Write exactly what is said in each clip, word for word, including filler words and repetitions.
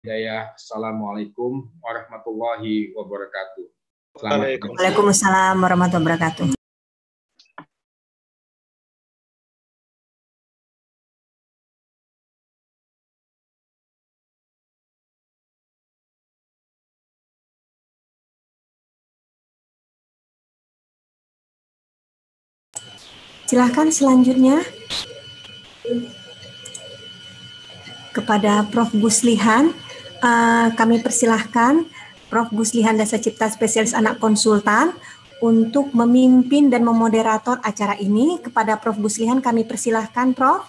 Hidayah. Assalamualaikum warahmatullahi wabarakatuh. Selamat Waalaikumsalam warahmatullahi wabarakatuh. Silahkan selanjutnya kepada Profesor Guslihan, uh, kami persilahkan Profesor Guslihan Dasa Cipta Spesialis Anak Konsultan untuk memimpin dan memoderator acara ini. Kepada Profesor Guslihan kami persilahkan, Prof.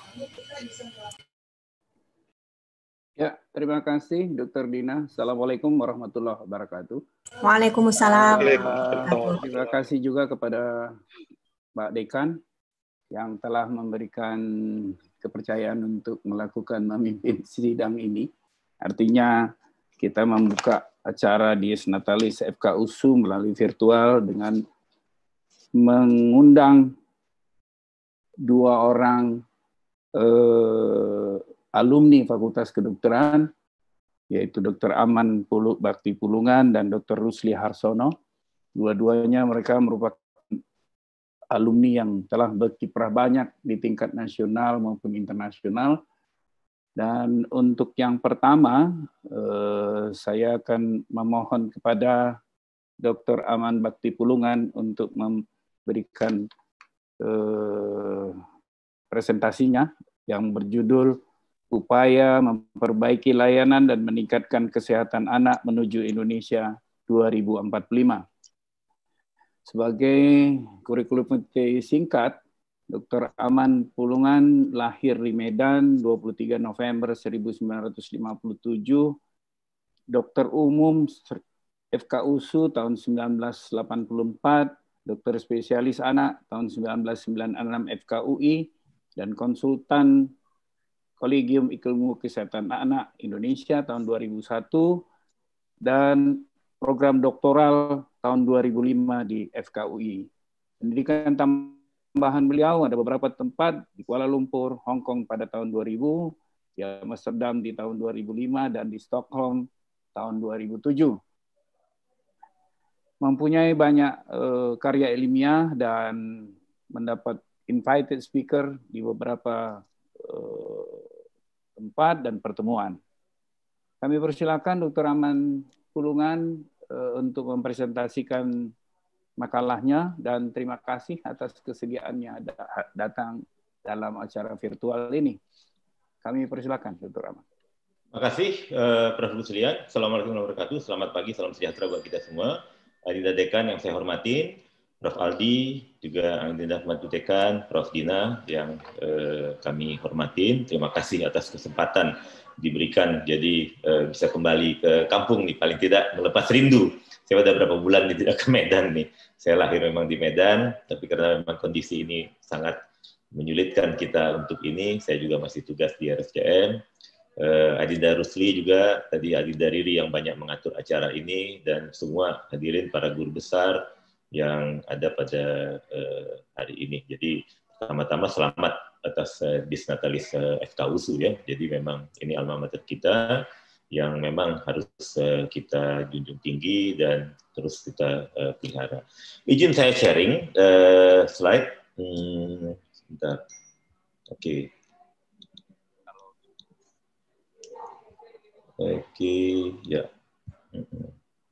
Ya, terima kasih Dokter Dina. Assalamualaikum warahmatullahi wabarakatuh. Waalaikumsalam. Uh, terima kasih juga kepada Pak Dekan yang telah memberikan kepercayaan untuk melakukan memimpin sidang ini. Artinya kita membuka acara Dies Natalis F K U S U melalui virtual dengan mengundang dua orang eh, alumni Fakultas Kedokteran, yaitu Dokter Aman Pulu, Bakti Pulungan dan Dokter Rusli Harsono. Dua-duanya mereka merupakan alumni yang telah berkiprah banyak di tingkat nasional maupun internasional. Dan untuk yang pertama, eh, saya akan memohon kepada Dokter Aman Bakti Pulungan untuk memberikan eh, presentasinya yang berjudul Upaya Memperbaiki Layanan dan Meningkatkan Kesehatan Anak Menuju Indonesia dua ribu empat puluh lima. Sebagai kurikulum singkat, Dokter Aman Pulungan lahir di Medan dua puluh tiga November seribu sembilan ratus lima puluh tujuh, dokter umum F K U S U tahun seribu sembilan ratus delapan puluh empat, dokter spesialis anak tahun seribu sembilan ratus sembilan puluh enam F K U I, dan konsultan Kolegium Ilmu Kesehatan Anak Indonesia tahun dua ribu satu, dan program doktoral tahun dua ribu lima di F K U I. Pendidikan tambahan beliau ada beberapa tempat di Kuala Lumpur, Hong Kong pada tahun dua ribu, di Amsterdam di tahun dua ribu lima, dan di Stockholm tahun dua ribu tujuh. Mempunyai banyak uh, karya ilmiah dan mendapat invited speaker di beberapa uh, tempat dan pertemuan. Kami persilakan Dokter Aman Pulungan untuk mempresentasikan makalahnya, dan terima kasih atas kesediaannya datang dalam acara virtual ini. Kami persilakan, Dokter Aman. Terima kasih, uh, Profesor Guslihan. Assalamualaikum warahmatullahi wabarakatuh. Selamat pagi, salam sejahtera buat kita semua. Adinda Dekan yang saya hormati, Prof Aldi, juga Adinda Ahmad Dekan, Prof Dina yang uh, kami hormatin. Terima kasih atas kesempatan diberikan, jadi uh, bisa kembali ke kampung nih, paling tidak melepas rindu. Saya udah berapa bulan nih tidak ke Medan nih. Saya lahir memang di Medan, tapi karena memang kondisi ini sangat menyulitkan kita untuk ini, saya juga masih tugas di R S C M. Uh, Adinda Rusli juga, tadi Adinda Riri yang banyak mengatur acara ini, dan semua hadirin para guru besar yang ada pada uh, hari ini. Jadi pertama-tama selamat atas uh, Dies Natalis uh, F K U S U ya. Jadi memang ini alma mater kita yang memang harus uh, kita junjung tinggi dan terus kita uh, pelihara. Izin saya sharing uh, slide. Hmm, sebentar. Oke. Okay. Oke, okay, ya. Hmm.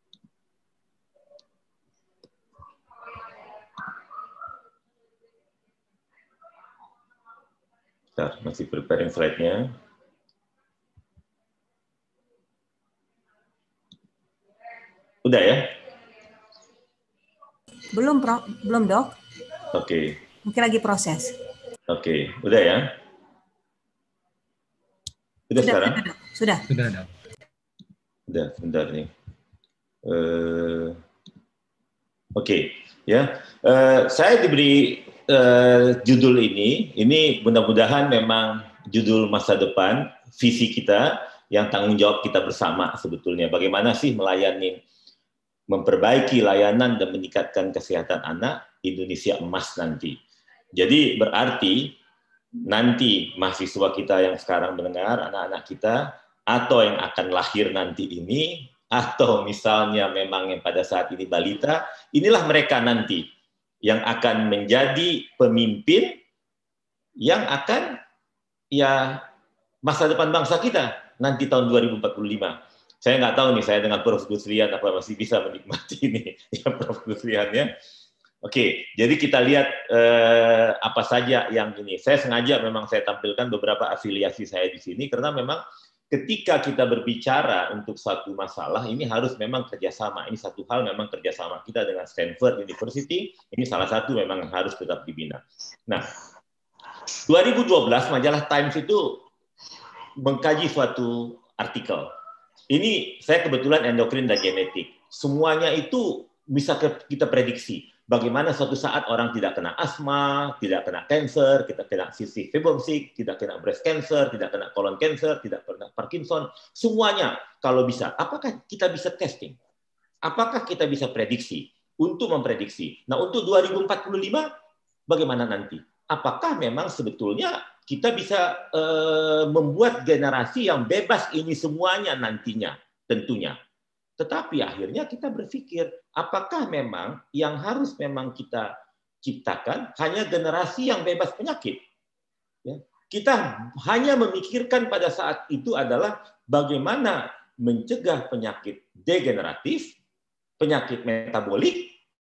Masih preparing slide-nya. Udah ya? Belum, Prof. Belum, Dok. Oke. Okay. Mungkin lagi proses. Oke, okay. Udah ya? Udah, sudah sekarang? Sudah, sudah. Sudah, Dok. Udah, sebentar nih. Uh, Oke, okay. Ya. Uh, saya diberi Uh, judul ini, ini mudah-mudahan memang judul masa depan, visi kita, yang tanggung jawab kita bersama sebetulnya. Bagaimana sih melayani, memperbaiki layanan dan meningkatkan kesehatan anak Indonesia emas nanti. Jadi berarti nanti mahasiswa kita yang sekarang mendengar, anak-anak kita atau yang akan lahir nanti ini, atau misalnya memang yang pada saat ini balita, inilah mereka nanti yang akan menjadi pemimpin yang akan ya masa depan bangsa kita nanti tahun dua ribu empat puluh lima. Saya nggak tahu nih, saya dengan Profesor Guslihan apa masih bisa menikmati ini, ya Profesor Guslihan ya. Oke, jadi kita lihat eh, apa saja yang ini. Saya sengaja memang saya tampilkan beberapa afiliasi saya di sini, karena memang ketika kita berbicara untuk satu masalah, ini harus memang kerjasama. Ini satu hal memang kerjasama kita dengan Stanford University, ini salah satu memang harus tetap dibina. Nah, dua ribu dua belas majalah Times itu mengkaji suatu artikel. Ini saya kebetulan endokrin dan genetik. Semuanya itu bisa kita prediksi. Bagaimana suatu saat orang tidak kena asma, tidak kena kanker, tidak kena cystic fibrosis, tidak kena breast cancer, tidak kena colon cancer, tidak kena Parkinson. Semuanya kalau bisa. Apakah kita bisa testing? Apakah kita bisa prediksi? Untuk memprediksi. Nah, untuk dua ribu empat puluh lima bagaimana nanti? Apakah memang sebetulnya kita bisa uh, membuat generasi yang bebas ini semuanya nantinya, tentunya. Tetapi akhirnya kita berpikir, apakah memang yang harus memang kita ciptakan hanya generasi yang bebas penyakit? Ya. Kita hanya memikirkan pada saat itu adalah bagaimana mencegah penyakit degeneratif, penyakit metabolik,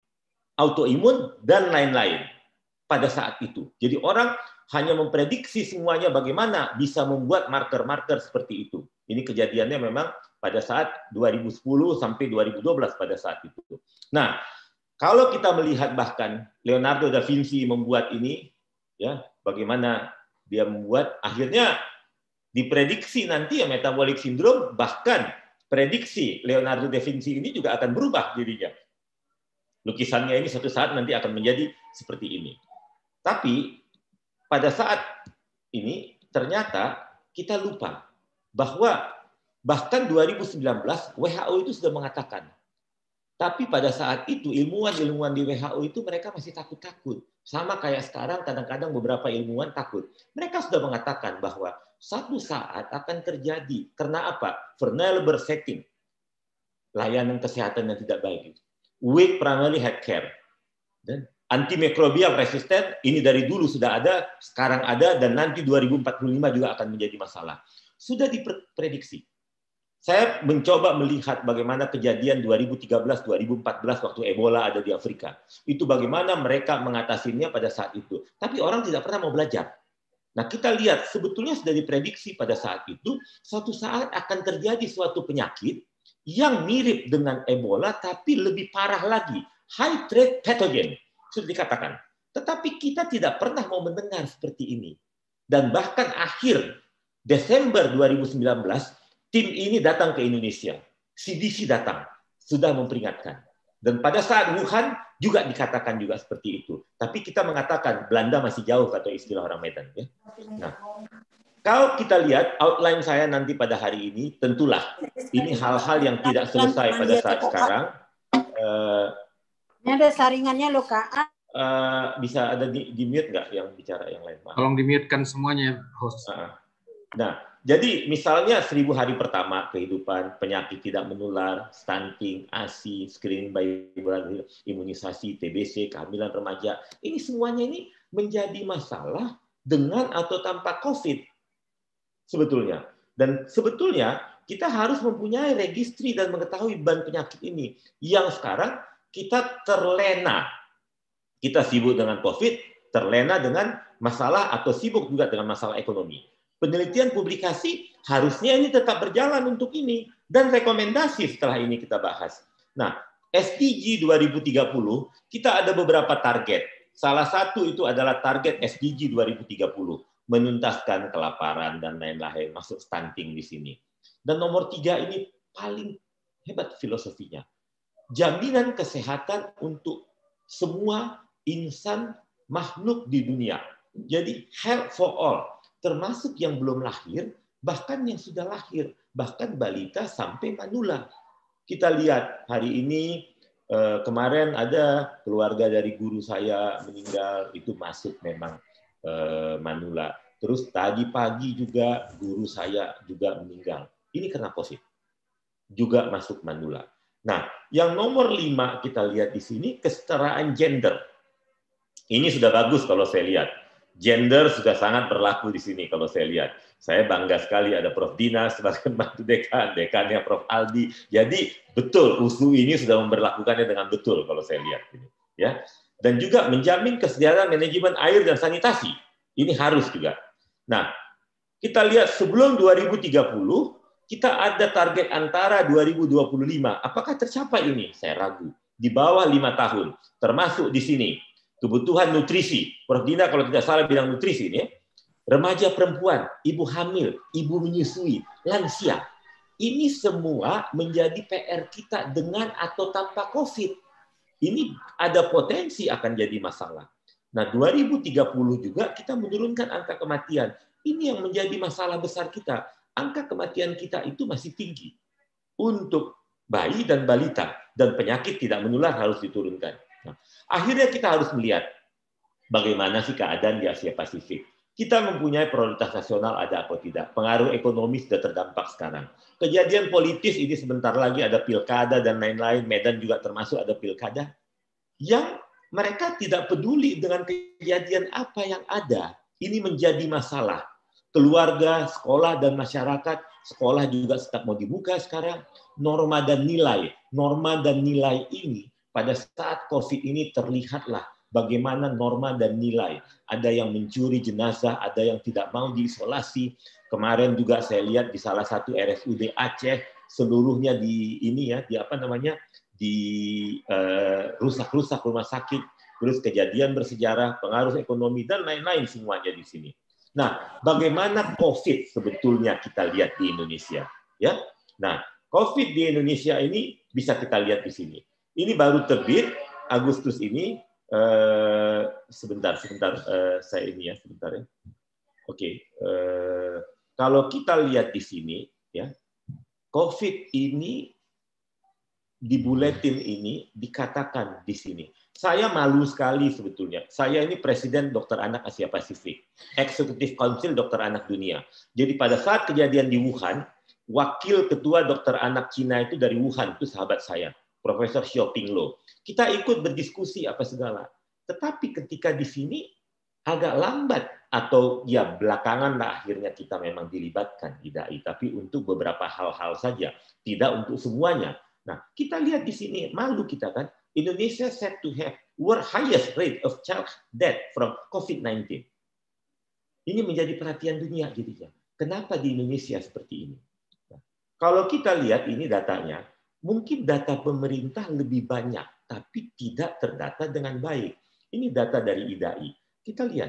autoimun, dan lain-lain pada saat itu. Jadi orang hanya memprediksi semuanya bagaimana bisa membuat marker-marker seperti itu. Ini kejadiannya memang pada saat dua ribu sepuluh sampai dua ribu dua belas pada saat itu. Nah, kalau kita melihat bahkan Leonardo da Vinci membuat ini, ya, bagaimana dia membuat, akhirnya diprediksi nanti ya metabolic syndrome, bahkan prediksi Leonardo da Vinci ini juga akan berubah dirinya. Lukisannya ini suatu saat nanti akan menjadi seperti ini. Tapi pada saat ini ternyata kita lupa bahwa bahkan dua ribu sembilan belas W H O itu sudah mengatakan. Tapi pada saat itu ilmuwan-ilmuwan di W H O itu mereka masih takut-takut. Sama kayak sekarang kadang-kadang beberapa ilmuwan takut. Mereka sudah mengatakan bahwa satu saat akan terjadi. Karena apa? Vulnerable setting. Layanan kesehatan yang tidak baik. Weak primary health care. Dan antimikrobial resisten, ini dari dulu sudah ada, sekarang ada, dan nanti dua ribu empat puluh lima juga akan menjadi masalah. Sudah diprediksi. Saya mencoba melihat bagaimana kejadian dua ribu tiga belas dua ribu empat belas waktu Ebola ada di Afrika. Itu bagaimana mereka mengatasinya pada saat itu. Tapi orang tidak pernah mau belajar. Nah, kita lihat sebetulnya sudah diprediksi pada saat itu, suatu saat akan terjadi suatu penyakit yang mirip dengan Ebola, tapi lebih parah lagi. High threat pathogen. Sudah dikatakan. Tetapi kita tidak pernah mau mendengar seperti ini. Dan bahkan akhir Desember dua ribu sembilan belas, tim ini datang ke Indonesia. C D C datang. Sudah memperingatkan. Dan pada saat Wuhan juga dikatakan juga seperti itu. Tapi kita mengatakan Belanda masih jauh, kata istilah orang Medan. Ya. Nah, kalau kita lihat outline saya nanti pada hari ini, tentulah ini hal-hal yang tidak selesai pada saat sekarang. Uh, Ini ada saringannya loh, Kak. Uh, bisa ada di, di mute nggak yang bicara yang lain? Maaf. Tolong di mute-kan semuanya, host. Nah, jadi misalnya seribu hari pertama kehidupan, penyakit tidak menular, stunting, A S I, screening bayi, imunisasi, T B C, kehamilan remaja, ini semuanya ini menjadi masalah dengan atau tanpa COVID sebetulnya. Dan sebetulnya kita harus mempunyai registri dan mengetahui ban penyakit ini yang sekarang kita terlena. Kita sibuk dengan COVID, terlena dengan masalah atau sibuk juga dengan masalah ekonomi. Penelitian publikasi harusnya ini tetap berjalan untuk ini. Dan rekomendasi setelah ini kita bahas. Nah, S D G dua ribu tiga puluh, kita ada beberapa target. Salah satu itu adalah target S D G dua ribu tiga puluh. Menuntaskan kelaparan dan lain-lain, masuk stunting di sini. Dan nomor tiga ini paling hebat filosofinya. Jaminan kesehatan untuk semua insan makhluk di dunia. Jadi health for all, termasuk yang belum lahir, bahkan yang sudah lahir, bahkan balita sampai manula. Kita lihat hari ini, eh, kemarin ada keluarga dari guru saya meninggal, itu masuk memang eh, manula. Terus tadi pagi juga guru saya juga meninggal. Ini karena COVID. Juga masuk manula. Nah, yang nomor lima kita lihat di sini, kesetaraan gender. Ini sudah bagus kalau saya lihat. Gender sudah sangat berlaku di sini kalau saya lihat. Saya bangga sekali ada Prof Dina sebagai mantu dekan, dekannya Prof Aldi. Jadi betul U S U ini sudah memberlakukannya dengan betul kalau saya lihat ini, ya. Dan juga menjamin kesejahteraan manajemen air dan sanitasi. Ini harus juga. Nah, kita lihat sebelum dua ribu tiga puluh kita ada target antara dua ribu dua puluh lima. Apakah tercapai ini? Saya ragu. Di bawah lima tahun, termasuk di sini. Kebutuhan nutrisi, Prof Dina kalau tidak salah bilang nutrisi ini, remaja perempuan, ibu hamil, ibu menyusui, lansia. Ini semua menjadi P R kita dengan atau tanpa COVID. Ini ada potensi akan jadi masalah. Nah, dua ribu tiga puluh juga kita menurunkan angka kematian. Ini yang menjadi masalah besar kita. Angka kematian kita itu masih tinggi. Untuk bayi dan balita, dan penyakit tidak menular harus diturunkan. Nah, akhirnya kita harus melihat bagaimana sih keadaan di Asia Pasifik. Kita mempunyai prioritas nasional ada atau tidak. Pengaruh ekonomi sudah terdampak sekarang. Kejadian politis ini sebentar lagi ada pilkada dan lain-lain. Medan juga termasuk ada pilkada. Yang mereka tidak peduli dengan kejadian apa yang ada. Ini menjadi masalah. Keluarga, sekolah, dan masyarakat. Sekolah juga tetap mau dibuka sekarang. Norma dan nilai. Norma dan nilai ini pada saat COVID ini terlihatlah bagaimana norma dan nilai. Ada yang mencuri jenazah, ada yang tidak mau diisolasi. Kemarin juga saya lihat di salah satu R S U D Aceh, seluruhnya di ini ya, di apa namanya, di uh, rusak-rusak rumah sakit, terus kejadian bersejarah, pengaruh ekonomi dan lain-lain semuanya di sini. Nah, bagaimana COVID sebetulnya kita lihat di Indonesia, ya? Nah, COVID di Indonesia ini bisa kita lihat di sini. Ini baru terbit Agustus ini. Eh, sebentar, sebentar eh, saya ini ya, sebentar ya. Oke, eh, kalau kita lihat di sini, ya, COVID ini di buletin ini dikatakan di sini. Saya malu sekali sebetulnya. Saya ini Presiden Dokter Anak Asia Pasifik, Executive Council Dokter Anak Dunia. Jadi pada saat kejadian di Wuhan, Wakil Ketua Dokter Anak Cina itu dari Wuhan, itu sahabat saya. Profesor Xiaoping Lo. Kita ikut berdiskusi apa segala. Tetapi ketika di sini agak lambat atau ya belakangan lah akhirnya kita memang dilibatkan I D A I, tapi untuk beberapa hal-hal saja, tidak untuk semuanya. Nah, kita lihat di sini malu kita kan. Indonesia said to have world highest rate of child death from COVID sembilan belas. Ini menjadi perhatian dunia jadinya. Kenapa di Indonesia seperti ini? Nah, kalau kita lihat ini datanya, mungkin data pemerintah lebih banyak, tapi tidak terdata dengan baik. Ini data dari I D A I. Kita lihat.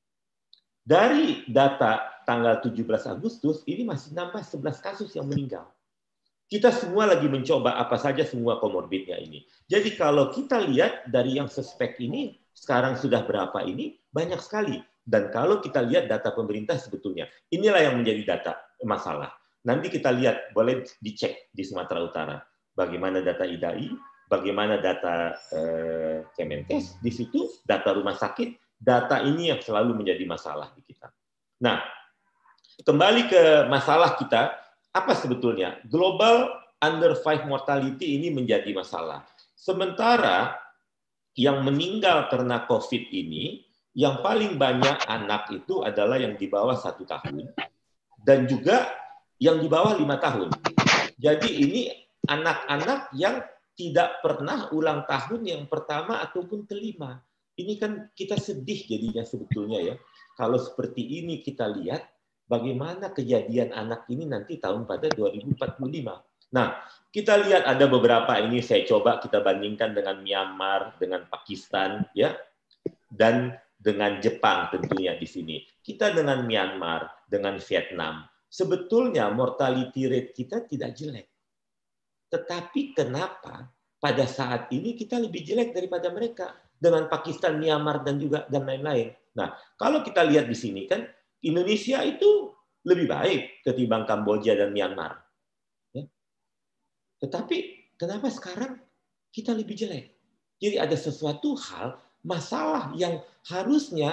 Dari data tanggal tujuh belas Agustus, ini masih nambah sebelas kasus yang meninggal. Kita semua lagi mencoba apa saja semua komorbidnya ini. Jadi kalau kita lihat dari yang suspek ini, sekarang sudah berapa ini, banyak sekali. Dan kalau kita lihat data pemerintah sebetulnya, inilah yang menjadi data masalah. Nanti kita lihat, boleh dicek di Sumatera Utara. Bagaimana data I D A I, bagaimana data eh, Kemenkes, di situ data rumah sakit, data ini yang selalu menjadi masalah di kita. Nah, kembali ke masalah kita, apa sebetulnya? Global under five mortality ini menjadi masalah. Sementara yang meninggal karena COVID ini, yang paling banyak anak itu adalah yang di bawah satu tahun, dan juga yang di bawah lima tahun. Jadi ini anak-anak yang tidak pernah ulang tahun yang pertama ataupun kelima. Ini kan kita sedih jadinya sebetulnya ya. Kalau seperti ini kita lihat bagaimana kejadian anak ini nanti tahun pada dua ribu empat puluh lima. Nah, kita lihat ada beberapa ini saya coba kita bandingkan dengan Myanmar, dengan Pakistan ya. Dan dengan Jepang tentunya di sini. Kita dengan Myanmar, dengan Vietnam. Sebetulnya mortality rate kita tidak jelek. Tetapi kenapa pada saat ini kita lebih jelek daripada mereka dengan Pakistan, Myanmar dan juga dan lain-lain. Nah, kalau kita lihat di sini kan Indonesia itu lebih baik ketimbang Kamboja dan Myanmar. Ya. Tetapi kenapa sekarang kita lebih jelek? Jadi ada sesuatu hal, masalah yang harusnya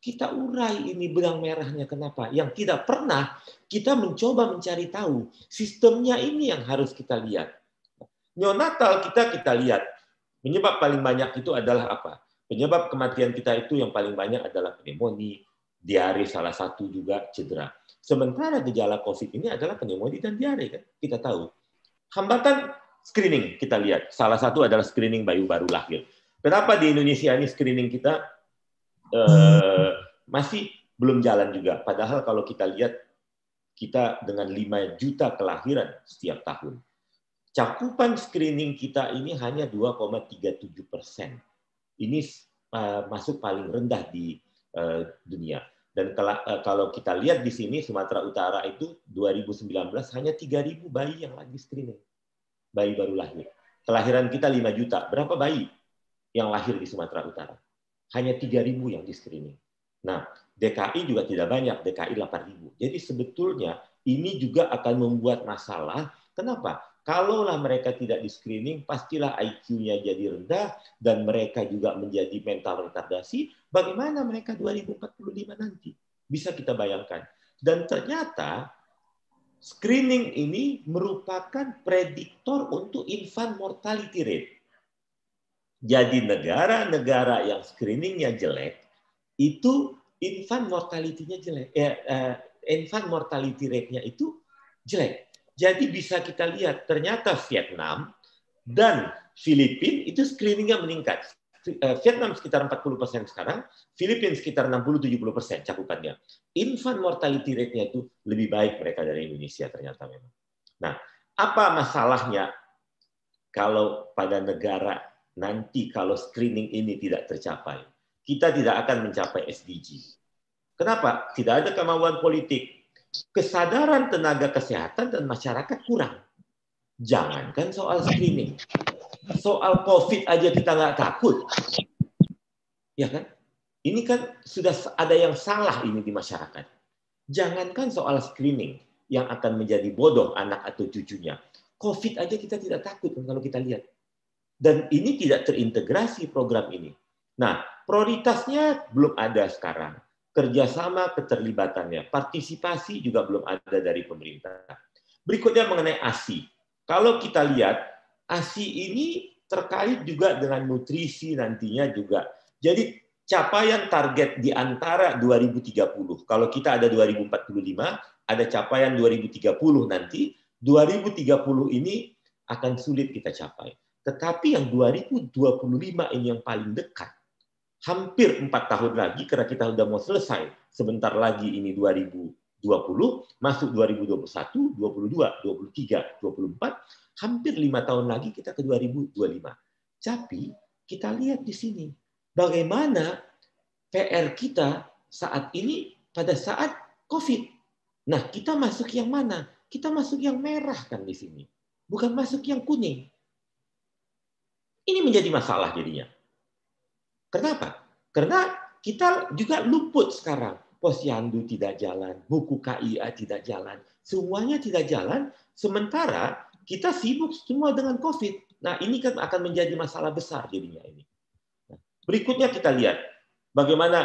kita urai ini benang merahnya kenapa. Yang tidak pernah kita mencoba mencari tahu sistemnya ini yang harus kita lihat. Neonatal kita kita lihat penyebab paling banyak itu adalah apa? Penyebab kematian kita itu yang paling banyak adalah pneumonia, diare salah satu juga cedera. Sementara gejala COVID ini adalah pneumonia dan diare kan kita tahu. Hambatan screening kita lihat salah satu adalah screening bayi baru lahir. Kenapa di Indonesia ini screening kita Uh, masih belum jalan juga. Padahal kalau kita lihat, kita dengan lima juta kelahiran setiap tahun. Cakupan screening kita ini hanya dua koma tiga tujuh persen. Ini uh, masuk paling rendah di uh, dunia. Dan uh, kalau kita lihat di sini, Sumatera Utara itu dua ribu sembilan belas hanya tiga ribu bayi yang lagi screening. Bayi baru lahir. Kelahiran kita lima juta. Berapa bayi yang lahir di Sumatera Utara? Hanya tiga ribu yang di screening. Nah, D K I juga tidak banyak, D K I delapan ribu. Jadi sebetulnya ini juga akan membuat masalah. Kenapa? Kalaulah mereka tidak di screening, pastilah I Q-nya jadi rendah dan mereka juga menjadi mental retardasi. Bagaimana mereka dua ribu empat puluh lima nanti? Bisa kita bayangkan. Dan ternyata screening ini merupakan prediktor untuk infant mortality rate. Jadi negara-negara yang screeningnya jelek, itu infant mortality-nya jelek. Eh, eh, infant mortality rate-nya itu jelek. Jadi bisa kita lihat, ternyata Vietnam dan Filipina itu screeningnya meningkat. Vietnam sekitar empat puluh persen sekarang, Filipina sekitar enam puluh sampai tujuh puluh persen cakupannya. Infant mortality rate-nya itu lebih baik mereka dari Indonesia ternyata memang. Nah, apa masalahnya kalau pada negara nanti kalau screening ini tidak tercapai, kita tidak akan mencapai S D G. Kenapa? Tidak ada kemauan politik. Kesadaran tenaga kesehatan dan masyarakat kurang. Jangankan soal screening. Soal COVID aja kita nggak takut. Ya kan? Ini kan sudah ada yang salah ini di masyarakat. Jangankan soal screening yang akan menjadi bodoh anak atau cucunya. COVID aja kita tidak takut kalau kita lihat. Dan ini tidak terintegrasi program ini. Nah, prioritasnya belum ada sekarang. Kerjasama, keterlibatannya. Partisipasi juga belum ada dari pemerintah. Berikutnya mengenai A S I. Kalau kita lihat, A S I ini terkait juga dengan nutrisi nantinya juga. Jadi capaian target di antara dua ribu tiga puluh. Kalau kita ada dua ribu empat puluh lima, ada capaian dua ribu tiga puluh nanti. dua ribu tiga puluh ini akan sulit kita capai. Tetapi yang dua ribu dua puluh lima ini yang paling dekat, hampir empat tahun lagi, karena kita sudah mau selesai, sebentar lagi ini dua ribu dua puluh, masuk dua ribu dua puluh satu, dua puluh dua, dua puluh tiga, dua puluh empat, hampir lima tahun lagi kita ke dua ribu dua puluh lima. Tapi kita lihat di sini, bagaimana P R kita saat ini pada saat COVID. Nah, kita masuk yang mana? Kita masuk yang merah kan di sini, bukan masuk yang kuning. Ini menjadi masalah jadinya. Kenapa? Karena kita juga luput sekarang. Posyandu tidak jalan, buku K I A tidak jalan, semuanya tidak jalan, sementara kita sibuk semua dengan COVID. Nah, ini kan akan menjadi masalah besar jadinya ini. Nah, berikutnya kita lihat bagaimana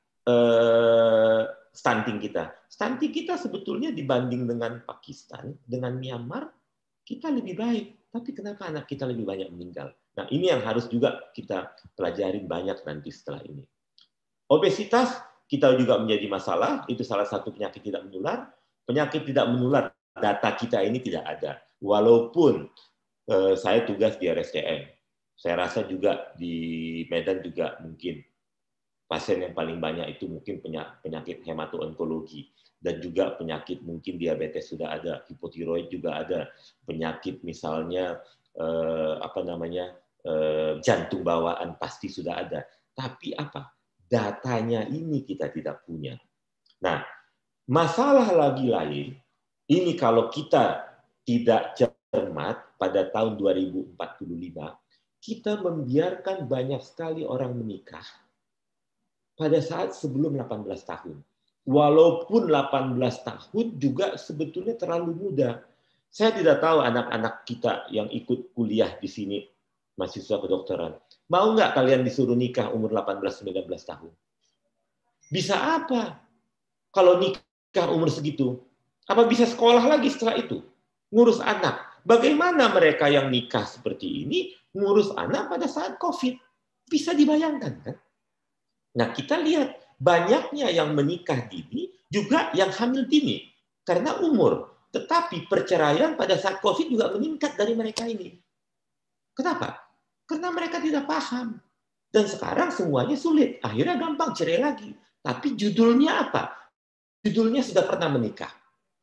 eh, stunting kita. Stunting kita sebetulnya dibanding dengan Pakistan, dengan Myanmar, kita lebih baik. Tapi kenapa anak kita lebih banyak meninggal? Nah, ini yang harus juga kita pelajari banyak nanti setelah ini. Obesitas kita juga menjadi masalah, itu salah satu penyakit tidak menular. Penyakit tidak menular, data kita ini tidak ada. Walaupun eh, saya tugas di R S C M, saya rasa juga di Medan juga mungkin pasien yang paling banyak itu mungkin penyakit hemato-onkologi. Dan juga penyakit mungkin diabetes sudah ada, hipotiroid juga ada, penyakit misalnya eh, apa namanya eh, jantung bawaan pasti sudah ada. Tapi apa? Datanya ini kita tidak punya. Nah, masalah lagi lain, ini kalau kita tidak cermat pada tahun dua ribu empat puluh lima, kita membiarkan banyak sekali orang menikah pada saat sebelum delapan belas tahun. Walaupun delapan belas tahun juga sebetulnya terlalu muda. Saya tidak tahu anak-anak kita yang ikut kuliah di sini, mahasiswa kedokteran, mau nggak kalian disuruh nikah umur delapan belas sampai sembilan belas tahun? Bisa apa kalau nikah umur segitu? Apa bisa sekolah lagi setelah itu? Ngurus anak. Bagaimana mereka yang nikah seperti ini ngurus anak pada saat COVID? Bisa dibayangkan kan? Nah, kita lihat banyaknya yang menikah dini juga yang hamil dini karena umur. Tetapi perceraian pada saat COVID juga meningkat dari mereka ini. Kenapa? Karena mereka tidak paham. Dan sekarang semuanya sulit. Akhirnya gampang cerai lagi. Tapi judulnya apa? Judulnya sudah pernah menikah.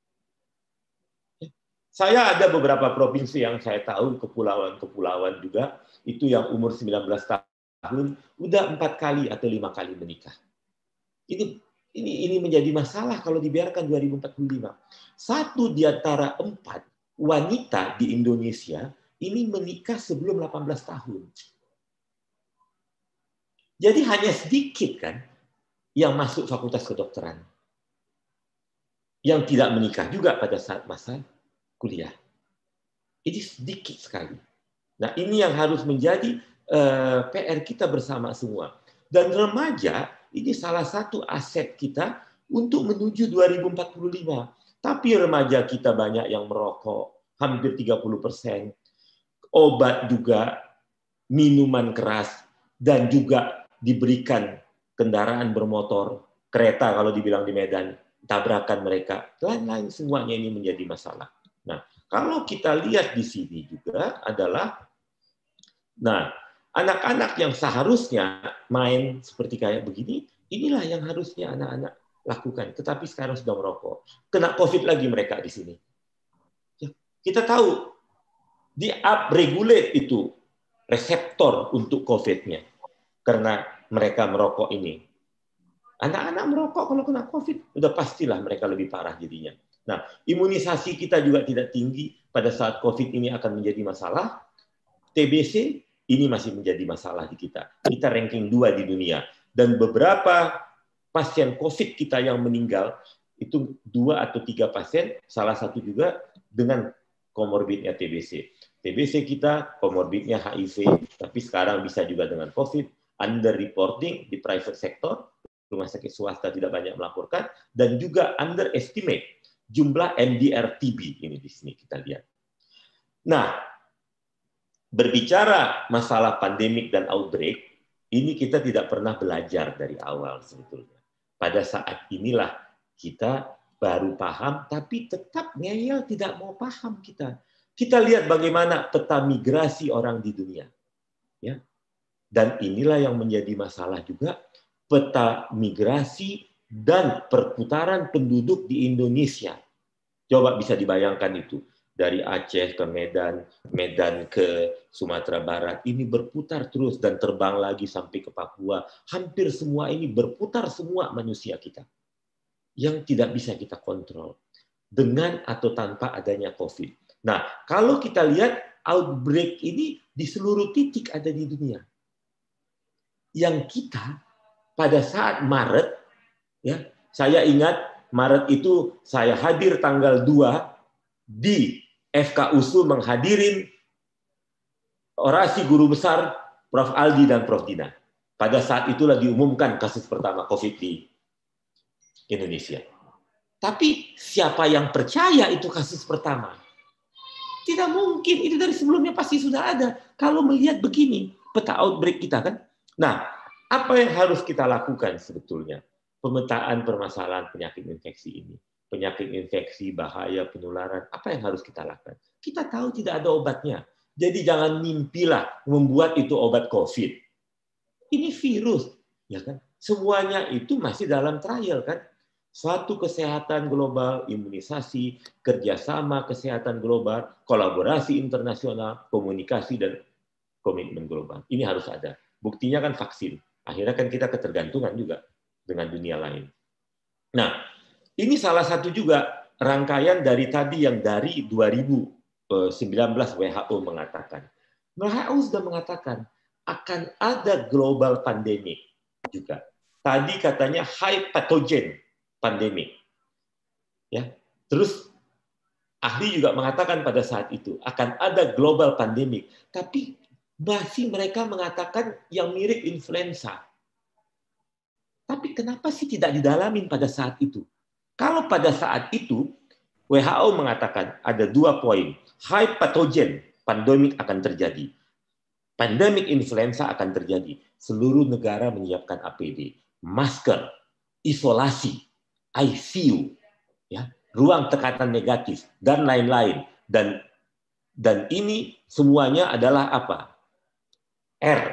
Saya ada beberapa provinsi yang saya tahu, kepulauan-kepulauan juga, itu yang umur sembilan belas tahun, udah empat kali atau lima kali menikah. Ini ini ini menjadi masalah kalau dibiarkan dua ribu empat puluh lima. Satu di antara empat wanita di Indonesia ini menikah sebelum delapan belas tahun. Jadi hanya sedikit kan yang masuk fakultas kedokteran. Yang tidak menikah juga pada saat masa kuliah. Ini sedikit sekali. Nah, ini yang harus menjadi uh, P R kita bersama semua. Dan remaja ini salah satu aset kita untuk menuju dua ribu empat puluh lima. Tapi remaja kita banyak yang merokok, hampir tiga puluh persen. Obat juga, minuman keras, dan juga diberikan kendaraan bermotor, kereta kalau dibilang di Medan, tabrakan mereka. Lain-lain semuanya ini menjadi masalah. Nah, kalau kita lihat di sini juga adalah, nah, anak-anak yang seharusnya main seperti kayak begini, inilah yang harusnya anak-anak lakukan. Tetapi sekarang sudah merokok. Kena COVID lagi mereka di sini. Kita tahu, di up-regulate itu reseptor untuk COVID-nya. Karena mereka merokok ini. Anak-anak merokok kalau kena COVID, udah pastilah mereka lebih parah jadinya. Nah, imunisasi kita juga tidak tinggi pada saat COVID ini akan menjadi masalah. T B C ini masih menjadi masalah di kita. Kita ranking dua di dunia. Dan beberapa pasien COVID kita yang meninggal, itu dua atau tiga pasien, salah satu juga dengan komorbidnya T B C. T B C kita komorbidnya H I V, tapi sekarang bisa juga dengan COVID, under reporting di private sector, rumah sakit swasta tidak banyak melaporkan, dan juga underestimate jumlah M D R T B ini di sini kita lihat. Nah, berbicara masalah pandemik dan outbreak, ini kita tidak pernah belajar dari awal sebetulnya. Pada saat inilah kita baru paham, tapi tetap ngeyel tidak mau paham kita. Kita lihat bagaimana peta migrasi orang di dunia. Ya. Dan inilah yang menjadi masalah juga, peta migrasi dan perputaran penduduk di Indonesia. Coba bisa dibayangkan itu. Dari Aceh ke Medan, Medan ke Sumatera Barat. Ini berputar terus dan terbang lagi sampai ke Papua. Hampir semua ini berputar semua manusia kita. Yang tidak bisa kita kontrol. Dengan atau tanpa adanya COVID. Nah, kalau kita lihat outbreak ini di seluruh titik ada di dunia. Yang kita pada saat Maret, ya, saya ingat Maret itu saya hadir tanggal dua di F K U S U menghadirin orasi guru besar Prof Aldi dan Prof Dina. Pada saat itulah diumumkan kasus pertama COVID di Indonesia. Tapi siapa yang percaya itu kasus pertama? Tidak mungkin, itu dari sebelumnya pasti sudah ada. Kalau melihat begini, peta outbreak kita kan. Nah, apa yang harus kita lakukan sebetulnya? Pemetaan permasalahan penyakit infeksi ini. Penyakit infeksi, bahaya, penularan, apa yang harus kita lakukan? Kita tahu tidak ada obatnya. Jadi jangan mimpilah membuat itu obat COVID. Ini virus, ya kan? Semuanya itu masih dalam trial kan? Suatu kesehatan global, imunisasi, kerjasama kesehatan global, kolaborasi internasional, komunikasi dan komitmen global. Ini harus ada. Buktinya kan vaksin. Akhirnya kan kita ketergantungan juga dengan dunia lain. Nah, ini salah satu juga rangkaian dari tadi yang dari dua ribu sembilan belas W H O mengatakan. W H O sudah mengatakan akan ada global pandemic juga. Tadi katanya high pathogen pandemic. Ya. Terus ahli juga mengatakan pada saat itu akan ada global pandemic, tapi masih mereka mengatakan yang mirip influenza. Tapi Tapi kenapa sih tidak didalamin pada saat itu? Kalau pada saat itu W H O mengatakan ada dua poin, high pathogen, pandemik akan terjadi. Pandemik influenza akan terjadi. Seluruh negara menyiapkan A P D, masker, isolasi, I C U, ya, ruang tekanan negatif dan lain-lain. Dan dan ini semuanya adalah apa? R.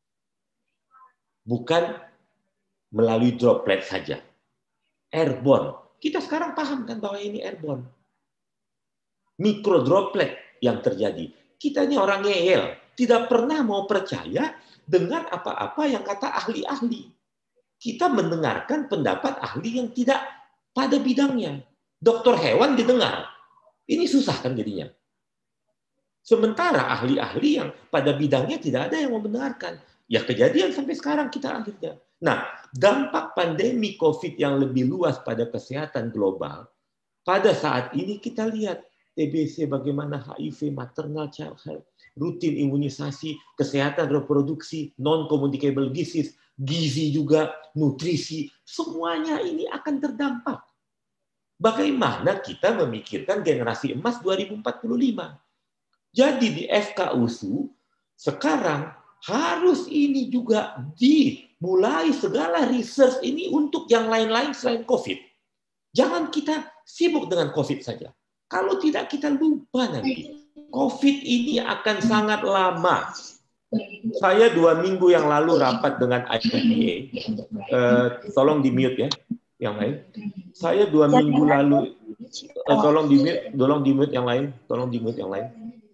Bukan melalui droplet saja. Airborne. Kita sekarang paham kan bahwa ini airborne. Mikro droplet yang terjadi. Kita ini orang ngeyel. Tidak pernah mau percaya dengan apa-apa yang kata ahli-ahli. Kita mendengarkan pendapat ahli yang tidak pada bidangnya. Dokter hewan didengar. Ini susah kan jadinya. Sementara ahli-ahli yang pada bidangnya tidak ada yang mau mendengarkan. Ya kejadian sampai sekarang kita akhirnya. Nah, dampak pandemi COVID yang lebih luas pada kesehatan global, pada saat ini kita lihat T B C bagaimana, H I V, maternal child health, rutin imunisasi, kesehatan reproduksi, non-communicable disease, gizi juga, nutrisi, semuanya ini akan terdampak. Bagaimana kita memikirkan generasi emas dua ribu empat puluh lima? Jadi di F K U S U sekarang harus ini juga dimulai segala research ini untuk yang lain-lain selain COVID. Jangan kita sibuk dengan COVID saja. Kalau tidak kita lupa nanti. COVID ini akan sangat lama. Saya dua minggu yang lalu rapat dengan I P A. Eh, tolong di mute ya, yang lain. Saya dua minggu lalu, eh, tolong di mute, tolong di mute yang lain, tolong di mute yang lain.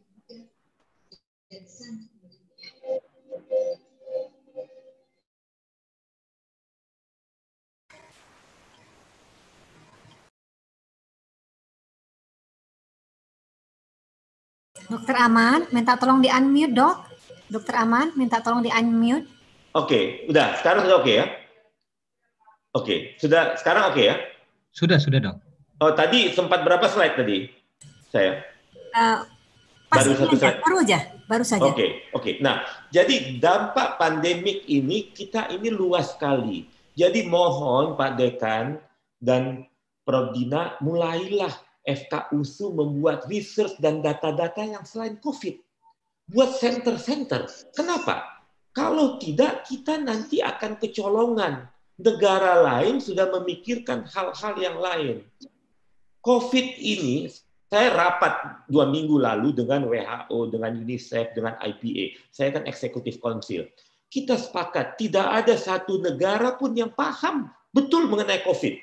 Dokter Aman, minta tolong di-unmute, Dok. Dokter Aman, minta tolong di-unmute. Oke, udah. Sekarang sudah oke ya? Oke, sudah. Sekarang oke ya? Sudah, sudah, Dok. Oh, tadi sempat berapa slide tadi? Saya? Uh, pas baru satu aja, slide. baru aja, baru saja. Oke, oke. Nah, jadi dampak pandemik ini kita ini luas sekali. Jadi mohon Pak Dekan dan Prof Dina mulailah F K U S U membuat research dan data-data yang selain COVID. Buat center-center. Kenapa? Kalau tidak, kita nanti akan kecolongan. Negara lain sudah memikirkan hal-hal yang lain. COVID ini, saya rapat dua minggu lalu dengan W H O, dengan UNICEF, dengan I P A. Saya kan Executive Council. Kita sepakat, tidak ada satu negara pun yang paham betul mengenai COVID.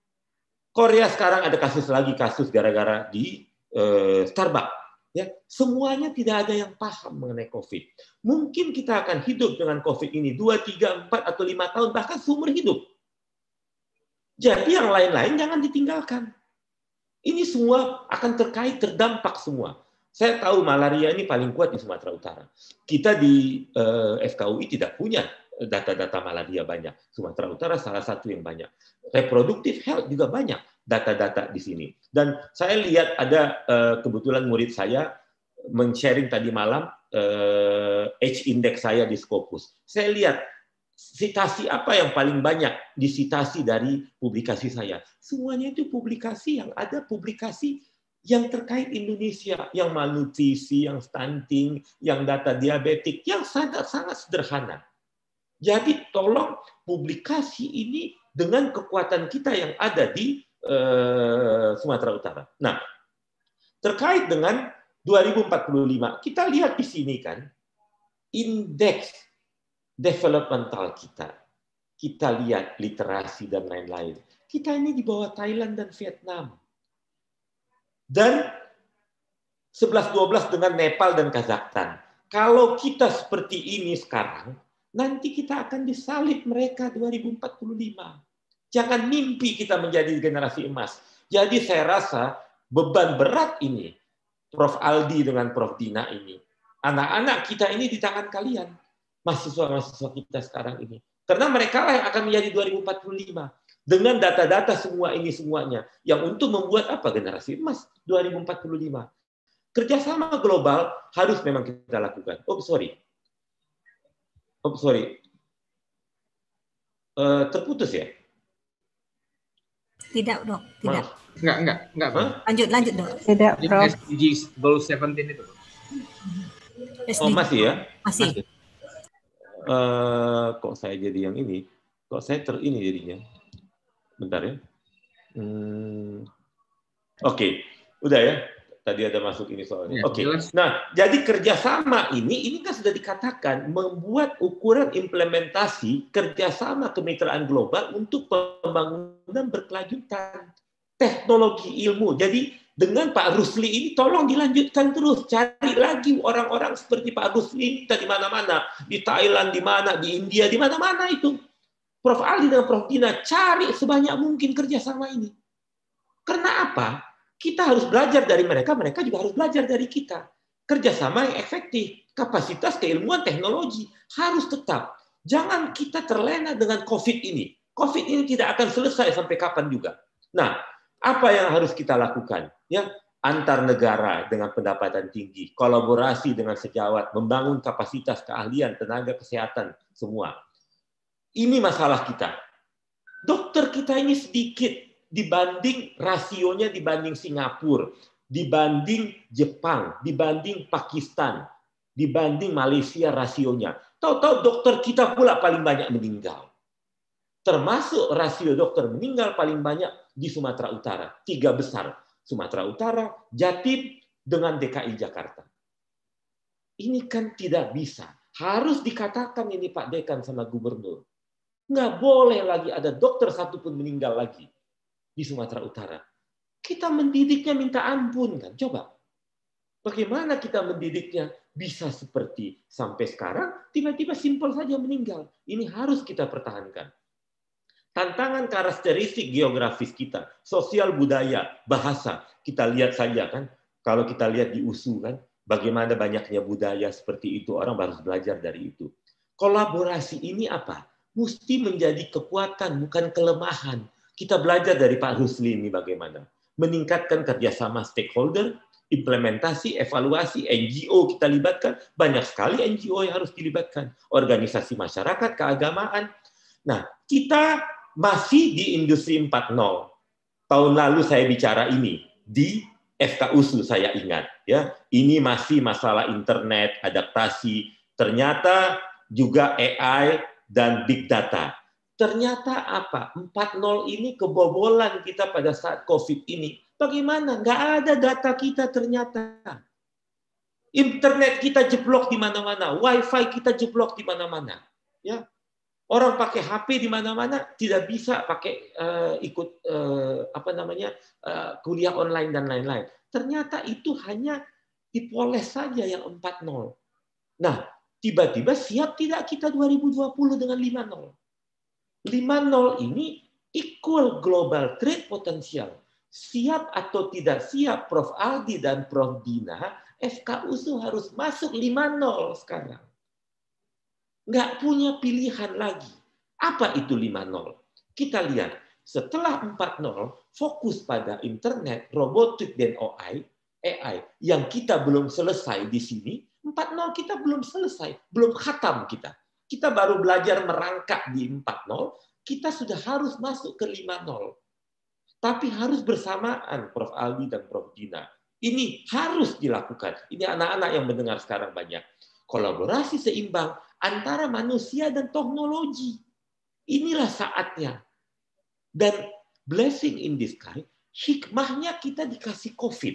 Korea sekarang ada kasus lagi, kasus gara-gara di uh, Starbucks. Ya, semuanya tidak ada yang paham mengenai COVID. Mungkin kita akan hidup dengan COVID ini dua, tiga, empat, atau lima tahun, bahkan seumur hidup. Jadi yang lain-lain jangan ditinggalkan. Ini semua akan terkait, terdampak semua. Saya tahu malaria ini paling kuat di Sumatera Utara. Kita di uh, F K U I tidak punya data-data malaria banyak. Sumatera Utara salah satu yang banyak. Reproductive health juga banyak data-data di sini. Dan saya lihat ada uh, kebetulan murid saya men-sharing tadi malam uh, H-index saya di Scopus. Saya lihat citasi apa yang paling banyak disitasi dari publikasi saya. Semuanya itu publikasi yang ada publikasi yang terkait Indonesia, yang malnutrisi, yang stunting, yang data diabetik, yang sangat-sangat sederhana. Jadi tolong publikasi ini dengan kekuatan kita yang ada di uh, Sumatera Utara. Nah, terkait dengan dua ribu empat puluh lima, kita lihat di sini kan, indeks developmental kita, kita lihat literasi dan lain-lain. Kita ini di bawah Thailand dan Vietnam. Dan sebelas dua belas dengan Nepal dan Kazakhstan. Kalau kita seperti ini sekarang, nanti kita akan disalib mereka dua ribu empat puluh lima. Jangan mimpi kita menjadi generasi emas. Jadi saya rasa beban berat ini, Prof Aldi dengan Prof Dina ini, anak-anak kita ini di tangan kalian, mahasiswa-mahasiswa kita sekarang ini. Karena mereka lah yang akan menjadi dua ribu empat puluh lima. Dengan data-data semua ini semuanya, yang untuk membuat apa generasi emas dua ribu empat puluh lima. Kerjasama global harus memang kita lakukan. Oh sorry. Oh sorry. uh, terputus ya? Tidak, Dok. Tidak. Maaf. Enggak, enggak, enggak. Hah? Lanjut, lanjut, Dok. Tidak, Jadi Prof. S D G Goal seventeen itu. Oh, masih ya? Masih. Masih. Uh, kok saya jadi yang ini? Kok saya ter ini jadinya? Bentar ya. Hmm. Oke, okay. Udah ya. Tadi ada masuk ini soalnya. Ya, Oke. Okay. jelas. Nah, jadi kerjasama ini, ini kan sudah dikatakan membuat ukuran implementasi kerjasama kemitraan global untuk pembangunan berkelanjutan teknologi ilmu. Jadi dengan Pak Rusli ini tolong dilanjutkan terus, cari lagi orang-orang seperti Pak Rusli kita di mana-mana, di Thailand, di mana, di India, di mana-mana itu. Prof Ali dan Prof Dina cari sebanyak mungkin kerjasama ini. Karena apa? Kita harus belajar dari mereka, mereka juga harus belajar dari kita. Kerjasama yang efektif, kapasitas keilmuan teknologi harus tetap. Jangan kita terlena dengan COVID ini. COVID ini tidak akan selesai sampai kapan juga. Nah, apa yang harus kita lakukan? Ya, antar negara dengan pendapatan tinggi, kolaborasi dengan sejawat, membangun kapasitas keahlian, tenaga kesehatan, semua. Ini masalah kita. Dokter kita ini sedikit. Dibanding rasionya dibanding Singapura, dibanding Jepang, dibanding Pakistan, dibanding Malaysia rasionya. Tahu-tahu dokter kita pula paling banyak meninggal. Termasuk rasio dokter meninggal paling banyak di Sumatera Utara. Tiga besar. Sumatera Utara, Jatim, dengan D K I Jakarta. Ini kan tidak bisa. Harus dikatakan ini Pak Dekan sama Gubernur. Nggak boleh lagi ada dokter satupun meninggal lagi di Sumatera Utara. Kita mendidiknya minta ampun kan, coba. Bagaimana kita mendidiknya bisa seperti sampai sekarang tiba-tiba simpel saja meninggal. Ini harus kita pertahankan. Tantangan karakteristik geografis kita, sosial budaya, bahasa, kita lihat saja kan. Kalau kita lihat di U S U kan, bagaimana banyaknya budaya seperti itu, orang harus belajar dari itu. Kolaborasi ini apa? Mesti menjadi kekuatan, bukan kelemahan. Kita belajar dari Pak Rusli ini bagaimana meningkatkan kerjasama stakeholder, implementasi, evaluasi, N G O kita libatkan, banyak sekali N G O yang harus dilibatkan, organisasi masyarakat, keagamaan. Nah, kita masih di industri empat titik nol. Tahun lalu saya bicara ini di F K U S U, saya ingat ya. Ini masih masalah internet, adaptasi. Ternyata juga A I dan big data. Ternyata apa? empat titik nol ini kebobolan kita pada saat COVID ini. Bagaimana? Nggak ada data kita ternyata. Internet kita jeblok di mana-mana. Wi-Fi kita jeblok di mana-mana. Ya, orang pakai H P di mana-mana tidak bisa pakai uh, ikut uh, apa namanya uh, kuliah online dan lain-lain. Ternyata itu hanya dipoles saja yang empat titik nol. Nah, tiba-tiba siap tidak kita dua ribu dua puluh dengan lima titik nol? lima titik nol ini equal global trade potential. Siap atau tidak siap, Prof Aldi dan Prof Dina, F K U S U harus masuk lima titik nol sekarang. Nggak punya pilihan lagi. Apa itu lima titik nol? Kita lihat, setelah empat titik nol, fokus pada internet, robotik, dan A I, A I yang kita belum selesai di sini, empat titik nol kita belum selesai, belum khatam kita. Kita baru belajar merangkak di empat titik nol, kita sudah harus masuk ke lima titik nol. Tapi harus bersamaan, Prof Aldi dan Prof Dina. Ini harus dilakukan. Ini anak-anak yang mendengar sekarang banyak. Kolaborasi seimbang antara manusia dan teknologi. Inilah saatnya. Dan blessing in disguise, hikmahnya kita dikasih COVID.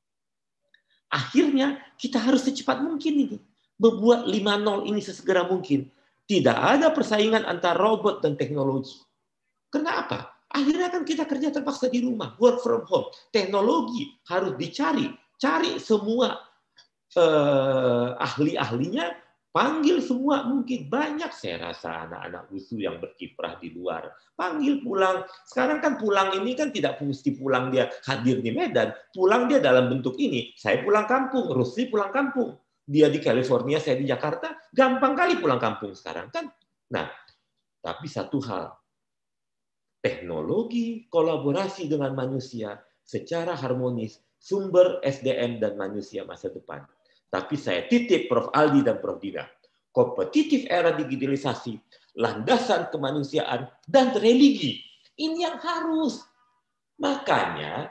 Akhirnya kita harus secepat mungkin ini. Membuat lima titik nol ini sesegera mungkin. Tidak ada persaingan antara robot dan teknologi. Kenapa? Akhirnya kan kita kerja terpaksa di rumah, work from home. Teknologi harus dicari, cari semua eh, ahli-ahlinya, panggil semua mungkin. Banyak saya rasa anak-anak U S U yang berkiprah di luar. Panggil pulang. Sekarang kan pulang ini kan tidak mesti pulang dia hadir di Medan. Pulang dia dalam bentuk ini. Saya pulang kampung, Rusli pulang kampung. Dia di California, saya di Jakarta, gampang kali pulang kampung sekarang kan. Nah, tapi satu hal, teknologi kolaborasi dengan manusia secara harmonis, sumber S D M dan manusia masa depan. Tapi saya titip Prof Aldi dan Prof Dina, kompetitif era digitalisasi landasan kemanusiaan, dan religi. Ini yang harus. Makanya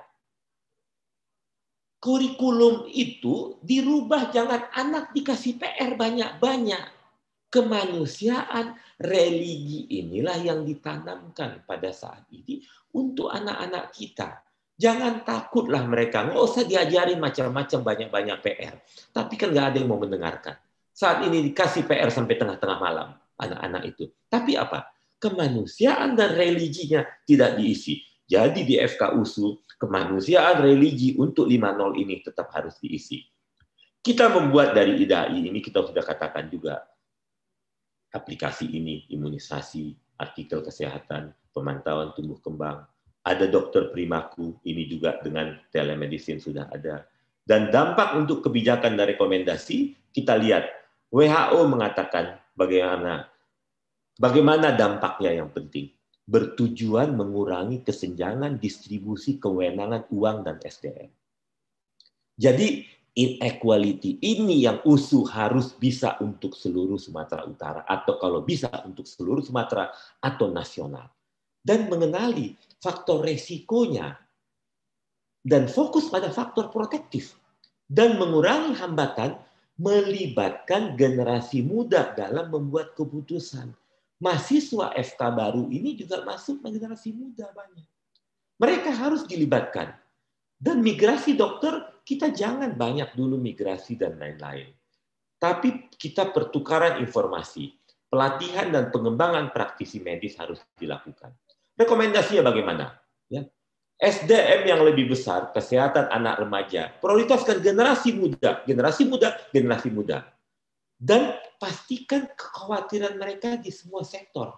kurikulum itu dirubah, jangan anak dikasih P R banyak-banyak. Kemanusiaan, religi inilah yang ditanamkan pada saat ini untuk anak-anak kita. Jangan takutlah mereka, nggak usah diajarin macam-macam banyak-banyak P R. Tapi kan nggak ada yang mau mendengarkan. Saat ini dikasih P R sampai tengah-tengah malam anak-anak itu. Tapi apa? Kemanusiaan dan religinya tidak diisi. Jadi di F K U S U, kemanusiaan religi untuk lima nol ini tetap harus diisi. Kita membuat dari I D A I ini, kita sudah katakan juga, aplikasi ini, imunisasi, artikel kesehatan, pemantauan tumbuh kembang, ada dokter primaku, ini juga dengan telemedicine sudah ada. Dan dampak untuk kebijakan dan rekomendasi, kita lihat, W H O mengatakan bagaimana bagaimana dampaknya yang penting. Bertujuan mengurangi kesenjangan distribusi kewenangan uang dan S D M. Jadi inequality ini yang U S U harus bisa untuk seluruh Sumatera Utara, atau kalau bisa untuk seluruh Sumatera atau nasional. Dan mengenali faktor resikonya dan fokus pada faktor protektif dan mengurangi hambatan melibatkan generasi muda dalam membuat keputusan. Mahasiswa F K baru ini juga masuk generasi muda banyak. Mereka harus dilibatkan. Dan migrasi dokter, kita jangan banyak dulu migrasi dan lain-lain. Tapi kita pertukaran informasi, pelatihan dan pengembangan praktisi medis harus dilakukan. Rekomendasinya bagaimana? Ya. S D M yang lebih besar, kesehatan anak remaja, prioritaskan generasi muda, generasi muda, generasi muda. Dan pastikan kekhawatiran mereka di semua sektor.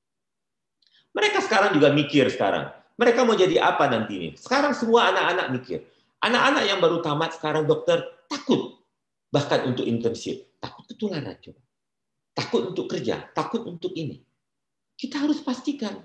Mereka sekarang juga mikir sekarang. Mereka mau jadi apa nanti ini? Sekarang semua anak-anak mikir. Anak-anak yang baru tamat sekarang dokter takut. Bahkan untuk internship. Takut ketularan coba. Takut untuk kerja. Takut untuk ini. Kita harus pastikan.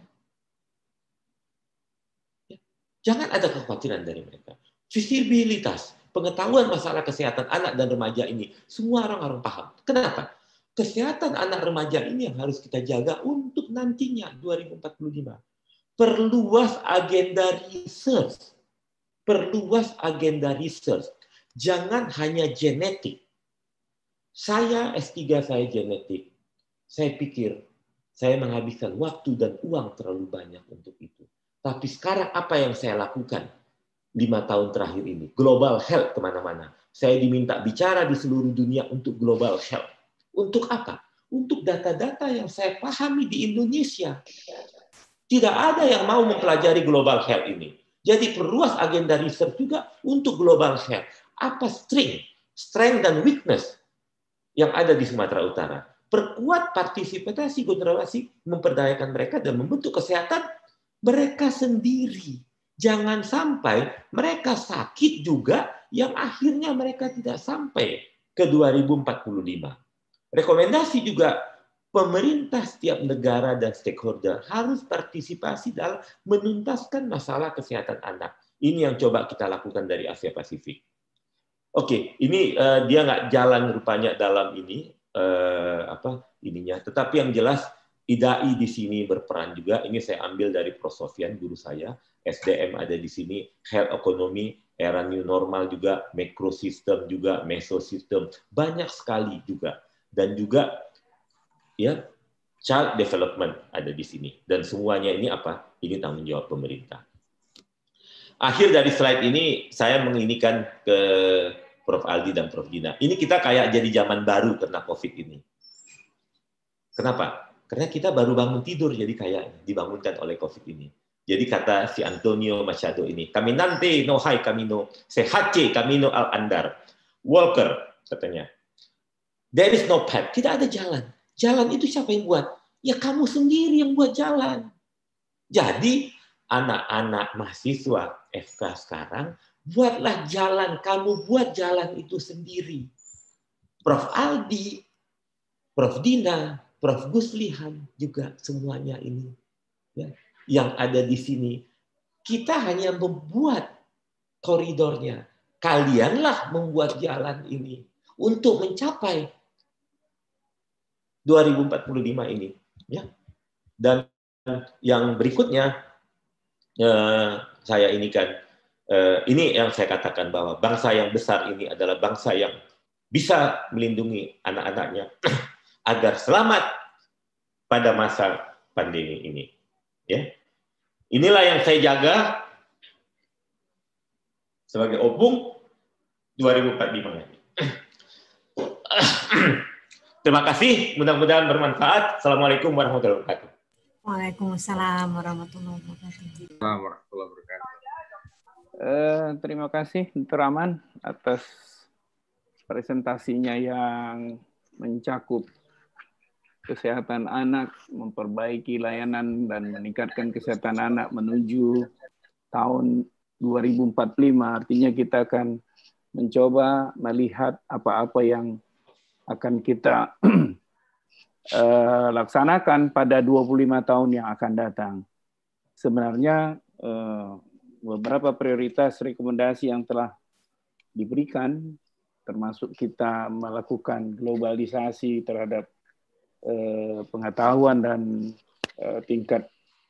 Jangan ada kekhawatiran dari mereka. Visibilitas, pengetahuan masalah kesehatan anak dan remaja ini, semua orang-orang paham. Kenapa? Kesehatan anak remaja ini yang harus kita jaga untuk nantinya dua ribu empat puluh lima. Perluas agenda research. Perluas agenda research. Jangan hanya genetik. Saya S tiga saya genetik. Saya pikir saya menghabiskan waktu dan uang terlalu banyak untuk itu. Tapi sekarang apa yang saya lakukan lima tahun terakhir ini? Global health kemana-mana. Saya diminta bicara di seluruh dunia untuk global health. Untuk apa? Untuk data-data yang saya pahami di Indonesia. Tidak ada yang mau mempelajari global health ini. Jadi perluas agenda research juga untuk global health. Apa strength, strength dan weakness yang ada di Sumatera Utara. Perkuat partisipasi generasi, memperdayakan mereka dan membentuk kesehatan mereka sendiri. Jangan sampai mereka sakit juga yang akhirnya mereka tidak sampai ke dua ribu empat puluh lima. Rekomendasi juga pemerintah setiap negara dan stakeholder harus partisipasi dalam menuntaskan masalah kesehatan anak. Ini yang coba kita lakukan dari Asia Pasifik. Oke, ini uh, dia nggak jalan rupanya dalam ini uh, apa ininya. Tetapi yang jelas I D A I di sini berperan juga. Ini saya ambil dari Prof Sofyan, guru saya. S D M ada di sini, health economy, era new normal juga, macrosystem juga, mesosystem, banyak sekali juga. Dan juga ya child development ada di sini. Dan semuanya ini apa? Ini tanggung jawab pemerintah. Akhir dari slide ini saya menginikan ke Prof Aldi dan Prof Dina. Ini kita kayak jadi zaman baru karena COVID ini. Kenapa? Karena kita baru bangun tidur, jadi kayak dibangunkan oleh COVID ini. Jadi kata si Antonio Machado ini, caminante no hay camino, se hace camino al andar. Walker, katanya. There is no path, tidak ada jalan. Jalan itu siapa yang buat? Ya kamu sendiri yang buat jalan. Jadi anak-anak mahasiswa F K sekarang, buatlah jalan, kamu buat jalan itu sendiri. Prof Aldi, Prof Dina, Prof Guslihan juga semuanya ini ya, yang ada di sini. Kita hanya membuat koridornya. Kalianlah membuat jalan ini untuk mencapai dua ribu empat puluh lima ini. Ya. Dan yang berikutnya eh, saya ini kan eh, ini yang saya katakan bahwa bangsa yang besar ini adalah bangsa yang bisa melindungi anak-anaknya agar selamat pada masa pandemi ini. Ya, inilah yang saya jaga sebagai opung dua ribu empat puluh lima nanti. Terima kasih, mudah-mudahan bermanfaat. Assalamualaikum warahmatullahi wabarakatuh. Waalaikumsalam warahmatullahi wabarakatuh. Assalamualaikum warahmatullahi wabarakatuh. Eh, terima kasih Dokter Aman atas presentasinya yang mencakup kesehatan anak, memperbaiki layanan dan meningkatkan kesehatan anak menuju tahun dua ribu empat puluh lima. Artinya kita akan mencoba melihat apa-apa yang akan kita uh, laksanakan pada dua puluh lima tahun yang akan datang. Sebenarnya uh, beberapa prioritas rekomendasi yang telah diberikan, termasuk kita melakukan globalisasi terhadap uh, pengetahuan dan uh, tingkat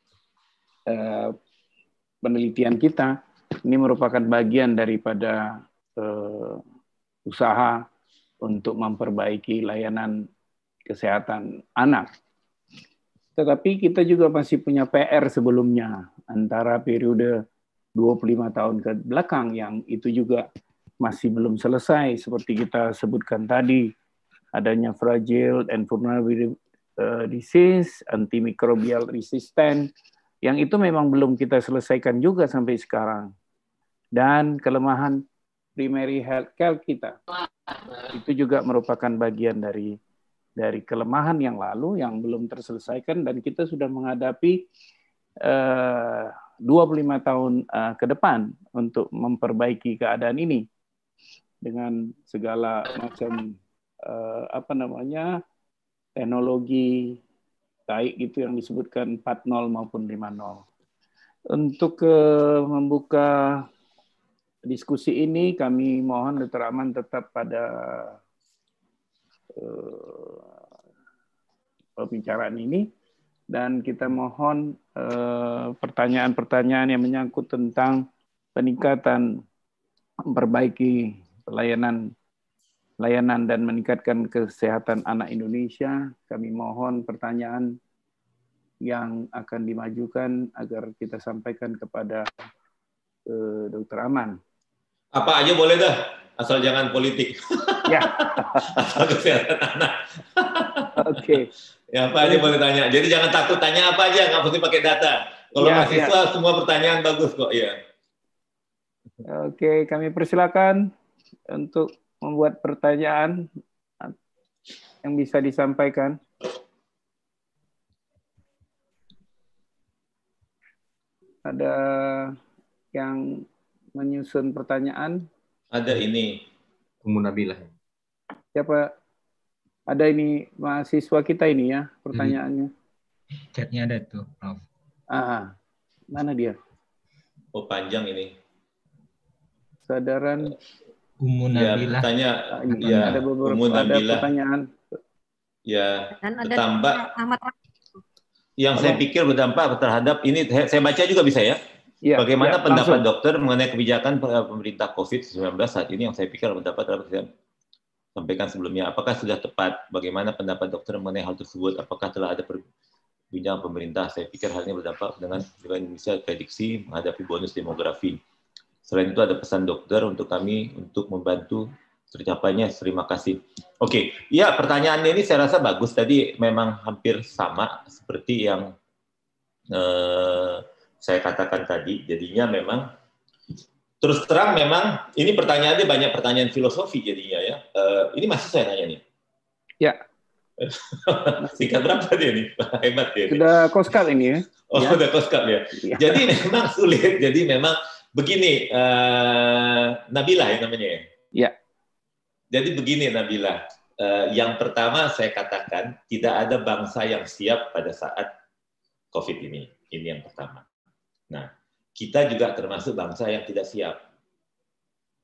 uh, penelitian kita, ini merupakan bagian daripada uh, usaha untuk memperbaiki layanan kesehatan anak. Tetapi kita juga masih punya P R sebelumnya, antara periode dua puluh lima tahun ke belakang yang itu juga masih belum selesai, seperti kita sebutkan tadi, adanya fragile and vulnerable disease, antimicrobial resistant, yang itu memang belum kita selesaikan juga sampai sekarang. Dan kelemahan primary health care kita, itu juga merupakan bagian dari dari kelemahan yang lalu yang belum terselesaikan, dan kita sudah menghadapi uh, dua puluh lima tahun uh, ke depan untuk memperbaiki keadaan ini dengan segala macam uh, apa namanya teknologi baik itu yang disebutkan empat nol maupun lima nol. Untuk uh, membuka diskusi ini, kami mohon Dokter Aman tetap pada uh, pembicaraan ini, dan kita mohon pertanyaan-pertanyaan uh, yang menyangkut tentang peningkatan, memperbaiki pelayanan layanan dan meningkatkan kesehatan anak Indonesia. Kami mohon pertanyaan yang akan dimajukan agar kita sampaikan kepada uh, Dokter Aman. Apa aja boleh dah, asal jangan politik. Ya. Asal kesehatan anak. Oke. Okay. Ya, apa aja boleh tanya. Jadi jangan takut, tanya apa aja, nggak mesti pakai data. Kalau ya, mahasiswa ya, semua pertanyaan bagus kok. Ya. Oke, kami persilakan untuk membuat pertanyaan yang bisa disampaikan. Ada yang menyusun pertanyaan? Ada ini. Umu Nabilah. Siapa? Ada ini mahasiswa kita ini ya, pertanyaannya. Chatnya ada tuh, Prof. Ah, mana dia? Oh, panjang ini. Sadaran Umu Nabilah. Ya, tanya, ah, ya, ada beberapa Umu ada Nabilah. pertanyaan. Ya, Dan ada bertambah. Ahmad. Yang saya pikir berdampak terhadap ini, saya baca juga bisa ya. Ya, Bagaimana ya, pendapat langsung. dokter mengenai kebijakan pemerintah covid sembilan belas saat ini, yang saya pikir pendapat dapat saya sampaikan sebelumnya. Apakah sudah tepat? Bagaimana pendapat dokter mengenai hal tersebut? Apakah telah ada perbincangan pemerintah? Saya pikir hal ini berdampak dengan Indonesia prediksi menghadapi bonus demografi. Selain itu ada pesan dokter untuk kami untuk membantu tercapainya. Terima kasih. Oke, ya pertanyaannya ini saya rasa bagus. Tadi memang hampir sama seperti yang eh, saya katakan tadi. Jadinya memang terus terang memang ini pertanyaannya banyak pertanyaan filosofi jadinya ya. Uh, ini masih saya nanya nih. Ya. Tingkat berapa dia nih? Hebat dia. Sudah koskap ini ya. Oh, ya. Sudah koskap ya. ya. Jadi memang sulit. Jadi memang begini, uh, Nabila ya namanya ya. Ya. Jadi begini Nabila. Uh, yang pertama saya katakan tidak ada bangsa yang siap pada saat COVID ini. Ini yang pertama. Nah, kita juga termasuk bangsa yang tidak siap.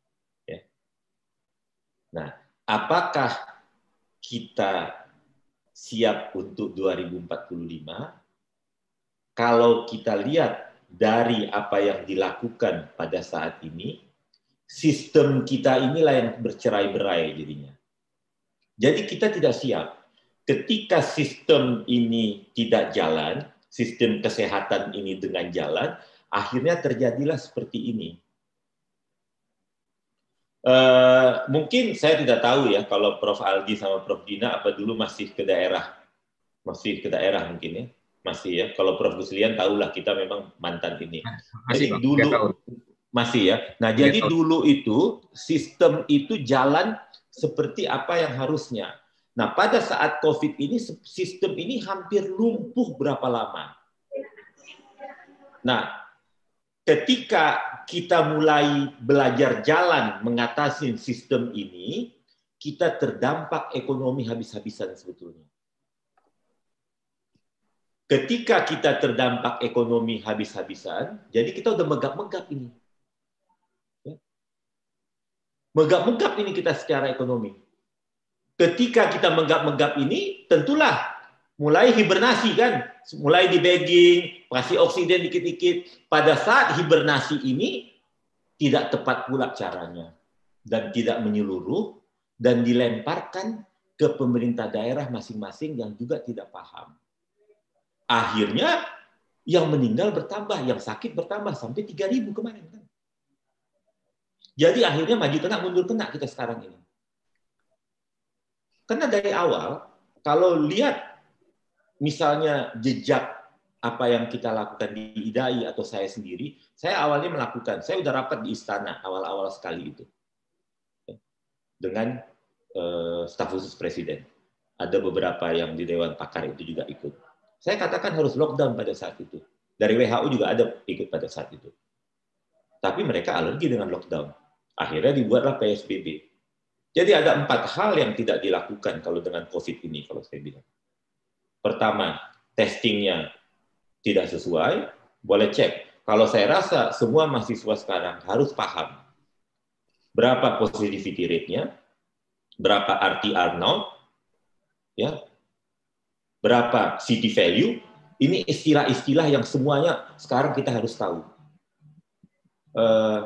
Ya. Nah, apakah kita siap untuk dua ribu empat puluh lima, kalau kita lihat dari apa yang dilakukan pada saat ini, sistem kita inilah yang bercerai-berai jadinya. Jadi kita tidak siap. Ketika sistem ini tidak jalan, sistem kesehatan ini dengan jalan, akhirnya terjadilah seperti ini. Uh, mungkin saya tidak tahu ya kalau Prof Aldi sama Prof Dina apa dulu masih ke daerah, masih ke daerah mungkin ya, masih ya. Kalau Prof Guslian tahulah kita memang mantan ini. Masih, jadi Bang, dulu masih ya. Nah jadi tahun. dulu itu sistem itu jalan seperti apa yang harusnya. Nah pada saat COVID ini sistem ini hampir lumpuh berapa lama. Nah ketika kita mulai belajar jalan mengatasi sistem ini, kita terdampak ekonomi habis-habisan sebetulnya. Ketika kita terdampak ekonomi habis-habisan, jadi kita udah megap-megap ini. Megap-megap ini kita secara ekonomi. Ketika kita megap-megap ini, tentulah mulai hibernasi kan, mulai di bagging, kasih oksigen dikit-dikit. Pada saat hibernasi ini tidak tepat pula caranya dan tidak menyeluruh dan dilemparkan ke pemerintah daerah masing-masing yang juga tidak paham. Akhirnya yang meninggal bertambah, yang sakit bertambah sampai tiga ribu kemarin kan. Jadi akhirnya maju kena mundur kena kita sekarang ini. Karena dari awal kalau lihat misalnya jejak apa yang kita lakukan di I D A I atau saya sendiri, saya awalnya melakukan, saya udah rapat di istana awal-awal sekali itu dengan uh, staf khusus presiden. Ada beberapa yang di Dewan Pakar itu juga ikut. Saya katakan harus lockdown pada saat itu. Dari W H O juga ada ikut pada saat itu. Tapi mereka alergi dengan lockdown. Akhirnya dibuatlah P S B B. Jadi ada empat hal yang tidak dilakukan kalau dengan COVID ini, kalau saya bilang. Pertama, testingnya tidak sesuai, boleh cek. Kalau saya rasa semua mahasiswa sekarang harus paham berapa positivity rate-nya, berapa R T R naught, ya, berapa C T value. Ini istilah-istilah yang semuanya sekarang kita harus tahu. Uh,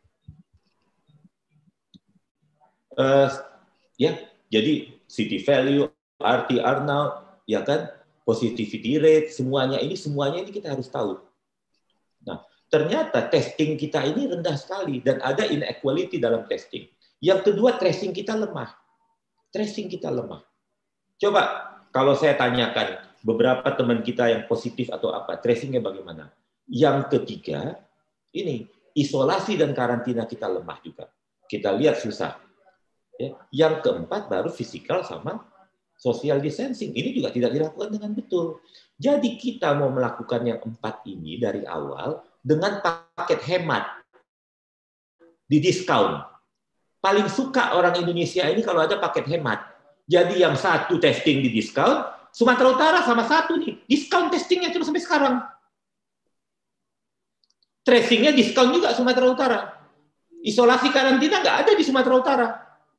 uh, ya, jadi C T value, R T R naught, ya kan? Positivity rate, semuanya ini semuanya ini kita harus tahu. Nah, ternyata testing kita ini rendah sekali dan ada inequality dalam testing. Yang kedua, tracing kita lemah. Tracing kita lemah. Coba kalau saya tanyakan beberapa teman kita yang positif atau apa, tracingnya bagaimana? Yang ketiga, ini isolasi dan karantina kita lemah juga. Kita lihat susah. Ya. Yang keempat baru fisikal sama social distancing. Ini juga tidak dilakukan dengan betul. Jadi kita mau melakukan yang empat ini dari awal dengan paket hemat. Di diskon. Paling suka orang Indonesia ini kalau ada paket hemat. Jadi yang satu testing di diskon, Sumatera Utara sama satu nih. Diskon testingnya terus sampai sekarang. Tracingnya diskon juga Sumatera Utara. Isolasi karantina nggak ada di Sumatera Utara.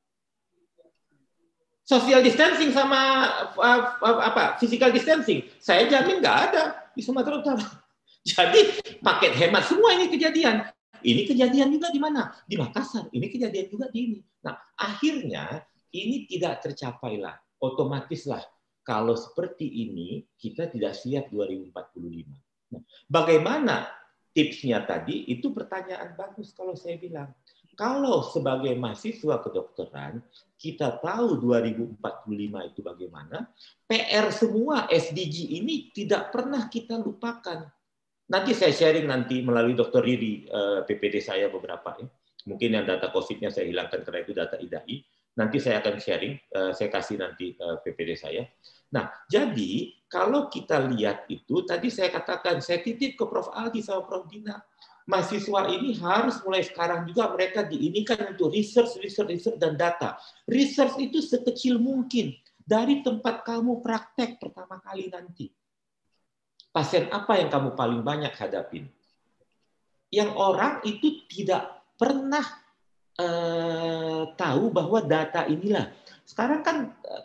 Social distancing sama apa physical distancing, saya jamin nggak ada di Sumatera Utara. Jadi paket hemat semua ini kejadian. Ini kejadian juga di mana? Di Makassar. Ini kejadian juga di ini. Nah, akhirnya ini tidak tercapai lah. Otomatis lah. Kalau seperti ini, kita tidak siap dua ribu empat puluh lima. Nah, bagaimana tipsnya tadi? Itu pertanyaan bagus kalau saya bilang. Kalau sebagai mahasiswa kedokteran, kita tahu dua ribu empat puluh lima itu bagaimana, P R semua S D G ini tidak pernah kita lupakan. Nanti saya sharing nanti melalui Dokter Riri, P P D saya beberapa. Ya. Mungkin yang data COVID-nya saya hilangkan karena itu data I D A I. Nanti saya akan sharing, saya kasih nanti P P D saya. Nah, jadi kalau kita lihat itu, tadi saya katakan, saya titip ke Prof Aldi sama Prof Dina. Mahasiswa ini harus mulai sekarang juga mereka diinikan untuk research, research, research, dan data. Research itu sekecil mungkin dari tempat kamu praktek pertama kali nanti. Pasien apa yang kamu paling banyak hadapin? Yang orang itu tidak pernah eh, tahu bahwa data inilah. Sekarang kan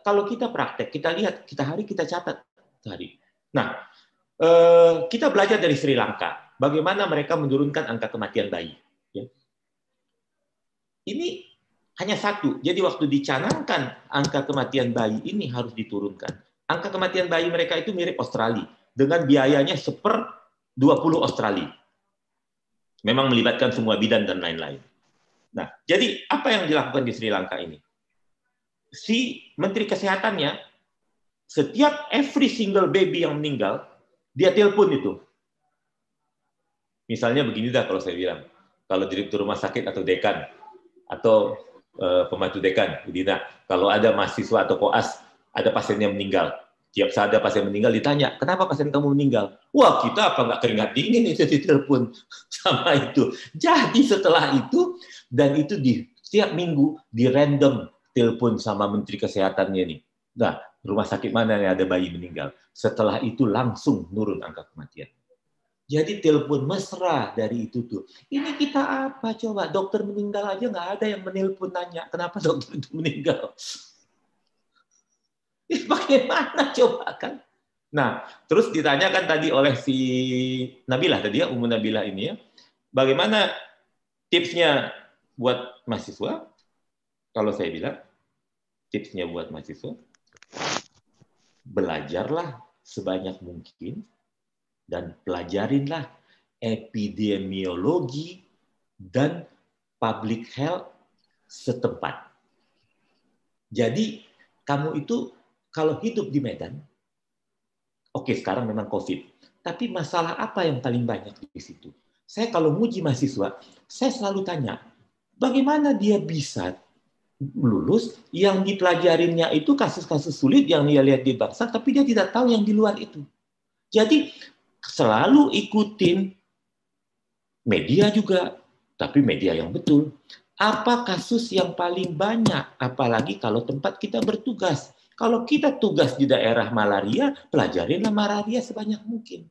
kalau kita praktek, kita lihat, kita hari kita catat hari. Nah, eh, kita belajar dari Sri Lanka, bagaimana mereka menurunkan angka kematian bayi. Ya. Ini hanya satu. Jadi waktu dicanangkan angka kematian bayi ini harus diturunkan. Angka kematian bayi mereka itu mirip Australia dengan biayanya seper dua puluh Australia. Memang melibatkan semua bidan dan lain-lain. Nah, jadi apa yang dilakukan di Sri Lanka ini? Si Menteri Kesehatannya, setiap every single baby yang meninggal, dia telepon itu. Misalnya begini dah kalau saya bilang, kalau direktur rumah sakit atau dekan, atau uh, pembantu dekan, Dina, kalau ada mahasiswa atau koas, ada pasien yang meninggal. Tiap saat ada pasien meninggal, ditanya, kenapa pasien kamu meninggal? Wah, kita apa nggak keringat dingin itu ditelepon sama itu. Jadi setelah itu, dan itu di setiap minggu di random telepon sama Menteri Kesehatannya nih. Nah, rumah sakit mana yang ada bayi meninggal? Setelah itu langsung nurun angka kematian. Jadi telepon mesra dari itu tuh. Ini kita apa coba? Dokter meninggal aja nggak ada yang menelpon nanya kenapa dokter itu meninggal. Bagaimana coba kan? Nah, terus ditanyakan tadi oleh si Nabilah tadi ya, Ummu Nabilah ini ya, bagaimana tipsnya buat mahasiswa? Kalau saya bilang, tipsnya buat mahasiswa, belajarlah sebanyak mungkin dan pelajarinlah epidemiologi dan public health setempat. Jadi kamu itu kalau hidup di Medan, oke sekarang memang COVID, tapi masalah apa yang paling banyak di situ? Saya kalau muji mahasiswa, saya selalu tanya, bagaimana dia bisa lulus yang dipelajarinnya itu kasus-kasus sulit yang dia lihat di bangsa, tapi dia tidak tahu yang di luar itu. Jadi selalu ikutin media juga, tapi media yang betul. Apa kasus yang paling banyak? Apalagi kalau tempat kita bertugas. Kalau kita tugas di daerah malaria, pelajarinlah malaria sebanyak mungkin.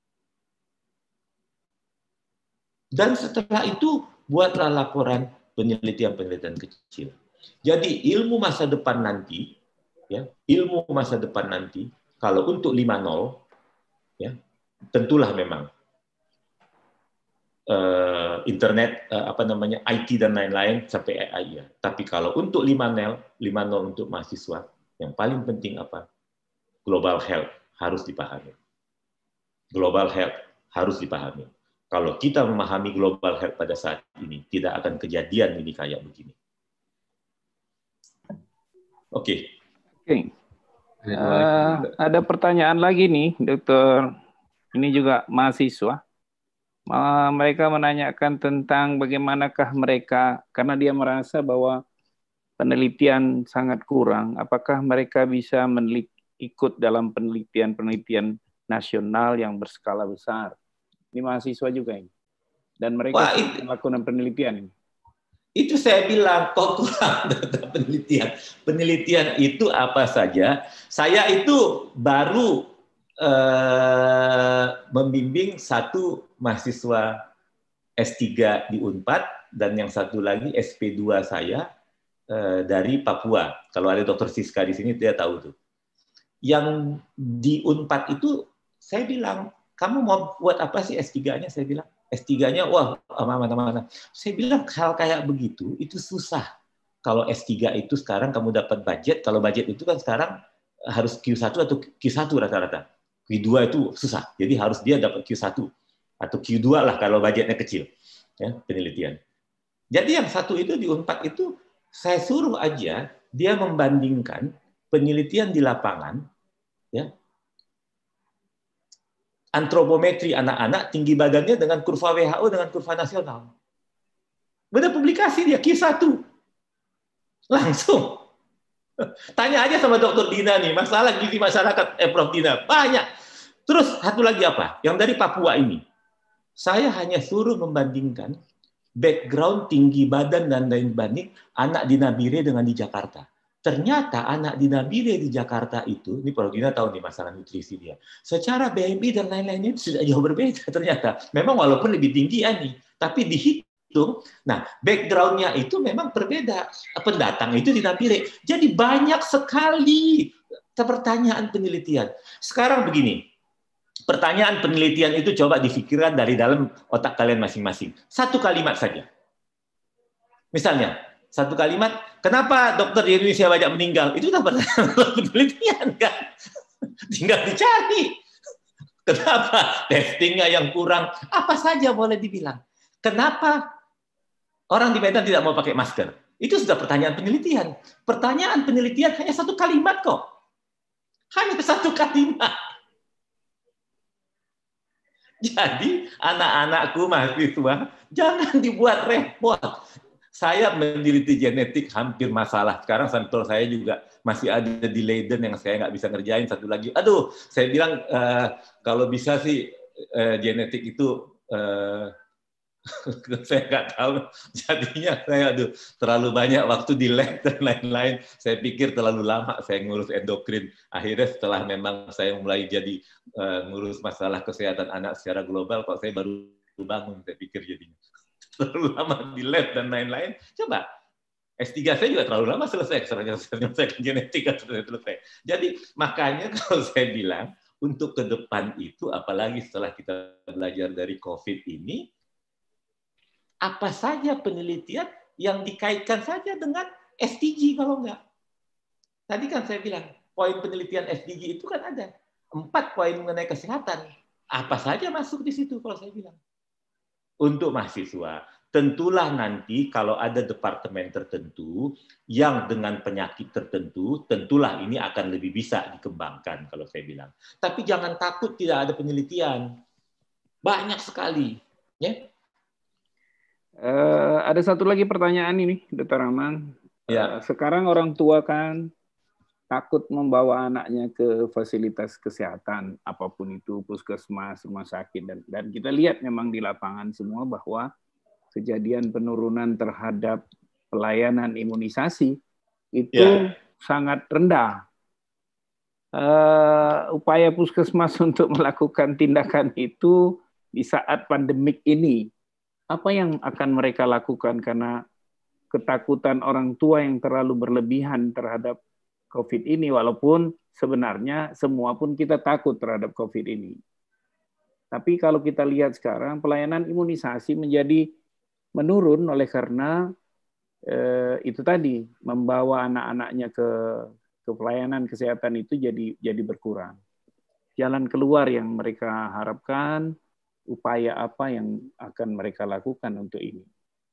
Dan setelah itu, buatlah laporan penelitian-penelitian kecil. Jadi ilmu masa depan nanti, ya, ilmu masa depan nanti, kalau untuk lima nol, ya, tentulah memang uh, internet, uh, apa namanya, I T dan lain-lain sampai A I ya. Tapi kalau untuk lima nol, lima nol untuk mahasiswa, yang paling penting apa? Global health harus dipahami. Global health harus dipahami. Kalau kita memahami global health pada saat ini, tidak akan kejadian ini kayak begini. Oke. Okay. Oke. Okay. Uh, ada pertanyaan lagi nih, Dokter. Ini juga mahasiswa. Uh, mereka menanyakan tentang bagaimanakah mereka, karena dia merasa bahwa penelitian sangat kurang, apakah mereka bisa menelit, ikut dalam penelitian-penelitian nasional yang berskala besar? Ini mahasiswa juga ini. Dan mereka Wah, itu, melakukan penelitian ini. Itu saya bilang, kok kurang data penelitian. Penelitian itu apa saja? Saya itu baru eh, membimbing satu mahasiswa S tiga di Unpad, dan yang satu lagi S P dua saya, dari Papua. Kalau ada Dokter Siska di sini, dia tahu tuh. Yang di Unpad itu, saya bilang, kamu mau buat apa sih S tiga-nya? Saya bilang, S tiga-nya, wah, mana-mana. Saya bilang, hal kayak begitu, itu susah. Kalau S tiga itu sekarang kamu dapat budget, kalau budget itu kan sekarang harus Q satu atau Q satu rata-rata. Q dua itu susah, jadi harus dia dapat Q satu. Atau Q dua lah kalau budgetnya kecil. Ya, penelitian. Jadi yang satu itu di Unpad itu, saya suruh aja dia membandingkan penelitian di lapangan, ya, antropometri anak-anak, tinggi badannya dengan kurva W H O dengan kurva nasional. Benar publikasi dia Q satu. Langsung. Tanya aja sama Dokter Dina nih, masalah gizi masyarakat, eh Prof Dina, banyak. Terus satu lagi apa? Yang dari Papua ini. Saya hanya suruh membandingkan background tinggi badan dan lain sebagainya anak di Nabire dengan di Jakarta. Ternyata anak di Nabire di Jakarta itu, ini Prof Dina tahu nih masalah nutrisi dia. Secara B M I dan lain-lainnya sudah jauh berbeda ternyata. Memang walaupun lebih tinggi ya nih, tapi di dihitung. Nah, background-nya itu memang berbeda. Pendatang itu dinampilkan. Jadi banyak sekali pertanyaan penelitian. Sekarang begini, pertanyaan penelitian itu coba difikirkan dari dalam otak kalian masing-masing. Satu kalimat saja. Misalnya, satu kalimat, kenapa dokter di Indonesia banyak meninggal? Itu sudah pertanyaan penelitian, kan? Tinggal dicari. Kenapa testingnya yang kurang? Apa saja boleh dibilang. Kenapa orang di Medan tidak mau pakai masker? Itu sudah pertanyaan penelitian. Pertanyaan penelitian hanya satu kalimat kok. Hanya satu kalimat. Jadi anak-anakku mahasiswa, jangan dibuat repot. Saya meneliti genetik hampir masalah. Sekarang sampel saya juga masih ada di Leiden yang saya nggak bisa ngerjain. Satu lagi, aduh, saya bilang uh, kalau bisa sih uh, genetik itu uh, saya nggak tahu. Jadinya saya aduh terlalu banyak waktu di lab dan lain-lain. Saya pikir terlalu lama saya ngurus endokrin. Akhirnya setelah memang saya mulai jadi uh, ngurus masalah kesehatan anak secara global, kok saya baru bangun. Saya pikir jadinya terlalu lama di lab dan lain-lain. Coba, S tiga saya juga terlalu lama selesai, selesai genetik sudah selesai. Jadi makanya kalau saya bilang, untuk ke depan itu, apalagi setelah kita belajar dari COVID ini, apa saja penelitian yang dikaitkan saja dengan S D G kalau enggak. Tadi kan saya bilang, poin penelitian S D G itu kan ada. Empat poin mengenai kesehatan. Apa saja masuk di situ kalau saya bilang. Untuk mahasiswa, tentulah nanti kalau ada departemen tertentu yang dengan penyakit tertentu, tentulah ini akan lebih bisa dikembangkan kalau saya bilang. Tapi jangan takut tidak ada penelitian. Banyak sekali. Ya? Uh, ada satu lagi pertanyaan ini, Dokter Aman. Ya. Uh, sekarang orang tua kan takut membawa anaknya ke fasilitas kesehatan, apapun itu, puskesmas, rumah sakit, dan, dan kita lihat memang di lapangan semua bahwa kejadian penurunan terhadap pelayanan imunisasi itu yeah. sangat rendah. Uh, upaya puskesmas untuk melakukan tindakan itu di saat pandemik ini, apa yang akan mereka lakukan karena ketakutan orang tua yang terlalu berlebihan terhadap COVID ini, walaupun sebenarnya semua pun kita takut terhadap COVID ini. Tapi kalau kita lihat sekarang, pelayanan imunisasi menjadi menurun oleh karena eh, itu tadi, membawa anak-anaknya ke, ke pelayanan kesehatan itu jadi, jadi berkurang. Jalan keluar yang mereka harapkan, upaya apa yang akan mereka lakukan untuk ini?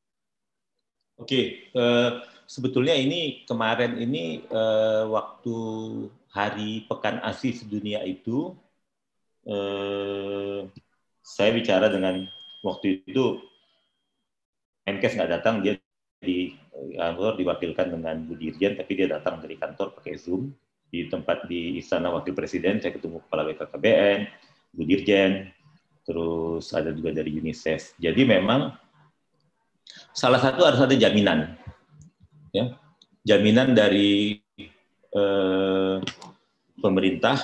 Oke, uh, sebetulnya ini kemarin ini uh, waktu Hari Pekan ASI Sedunia itu, uh, saya bicara dengan waktu itu Menkes nggak datang, dia di kantor diwakilkan dengan Bu Dirjen, tapi dia datang dari kantor pakai Zoom di tempat di Istana Wakil Presiden. Saya ketemu Kepala B K K B N, Bu Dirjen, terus ada juga dari UNICEF. Jadi memang salah satu harus ada jaminan, ya, jaminan dari eh, pemerintah.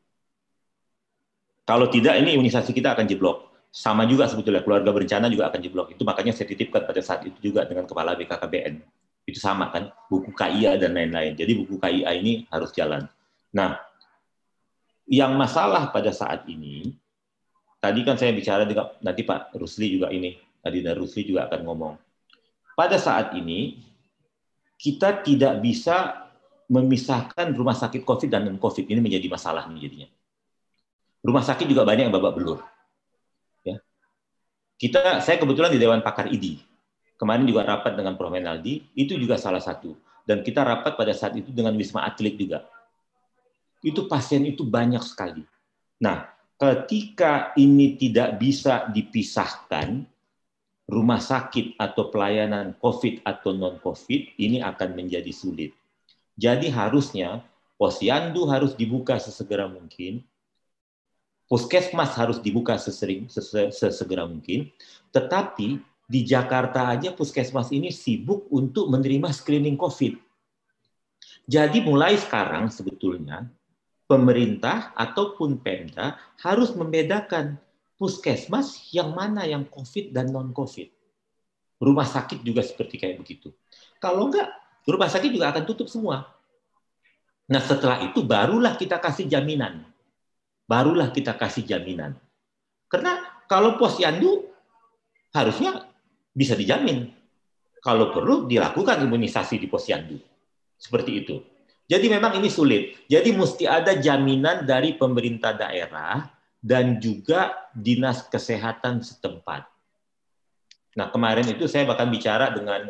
Kalau tidak, ini imunisasi kita akan jeblok. Sama juga sebetulnya keluarga berencana juga akan jeblok. Itu makanya saya titipkan pada saat itu juga dengan Kepala B K K B N. Itu sama kan, buku K I A dan lain-lain. Jadi buku K I A ini harus jalan. Nah, yang masalah pada saat ini, tadi kan saya bicara dengan nanti Pak Rusli juga ini, Adina Rusli juga akan ngomong. Pada saat ini, kita tidak bisa memisahkan rumah sakit COVID dan non-COVID. Ini menjadi masalah nih jadinya. Rumah sakit juga banyak yang babak belur. Ya. Kita, saya kebetulan di Dewan Pakar I D I. Kemarin juga rapat dengan Prof Menaldi, itu juga salah satu. Dan kita rapat pada saat itu dengan Wisma Atlet juga. Itu pasien itu banyak sekali. Nah, ketika ini tidak bisa dipisahkan, rumah sakit atau pelayanan COVID atau non-COVID, ini akan menjadi sulit. Jadi harusnya posyandu harus dibuka sesegera mungkin, puskesmas harus dibuka sesering, sesegera mungkin, tetapi di Jakarta aja puskesmas ini sibuk untuk menerima screening COVID. Jadi mulai sekarang sebetulnya pemerintah ataupun Pemda harus membedakan puskesmas yang mana yang COVID dan non-COVID. Rumah sakit juga seperti kayak begitu. Kalau enggak, rumah sakit juga akan tutup semua. Nah, setelah itu barulah kita kasih jaminan. Barulah kita kasih jaminan. Karena kalau posyandu harusnya bisa dijamin. Kalau perlu dilakukan imunisasi di posyandu. Seperti itu. Jadi memang ini sulit. Jadi mesti ada jaminan dari pemerintah daerah dan juga dinas kesehatan setempat. Nah, kemarin itu saya bahkan bicara dengan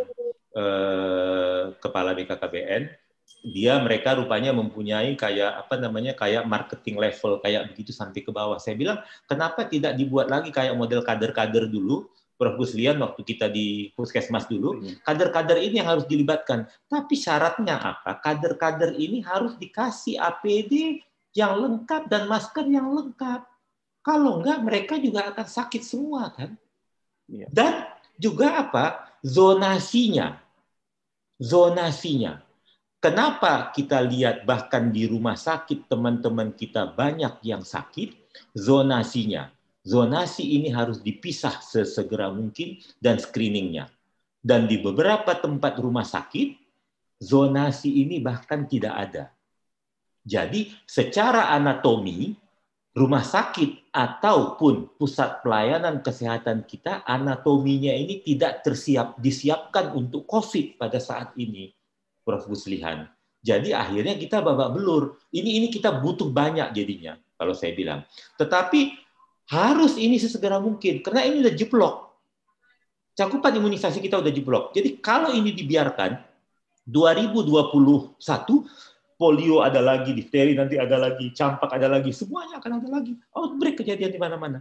eh, kepala B K K B N, dia mereka rupanya mempunyai kayak apa namanya kayak marketing level kayak begitu sampai ke bawah. Saya bilang, kenapa tidak dibuat lagi kayak model kader-kader dulu, Prof Guslian waktu kita di Puskesmas dulu, kader-kader ini yang harus dilibatkan. Tapi syaratnya apa? Kader-kader ini harus dikasih A P D yang lengkap dan masker yang lengkap. Kalau enggak, mereka juga akan sakit semua kan. Dan juga apa? Zonasinya. Zonasinya. Kenapa kita lihat bahkan di rumah sakit teman-teman kita banyak yang sakit? Zonasinya. Zonasi ini harus dipisah sesegera mungkin dan screeningnya. Dan di beberapa tempat rumah sakit, zonasi ini bahkan tidak ada. Jadi secara anatomi, rumah sakit ataupun pusat pelayanan kesehatan kita, anatominya ini tidak tersiap, disiapkan untuk COVID pada saat ini, Prof Guslihan. Jadi akhirnya kita babak belur. Ini ini kita butuh banyak jadinya, kalau saya bilang. Tetapi harus ini sesegera mungkin, karena ini udah jeblok. Cakupan imunisasi kita udah jeblok. Jadi kalau ini dibiarkan, dua ribu dua puluh satu polio ada lagi, difteri nanti ada lagi, campak ada lagi, semuanya akan ada lagi. Outbreak kejadian di mana-mana.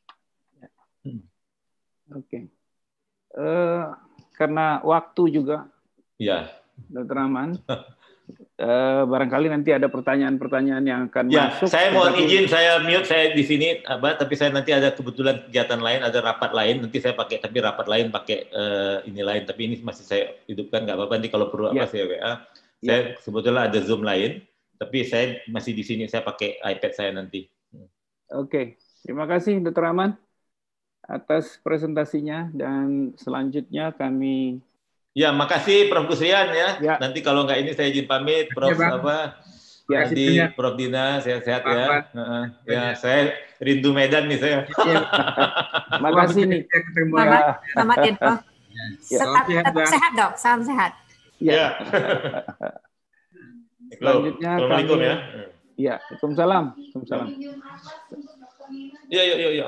Hmm. Oke. Okay. Uh, karena waktu juga, ya, Dokter Aman, uh, barangkali nanti ada pertanyaan-pertanyaan yang akan ya, masuk. Saya mohon tetapi... izin, saya mute, saya di sini, apa, tapi saya nanti ada kebetulan kegiatan lain, ada rapat lain, nanti saya pakai, tapi rapat lain pakai uh, ini lain, tapi ini masih saya hidupkan, nggak apa-apa, nanti kalau perlu ya. apa saya W A. Saya ya. Sebetulnya ada Zoom lain, tapi saya masih di sini, saya pakai iPad saya nanti. Oke, terima kasih Dokter Aman atas presentasinya, dan selanjutnya kami... Ya, makasih Prof Guslian ya. ya. Nanti kalau nggak ini saya izin pamit, Prof ya, apa, ya, di Prof Dina, sehat-sehat ya. Uh, ya, saya rindu Medan nih saya. Ya. Makasih nih. Selamat, selamat ya Prof. Tetap, tetap sehat dok, salam sehat. Ya. Selanjutnya Assalamualaikum kami, ya. Ya, Waalaikumsalam. Waalaikumsalam. Iya, iya, iya, iya.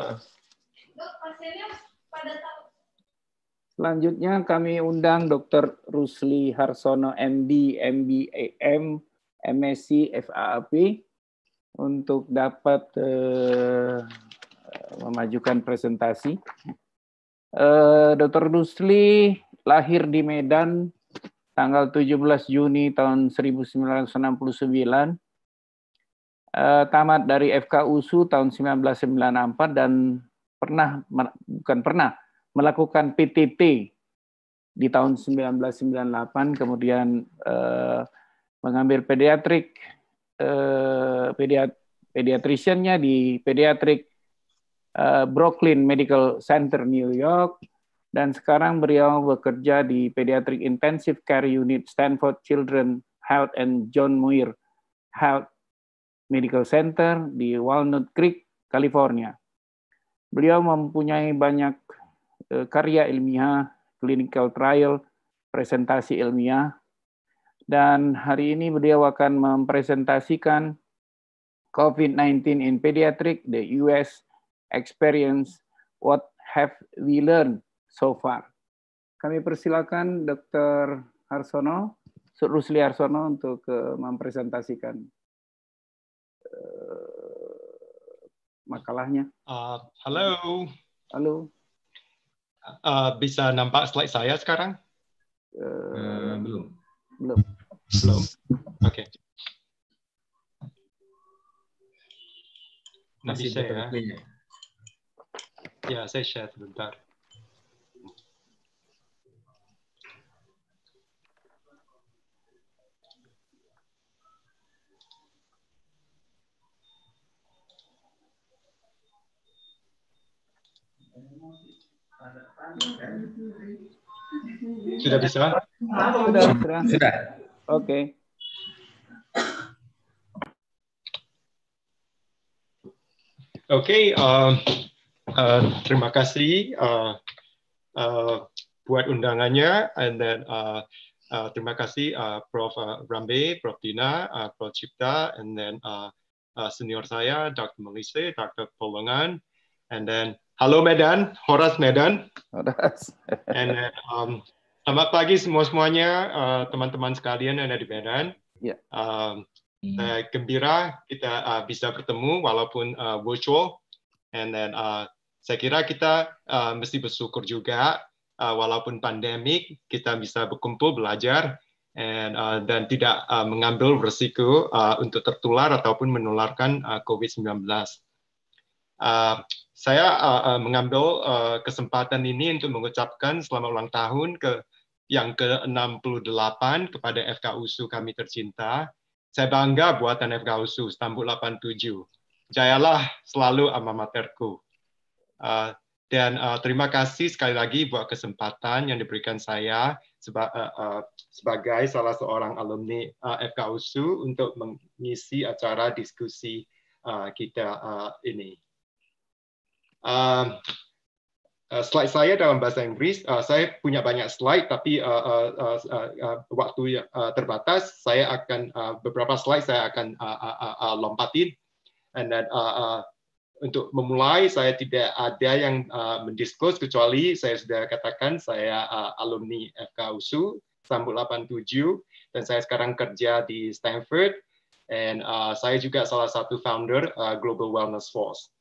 Selanjutnya kami undang Dokter Rusli Harsono M D, M B A M, M Sc, F A A P untuk dapat uh, memajukan presentasi. Uh, Dokter Rusli lahir di Medan tanggal tujuh belas Juni tahun seribu sembilan ratus enam puluh sembilan, uh, tamat dari F K U S U tahun seribu sembilan ratus sembilan puluh empat dan pernah, bukan pernah, melakukan P T T di tahun seribu sembilan ratus sembilan puluh delapan, kemudian uh, mengambil pediatrik, uh, pediat pediatriciannya di Pediatric uh, Brooklyn Medical Center, New York, dan sekarang beliau bekerja di Pediatric Intensive Care Unit Stanford Children's Health and John Muir Health Medical Center di Walnut Creek, California. Beliau mempunyai banyak uh, karya ilmiah, clinical trial, presentasi ilmiah, dan hari ini beliau akan mempresentasikan COVID nineteen in Pediatric, the U S experience, what have we learned so far. Kami persilakan Dokter Harsono, Rusli Harsono untuk uh, mempresentasikan uh, makalahnya. Uh, halo. Halo. Uh, bisa nampak slide saya sekarang? Uh, uh, belum. Belum. Belum. Oke. Okay. Masih bisa ya? ya? Ya, saya share sebentar. Sudah bisa? Sudah, sudah. Sudah. Oke. Oke, uh, uh, terima kasih uh, uh, buat undangannya, and then uh, uh, terima kasih uh, Prof Rambe, Prof Dina, uh, Prof Cipta, and then uh, uh, senior saya, Doktor Melise, Doktor Polongan, and then halo Medan, Horas Medan, Horas. and then um, selamat pagi semua semuanya uh, teman-teman sekalian yang ada di Medan. Ya. Um, Saya gembira kita uh, bisa bertemu walaupun uh, virtual, and then uh, saya kira kita uh, mesti bersyukur juga uh, walaupun pandemik kita bisa berkumpul belajar and uh, dan tidak uh, mengambil risiko uh, untuk tertular ataupun menularkan uh, COVID sembilan belas. Uh, saya uh, uh, mengambil uh, kesempatan ini untuk mengucapkan selamat ulang tahun ke yang ke enam puluh delapan kepada F K U S U kami tercinta. Saya bangga buatan F K U S U Stambul delapan puluh tujuh. Jayalah selalu alma materku. Uh, dan uh, terima kasih sekali lagi buat kesempatan yang diberikan saya seba uh, uh, sebagai salah seorang alumni uh, F K U S U untuk mengisi acara diskusi uh, kita uh, ini. Uh, Uh, slide saya dalam bahasa Inggris, uh, saya punya banyak slide, tapi uh, uh, uh, uh, waktu uh, terbatas, saya akan uh, beberapa slide saya akan uh, uh, uh, lompatin. And then, uh, uh, untuk memulai, saya tidak ada yang uh, mendiskus kecuali saya sudah katakan saya uh, alumni F K U S U Stambul delapan puluh tujuh, dan saya sekarang kerja di Stanford, and uh, saya juga salah satu founder uh, Global Wellness Force.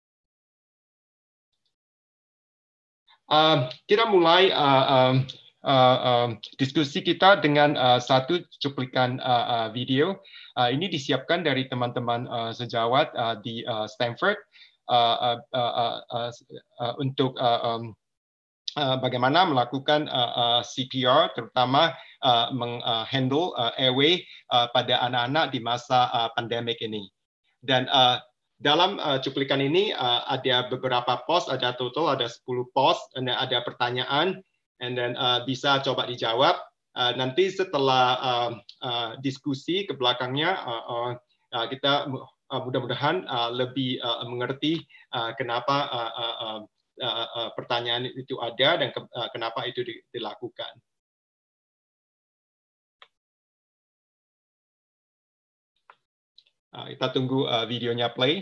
Uh, kita mulai uh, um, uh, um, diskusi kita dengan uh, satu cuplikan uh, uh, video. Uh, ini disiapkan dari teman-teman uh, sejawat uh, di uh, Stanford uh, uh, uh, uh, uh, untuk uh, um, uh, bagaimana melakukan uh, uh, C P R, terutama uh, menghandle uh, airway uh, pada anak-anak di masa uh, pandemik ini. Dan uh, dalam uh, cuplikan ini uh, ada beberapa post, ada total ada sepuluh post, dan ada pertanyaan, and then uh, bisa coba dijawab. Uh, nanti setelah uh, uh, diskusi ke belakangnya, uh, uh, uh, kita uh, mudah-mudahan uh, lebih uh, mengerti uh, kenapa uh, uh, uh, uh, uh, pertanyaan itu ada dan ke, uh, kenapa itu di, dilakukan. Uh, kita tunggu uh, videonya play.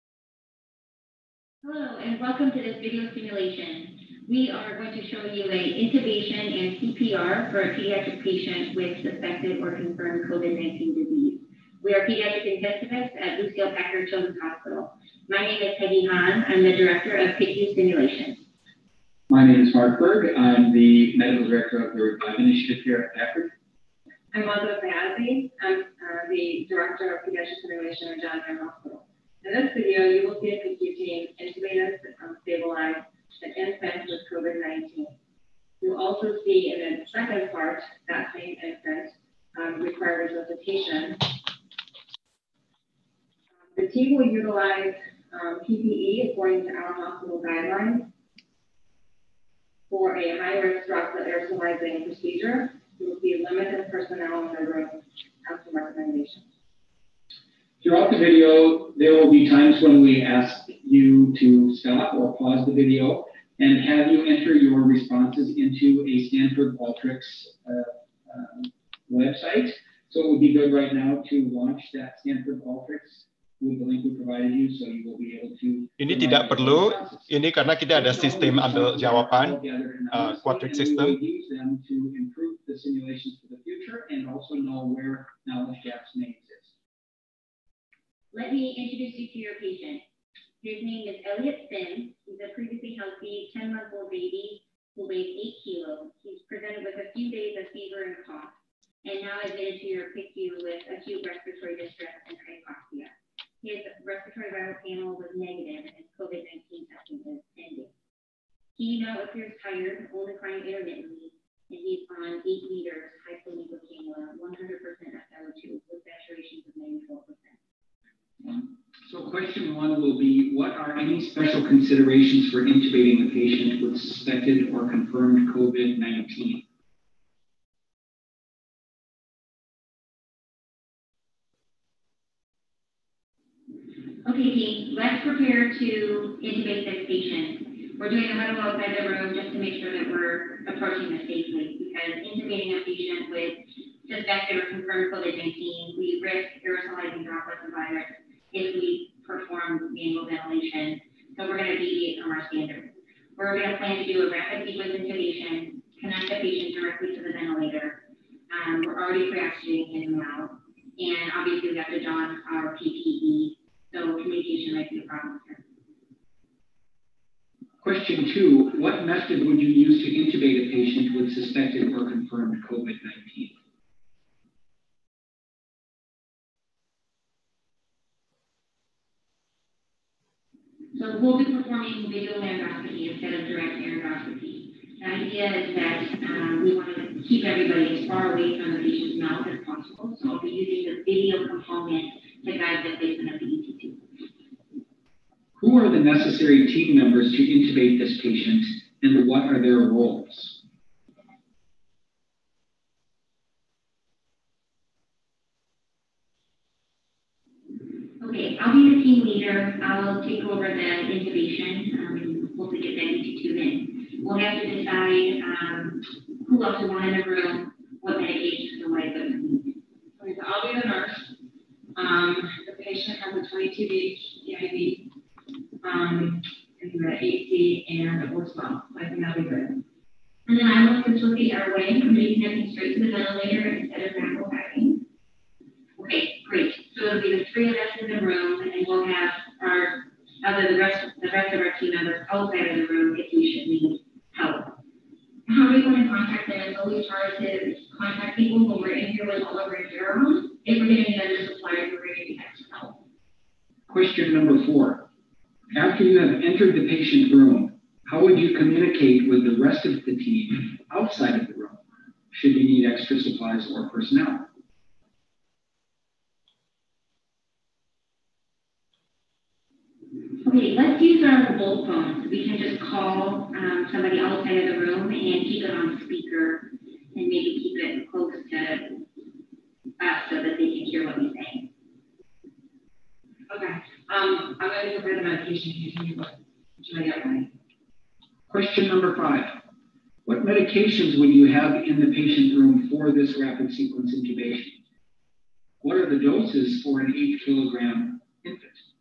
Hello and welcome to this video simulation. We are going to show you an intubation and C P R for a pediatric patient with suspected or confirmed COVID nineteen disease. We are pediatric intensivists at Lucille Packard Children's Hospital. My name is Peggy Hahn. I'm the director of P I C U Simulations. My name is Mark Berg. I'm the medical director of the Revive Initiative here at Packard. I'm Martha Fayazi. I'm uh, the Director of Pediatric Simulation at John Muir Hospital. In this video, you will see a P I C U team intubate and stabilize an infant with COVID nineteen. You'll also see in the second part, that same infant um, require resuscitation. Um, the team will utilize um, P P E according to our hospital guidelines for a high-risk droplet aerosolizing procedure. You will see limited personnel in the room as to recommendations. Throughout the video, there will be times when we ask you to stop or pause the video and have you enter your responses into a Stanford Qualtrics uh, um, website. So it would be good right now to launch that Stanford Qualtrics with the link we provided you, so you will be able to. Ini tidak perlu, ini karena kita ada sistem ambil jawaban, uh, Qualtrics system. Use them to improve the simulations for the future and also know where knowledge gaps may exist. Let me introduce you to your patient. His name is Elliot Finn. He's a previously healthy ten-month-old baby who weighs eight kilos. He's presented with a few days of fever and cough, and now admitted to your P I C U with acute respiratory distress and hypoxia. His respiratory viral panel was negative, and COVID nineteen testing is pending. He now appears tired, only crying intermittently, and he's on eight liters hyponicocannula, one hundred percent F I O two, with saturations of ninety-four percent. So question one will be, what are any special considerations for intubating a patient with suspected or confirmed COVID nineteen? Okay, team, let's prepare to intubate this patient. We're doing a huddle outside the room just to make sure that we're approaching this safely, because intubating a patient with suspected or confirmed COVID nineteen, we risk aerosolizing droplets of virus if we perform manual ventilation. So we're going to deviate from our standards. We're going to plan to do a rapid sequence intubation, connect the patient directly to the ventilator. Um, we're already pre-oxygenating him now. And obviously we have to don our P P E. So communication might be a problem here. Question two, what method would you use to intubate a patient with suspected or confirmed COVID nineteen? So we'll be performing video laryngoscopy instead of direct laryngoscopy. The idea is that um, we want to keep everybody as far away from the patient's mouth as possible. So I'll be using the video component to guide the placement of the E T tube. Who are the necessary team members to intubate this patient, and what are their roles? Okay, I'll be the team leader. I'll take over the intubation. Um, hopefully get that E T tube in. We'll have to decide um, who else we want in the room, what medications and what equipment we need. Okay, so I'll be the nurse. Um, the patient has a twenty-two gauge P I V um, in the A C and it works well. So I think that'll be good. And then I will facilitate our way. I'm going to be connecting straight to the ventilator instead of manual packing. Okay, great. So it'll be the three of us in the room, and we'll have our other the rest the rest of our team members outside of the room if we should need help. How are we going to contact them? So we try to contact people when we're in here with all of our gear on. If we're going to need other suppliers, we're going to need extra help. Question number four. After you have entered the patient room, how would you communicate with the rest of the team outside of the room, should you need extra supplies or personnel? Okay, let's use our bolt phones. We can just call um, somebody outside of the room and keep it on speaker and maybe keep it close to us so that they can hear what we say. Okay, um, I'm going to prepare the medication. Can you tell me what should I get ready? Question number five. What medications would you have in the patient room for this rapid sequence intubation? What are the doses for an eight kilogram infant?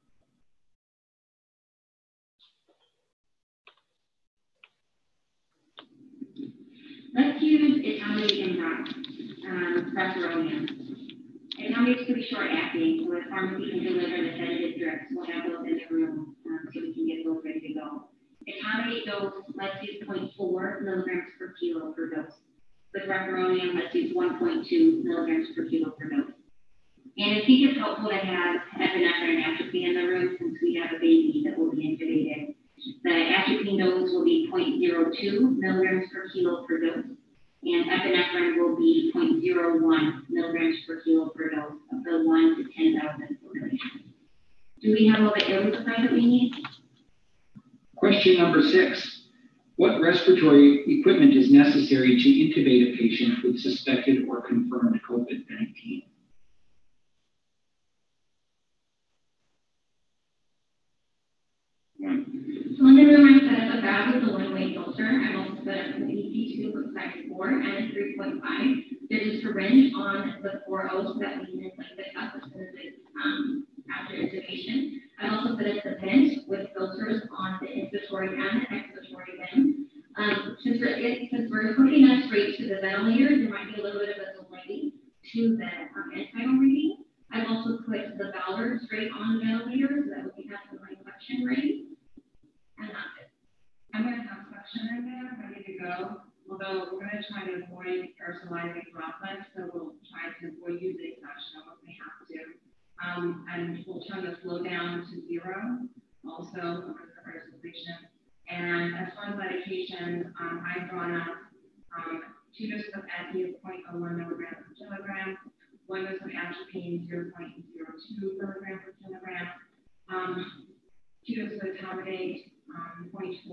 Let's use Etomidate and um, Restoronium. Etomidate is pretty short acting, so the pharmacy can deliver the sedative drips. We'll have those in the room um, so we can get those ready to go. Etomidate dose, let's use zero point four milligrams per kilo per dose. With Restoronium, let's use one point two milligrams per kilo per dose. And I think it's helpful to have epinephrine and atropine in the room since we have a baby that will be intubated. The atropine dose will be zero point zero two milligrams per kilo per dose, and epinephrine will be zero point zero one milligrams per kilo per dose of the one to ten thousand formulation. Do we have all the airway supply that we need? Question number six. What respiratory equipment is necessary to intubate a patient with suspected or confirmed COVID nineteen? So in the room, I set up a bag with a one-way filter. I've also set up an E C tube with size four and a three point five. There's a syringe on the four O so that we can inflate the cup as soon as it's um, after intubation. I also set up the vent with filters on the inspiratory and the expiratory vent. Um, since, we're, it, since we're hooking us straight to the ventilator, there might be a little bit of a delay to the um, end-tidal reading. I've also put the ballard straight on the ventilator so that we can have the right suction rate. And that's it. I'm going to have suction in there, ready to go. Although we're going to try to avoid aerosolizing droplets, so we'll try to avoid using suction unless we have to. Um, and we'll turn the flow down to zero, also because of aerosolization. And as far as medication, um, I've drawn up um, two doses of A T I of zero point zero one milligrams per kilogram, one dose of atropine zero point zero two milligrams per kilogram,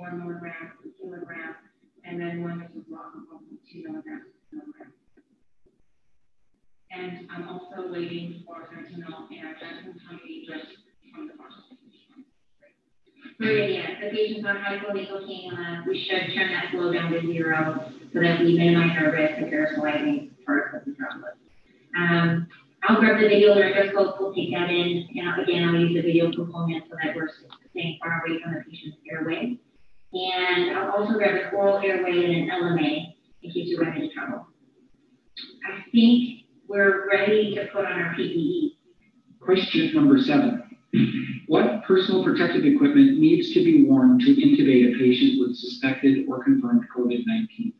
four milligrams per kilogram, and then one is a block of one point two milligrams per kilogram. And I'm also waiting for fentanyl and fentanyl just from the pharmacy. Maria, yeah, the patients on high flow nasal cannula, we should turn that flow down to zero so that we minimize our risk of aerosolizing parts of the droplet. Um, I'll grab the video laryngoscope, we'll take that in, and again, I'll use the video component so that we're staying far away from the patient's airway. And I'll also grab the oral airway and an L M A in case you run into trouble. I think we're ready to put on our P P E. Question number seven. What personal protective equipment needs to be worn to intubate a patient with suspected or confirmed COVID nineteen?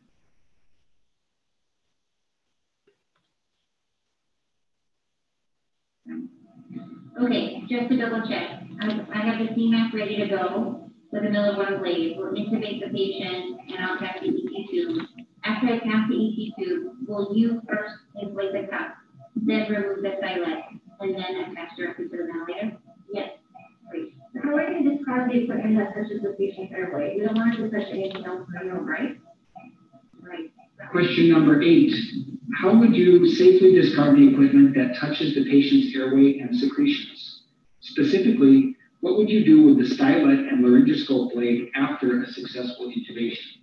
Okay, just to double check, I, I have the C MAC ready to go with a Miller one blade. We'll intubate the patient and I'll test the E C tube. After I pass the E C tube, will you first inflate the cup, then remove the stylet, and then attach directly to the ventilator? Yes. Great. How are you going to describe the equipment that touches the patient's airway? We don't want to touch anything else manual, right? Right. Question number eight. How would you safely discard the equipment that touches the patient's airway and secretions? Specifically, what would you do with the stylet and laryngoscope blade after a successful intubation?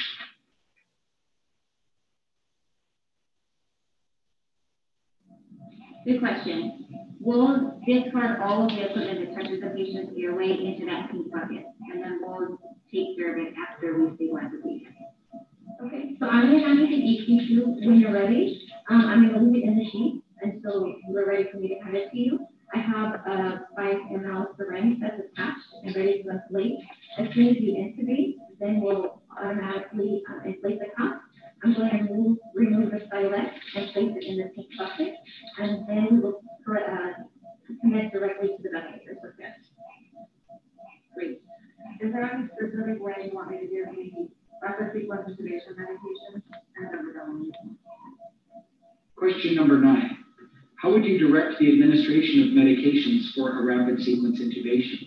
Good question. We'll discard all of the equipment that touches the patient's airway into that pink bucket, and then we'll take care of it after we stabilize the patient. Okay, so I'm going to hand you the E C tube when you're ready. Um, I'm going to leave it in the sheet, and so we're ready for me to hand it to you. I have a five milliliter syringe that's attached and ready to inflate. As soon as you intubate, then we'll automatically uh, inflate the cup. I'm going to remove, remove the stylet and place it in the pink bucket, and then we will uh, connect directly to the ventilator for this. Great. Is there any specific way you want me to do any rapid sequence intubation medication? And then we're done. Question number nine. How would you direct the administration of medications for a rapid sequence intubation?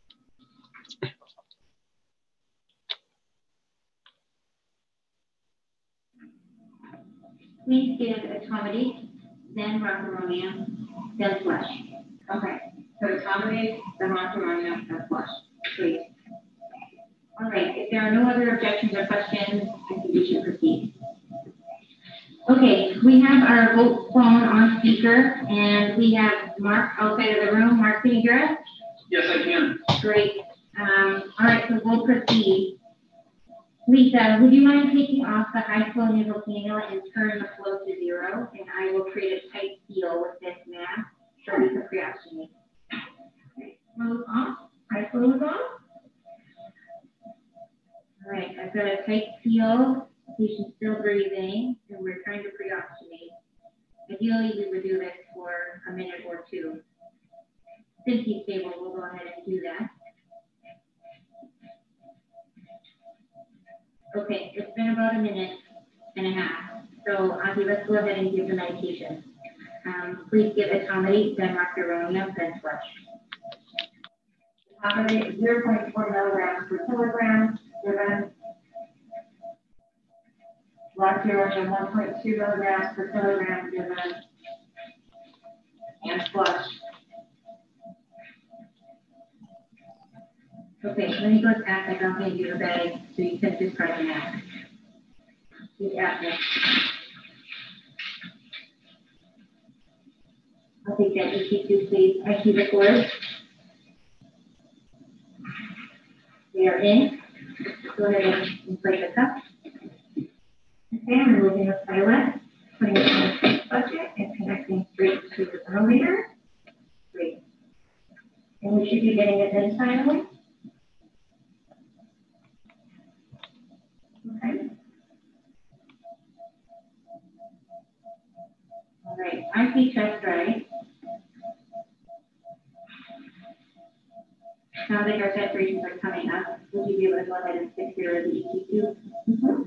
Please give etomidate, then rocuronium, then flush. Okay, so etomidate, then rocuronium, then flush. Great. All right, if there are no other objections or questions, I think we should proceed. Okay, we have our vote phone on speaker, and we have Mark outside of the room. Mark, can you hear us? Yes, I can. Great. Um, all right, so we'll proceed. Lisa, would you mind taking off the high flow nasal cannula and turn the flow to zero? And I will create a tight seal with this mask so we can pre-oxygenate. Okay, flow off. High flow is off. All right, I've got a tight seal. The patient's still breathing, and we're trying to pre-oxygenate. Ideally, we would do this for a minute or two. Since he's stable, we'll go ahead and do that. Okay, it's been about a minute and a half. So, Auntie, let's go ahead and give the medication. Um, please give etomidate, then rocuronium, then flush. Etomidate zero point four milligrams per kilogram, given. Rocuronium one point two milligrams per kilogram, given. And flush. Okay, let me go back. I don't need you a bag, so you can discard the mask. Yeah. I'll take that E C two, please. I see the cord. We are in. Go ahead and inflate the cup. Okay, I'm removing the stylet, putting it in the pink bucket, and connecting straight to the ventilator. Great. And we should be getting it in finally. Okay. All right, I see chest right. Sounds like our saturations are coming up. Would you be able to go ahead and secure the E C two? Mm-hmm.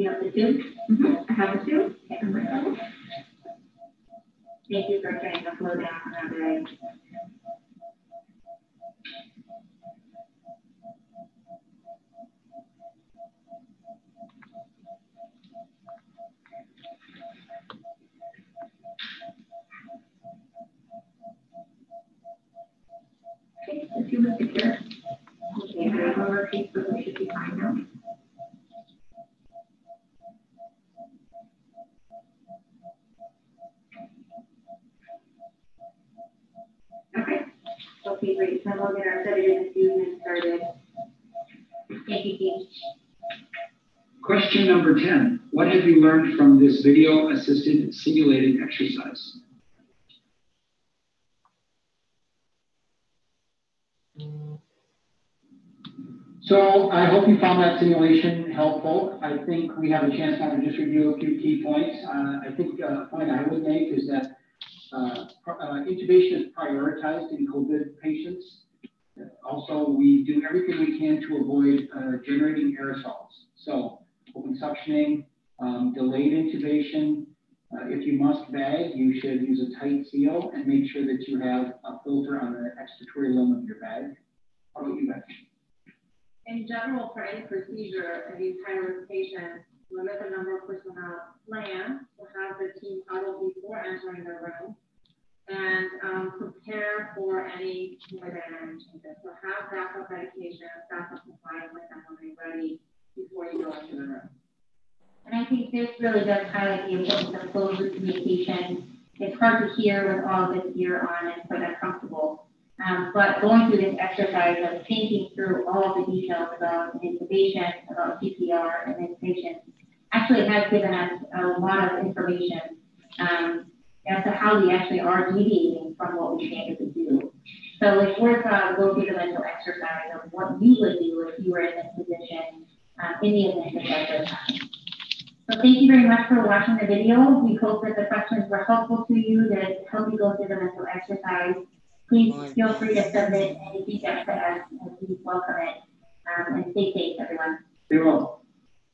You have the two? Mm-hmm. I have the two. Okay, I'm ready. Thank you for trying to slow down on that day. Okay, so if you look at your, okay, very lower case, but we should be fine now. Okay, okay, great. So we'll get our study diffusion started. Thank you, Keith. Question number ten. What have you learned from this video-assisted simulated exercise? So I hope you found that simulation helpful. I think we have a chance now to just review a few key points. Uh, I think a point I would make is that uh, uh, intubation is prioritized in COVID patients. Also, we do everything we can to avoid uh, generating aerosols. So open suctioning, um, delayed intubation. Uh, if you must bag, you should use a tight seal and make sure that you have a filter on the expiratory limb of your bag. How about you, Becky? In general, for any procedure in these high-risk patients, limit the number of personnel, plan to have the team huddle before entering the room, and um, prepare for any hemodynamic changes. So have backup medication, backup supplies with them when they're ready before you go into the room. And I think this really does highlight the importance of closed loop communication. It's hard to hear with all this gear on and feel that comfortable. Um, but going through this exercise of thinking through all of the details about intubation, about C P R, and intubation, actually has given us a lot of information um, as to how we actually are deviating from what we standardly do. So it's worth uh, go through the mental exercise of what you would do if you were in this position um, in the event that that does happen. So thank you very much for watching the video. We hope that the questions were helpful to you, that help you go through the mental exercise. Please feel free to submit any feedback to us, and please welcome it. Um, and stay safe, everyone. Stay well.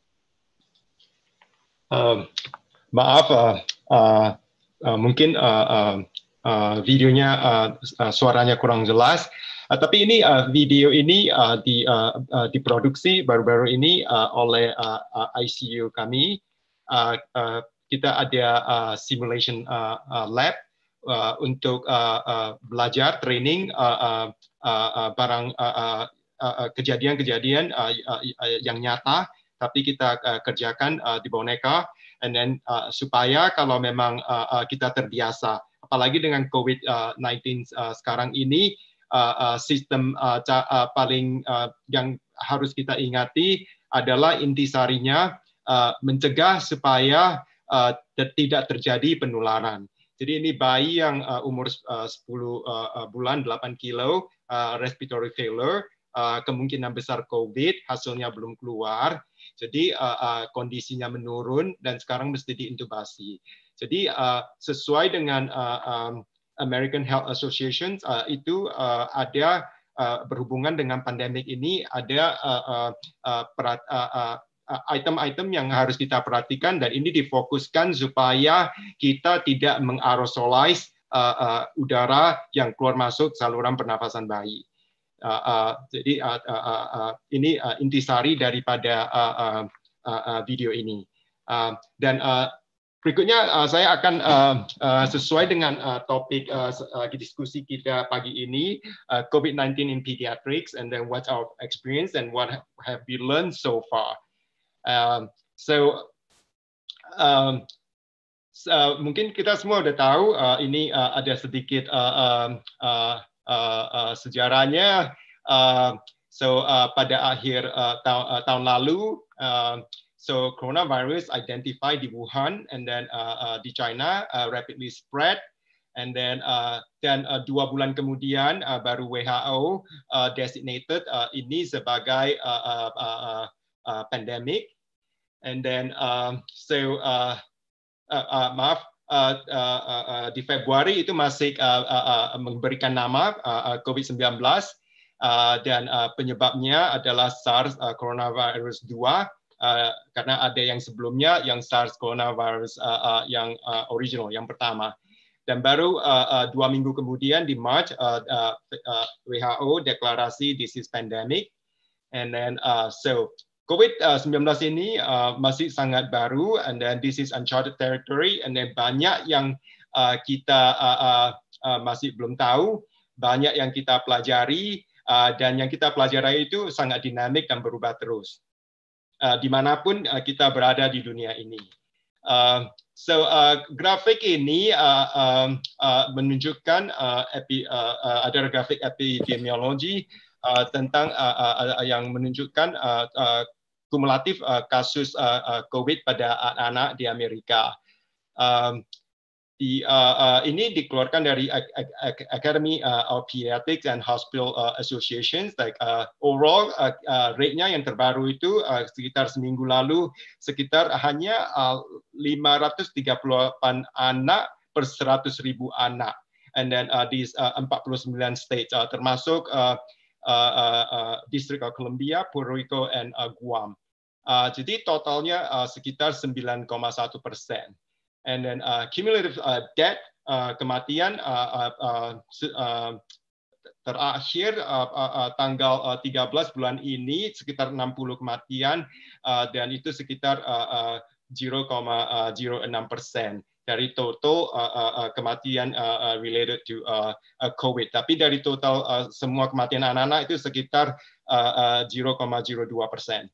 Um, maaf, uh, uh, uh, mungkin uh, uh, uh, videonya uh, uh, suaranya kurang jelas. Uh, tapi ini uh, video ini uh, di, uh, uh, diproduksi baru-baru ini uh, oleh uh, uh, I C U kami. Uh, uh, kita ada uh, simulation uh, uh, lab. Uh, untuk uh, uh, belajar training uh, uh, uh, barang kejadian-kejadian uh, uh, uh, uh, yang nyata, tapi kita uh, kerjakan uh, di boneka, and then uh, supaya kalau memang uh, uh, kita terbiasa, apalagi dengan COVID nineteen uh, sekarang ini, uh, uh, sistem uh, uh, paling uh, yang harus kita ingati adalah intisarinya uh, mencegah supaya uh, tidak terjadi penularan. Jadi ini bayi yang uh, umur uh, sepuluh uh, bulan, delapan kilo, uh, respiratory failure, uh, kemungkinan besar COVID, hasilnya belum keluar. Jadi uh, uh, kondisinya menurun dan sekarang mesti diintubasi. Jadi uh, sesuai dengan uh, um, American Health Association, uh, itu uh, ada uh, berhubungan dengan pandemik ini, ada uh, uh, uh, perat, uh, uh, item-item yang harus kita perhatikan, dan ini difokuskan supaya kita tidak mengaerosolize uh, uh, udara yang keluar masuk saluran pernafasan bayi. Uh, uh, jadi uh, uh, uh, ini uh, intisari daripada uh, uh, uh, video ini. Uh, dan uh, berikutnya uh, saya akan uh, uh, sesuai dengan uh, topik uh, uh, diskusi kita pagi ini, uh, COVID nineteen in pediatrics, and then what's our experience and what have we learned so far. Um, so, um, so, mungkin kita semua udah tahu uh, ini uh, ada sedikit uh, uh, uh, uh, uh, sejarahnya. Uh, so, uh, pada akhir uh, ta uh, tahun lalu, uh, so coronavirus identified di Wuhan, and then uh, uh, di China uh, rapidly spread, and then uh, dan uh, dua bulan kemudian uh, baru W H O uh, designated uh, ini sebagai uh, uh, uh, uh, pandemic. And then, um, so, uh, uh, uh, maaf, uh, uh, uh, di Februari itu masih uh, uh, uh, memberikan nama uh, COVID nineteen, uh, dan uh, penyebabnya adalah SARS uh, coronavirus two, uh, karena ada yang sebelumnya yang SARS coronavirus uh, uh, yang uh, original, yang pertama. Dan baru uh, uh, dua minggu kemudian di March uh, uh, uh, W H O deklarasi this is pandemic. And then uh, so COVID sembilan belas ini uh, masih sangat baru, and then this is uncharted territory, and then banyak yang uh, kita uh, uh, uh, masih belum tahu, banyak yang kita pelajari, uh, dan yang kita pelajari itu sangat dinamik dan berubah terus. Uh, dimanapun uh, kita berada di dunia ini. Uh, so uh, grafik ini uh, um, uh, menunjukkan uh, epi, uh, uh, ada grafik epidemiologi uh, tentang uh, uh, yang menunjukkan uh, uh, kumulatif uh, kasus uh, uh, COVID pada anak-anak di Amerika. Um, Di, uh, uh, ini dikeluarkan dari Academy uh, of Pediatrics and Hospital uh, Associations. Like uh, overall uh, uh, rate-nya yang terbaru itu uh, sekitar seminggu lalu sekitar hanya uh, lima ratus tiga puluh delapan anak per seratus ribu anak. And then uh, di uh, empat puluh sembilan states uh, termasuk uh, uh, uh, uh, District of Columbia, Puerto Rico, and uh, Guam. Uh, jadi totalnya uh, sekitar sembilan koma satu persen. And then uh, cumulative uh, death, uh, kematian uh, uh, uh, terakhir uh, uh, uh, tanggal uh, tiga belas bulan ini sekitar enam puluh kematian, uh, dan itu sekitar uh, uh, zero koma zero enam persen dari total uh, uh, kematian uh, uh, related to uh, uh, COVID. Tapi dari total uh, semua kematian anak-anak itu sekitar uh, uh, zero koma zero dua persen.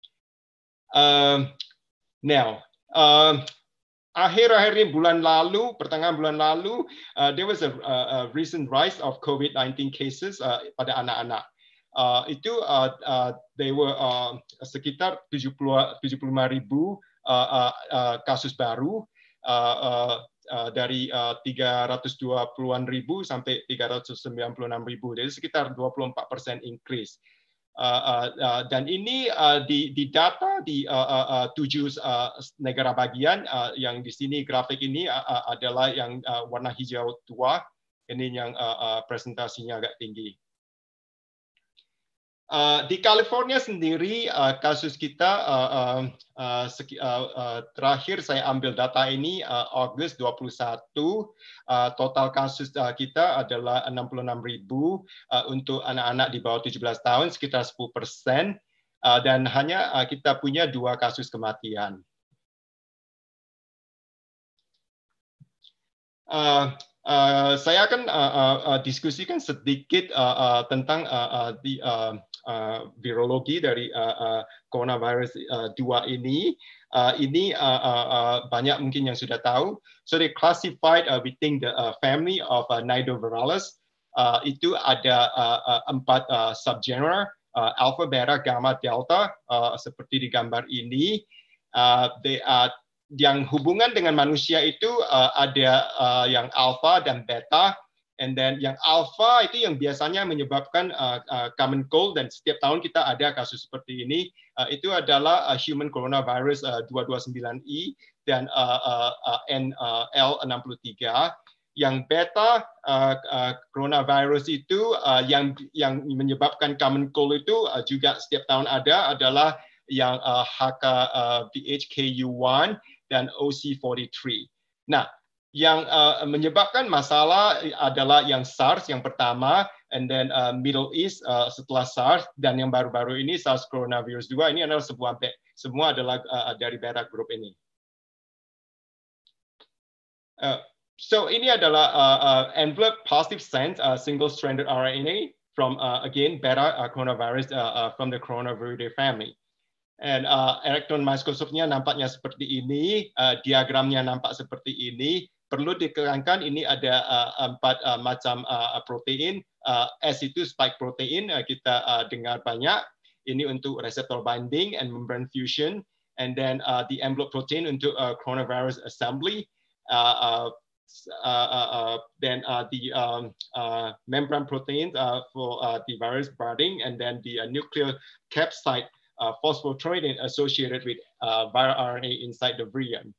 Uh, now, uh, akhir-akhir ini bulan lalu, pertengahan bulan lalu, uh, there was a, a, a recent rise of COVID nineteen cases uh, pada anak-anak. Uh, itu uh, uh, they were uh, sekitar tujuh puluh lima ribu uh, uh, uh, kasus baru, uh, uh, uh, dari uh, tiga ratus dua puluhan ribu sampai tiga ratus sembilan puluh enam ribu, jadi sekitar dua puluh empat persen increase. Uh, uh, uh, dan ini uh, di, di data di uh, uh, uh, tujuh uh, negara bagian, uh, yang di sini grafik ini uh, uh, adalah yang uh, warna hijau tua, ini yang uh, uh, presentasinya agak tinggi. Uh, di California sendiri uh, kasus kita uh, uh, uh, seki, uh, uh, terakhir saya ambil data ini uh, Agustus dua puluh satu, uh, total kasus uh, kita adalah enam puluh enam ribu, uh, untuk anak-anak di bawah tujuh belas tahun sekitar sepuluh persen, uh, dan hanya uh, kita punya dua kasus kematian. Uh, Uh, saya akan uh, uh, uh, diskusikan sedikit uh, uh, tentang uh, uh, di, uh, uh, virologi dari uh, uh, coronavirus uh, dua ini. Uh, ini uh, uh, uh, banyak mungkin yang sudah tahu. So they classified uh, within the uh, family of uh, Nidovirales. Uh, itu ada uh, uh, empat uh, subgenera, uh, alpha, beta, gamma, delta, uh, seperti di gambar ini. Uh, they are yang hubungan dengan manusia itu uh, ada uh, yang alpha dan beta, and then yang alpha itu yang biasanya menyebabkan uh, uh, common cold, dan setiap tahun kita ada kasus seperti ini. Uh, itu adalah uh, human coronavirus uh, dua dua sembilan I dan uh, uh, uh, N L enam puluh tiga. Yang beta uh, uh, coronavirus itu uh, yang yang menyebabkan common cold itu uh, juga setiap tahun ada, adalah yang uh, H K V H K U satu dan O C empat tiga. Nah, yang uh, menyebabkan masalah adalah yang SARS yang pertama, and then uh, Middle East uh, setelah SARS, dan yang baru-baru ini SARS coronavirus dua, ini adalah sebuah semua adalah uh, dari beta group ini. Uh, so ini adalah uh, uh, envelope positive sense uh, single-stranded R N A from uh, again beta uh, coronavirus uh, uh, from the Coronaviridae family. And uh, elektron mikroskopnya nampaknya seperti ini, uh, diagramnya nampak seperti ini. Perlu dikerankan ini ada uh, empat uh, macam uh, protein. Uh, S itu spike protein, uh, kita uh, dengar banyak. Ini untuk receptor binding and membrane fusion. And then uh, the envelope protein untuk uh, coronavirus assembly. Uh, uh, uh, uh, uh, then uh, the um, uh, membrane protein uh, for uh, the virus budding, and then the uh, nuclear capsid Uh, phosphoprotein associated with uh, viral R N A inside the virion.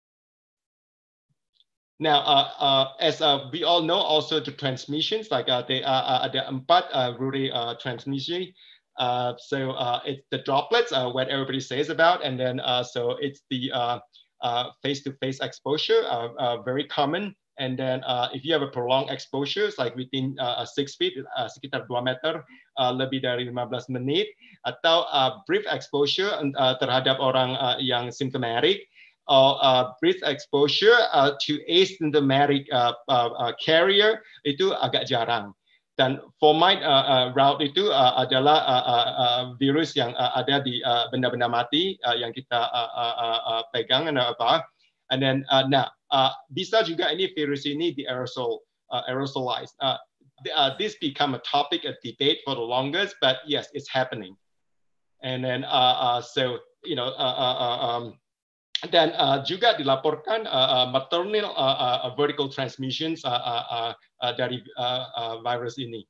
Now, uh, uh, as uh, we all know, also the transmissions, like uh, they uh, ada empat uh, route uh, transmission. Uh, so uh, it's the droplets, uh, what everybody says about, and then uh, so it's the uh, uh, face-to-face exposure, uh, uh, very common. And then uh, if you have a prolonged exposure, it's like within uh, six feet, uh, sekitar dua meter, uh, lebih dari lima belas menit, atau uh, brief exposure uh, terhadap orang uh, yang symptomatic, or uh, brief exposure uh, to asymptomatic uh, uh, uh, carrier, itu agak jarang. Dan fomite uh, uh, route itu uh, adalah uh, uh, uh, virus yang uh, ada di benda-benda uh, mati uh, yang kita uh, uh, uh, pegang dan apa. And then, uh, nah, uh, bisa juga ini virus ini di aerosol, uh, aerosolized. Uh, uh, this become a topic of debate for the longest, but yes, it's happening. And then, uh, uh, so you know, uh, uh, um, dan uh, juga dilaporkan uh, uh, maternal uh, uh, vertical transmissions uh, uh, uh, dari uh, uh, virus ini.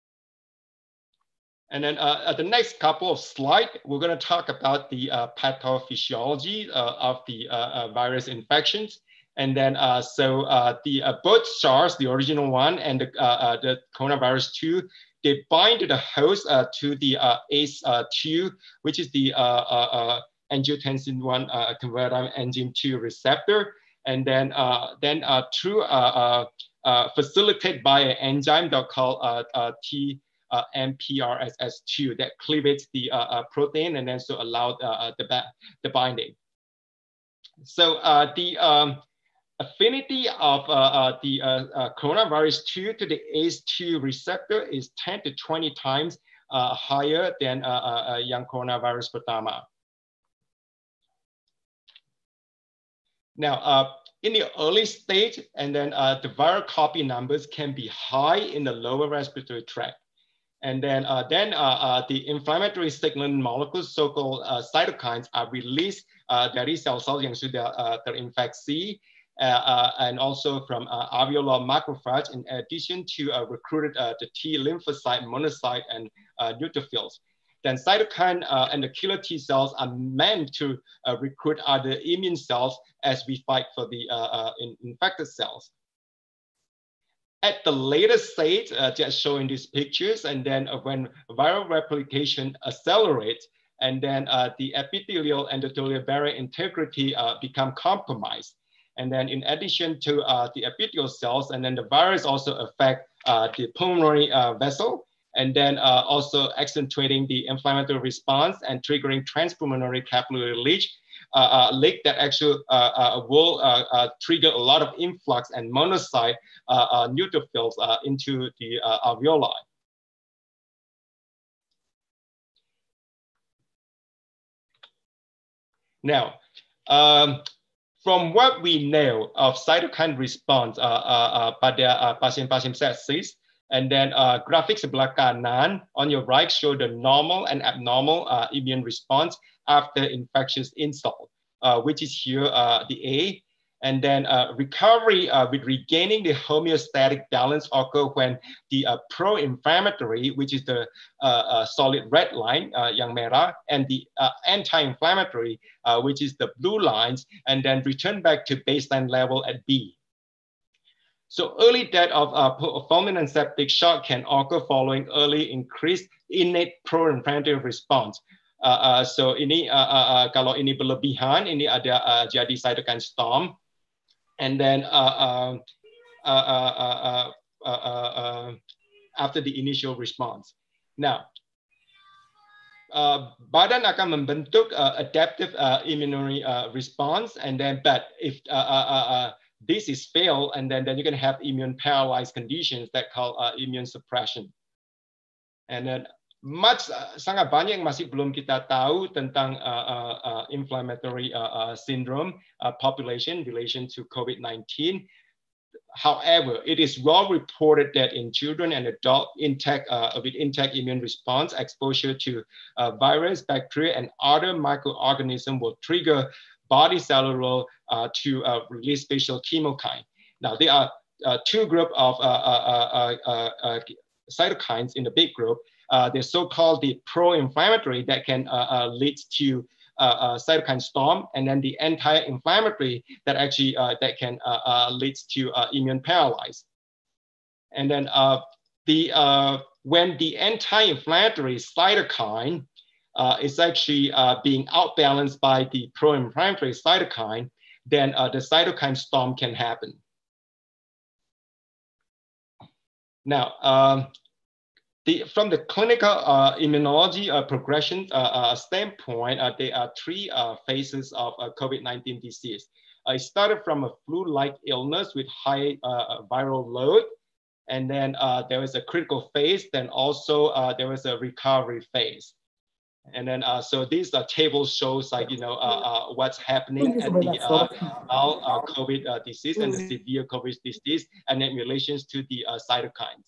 And then uh, at the next couple of slides, we're going to talk about the uh, pathophysiology uh, of the uh, uh, virus infections. And then uh, so uh, the uh, both SARS, the original one, and the, uh, uh, the coronavirus two, they bind to the host uh, to the uh, A C E two, which is the uh, uh, uh, angiotensin one uh, converter enzyme two receptor, and then uh, then uh, through uh, uh, uh, facilitated by an enzyme that called uh, uh, T M P R S S two that cleavages the uh, uh, protein and then so allowed uh, the the binding. So uh, the um, affinity of uh, uh, the uh, uh, coronavirus two to the A C E two receptor is ten to twenty times uh, higher than uh, uh, young coronavirus pertama. Now, uh, in the early stage, and then uh, the viral copy numbers can be high in the lower respiratory tract. And then, uh, then uh, uh, the inflammatory signaling molecules, so-called uh, cytokines, are released uh, dari sel-sel yang sudah uh, terinfeksi, uh, uh, and also from uh, alveolar macrophage, in addition to uh, recruited uh, the T lymphocyte, monocyte, and uh, neutrophils. Then cytokine uh, and the killer T cells are meant to uh, recruit other immune cells as we fight for the uh, uh, in infected cells. At the later stage, uh, just showing these pictures, and then uh, when viral replication accelerates, and then uh, the epithelial endothelial barrier integrity uh, become compromised. And then in addition to uh, the epithelial cells, and then the virus also affect uh, the pulmonary uh, vessel, and then uh, also accentuating the inflammatory response and triggering transpulmonary capillary leak, uh, uh, leak that actually uh, uh, will uh, uh, trigger a lot of influx and monocyte uh, uh, neutrophils uh, into the uh, alveoli. Now, um, from what we know of cytokine response uh, uh, uh, pada pasien-pasien sepsis, and then uh, graphic sebelah kanan on your right show the normal and abnormal uh, immune response after infectious insult, uh, which is here uh, the A. And then uh, recovery uh, with regaining the homeostatic balance occur when the uh, pro-inflammatory, which is the uh, uh, solid red line, uh, yang merah, and the uh, anti-inflammatory, uh, which is the blue lines, and then return back to baseline level at B. So early death of uh, fulminant septic shock can occur following early increased innate pro-inflammatory response. Uh, uh, so ini uh, uh, uh, kalau ini berlebihan, ini ada uh, jadi cytokine storm. And then uh, uh, uh, uh, uh, uh, uh, uh, after the initial response. Now, uh, badan akan membentuk uh, adaptive uh, immunity uh, response, and then but if uh, uh, uh, uh, this is failed, and then, then you can have immune paralyzed conditions that call uh, immune suppression. And then much uh, sangat banyak yang masih belum kita tahu tentang uh, uh, uh, inflammatory uh, uh, syndrome uh, population in relation to COVID nineteen. However, it is well reported that in children and adults intact uh, with intact immune response, exposure to uh, virus, bacteria, and other microorganisms will trigger body cellular uh, to uh, release special chemokine. Now, there are uh, two groups of uh, uh, uh, uh, cytokines in the big group. Uh, they're so-called the pro-inflammatory that can uh, uh, lead to uh, uh, cytokine storm, and then the anti-inflammatory that actually uh, that can uh, uh, lead to uh, immune paralysis. And then uh, the uh, when the anti-inflammatory cytokine uh, is actually uh, being outbalanced by the pro-inflammatory cytokine, then uh, the cytokine storm can happen. Now, um, the, from the clinical uh, immunology uh, progression uh, uh, standpoint, uh, there are three uh, phases of uh, COVID nineteen disease. Uh, it started from a flu-like illness with high uh, viral load, and then uh, there was a critical phase, then also uh, there was a recovery phase. And then, uh, so these uh, tables shows like, you know, uh, uh, what's happening at the uh, mild uh, COVID uh, disease and the severe COVID disease, and then in relations to the uh, cytokines.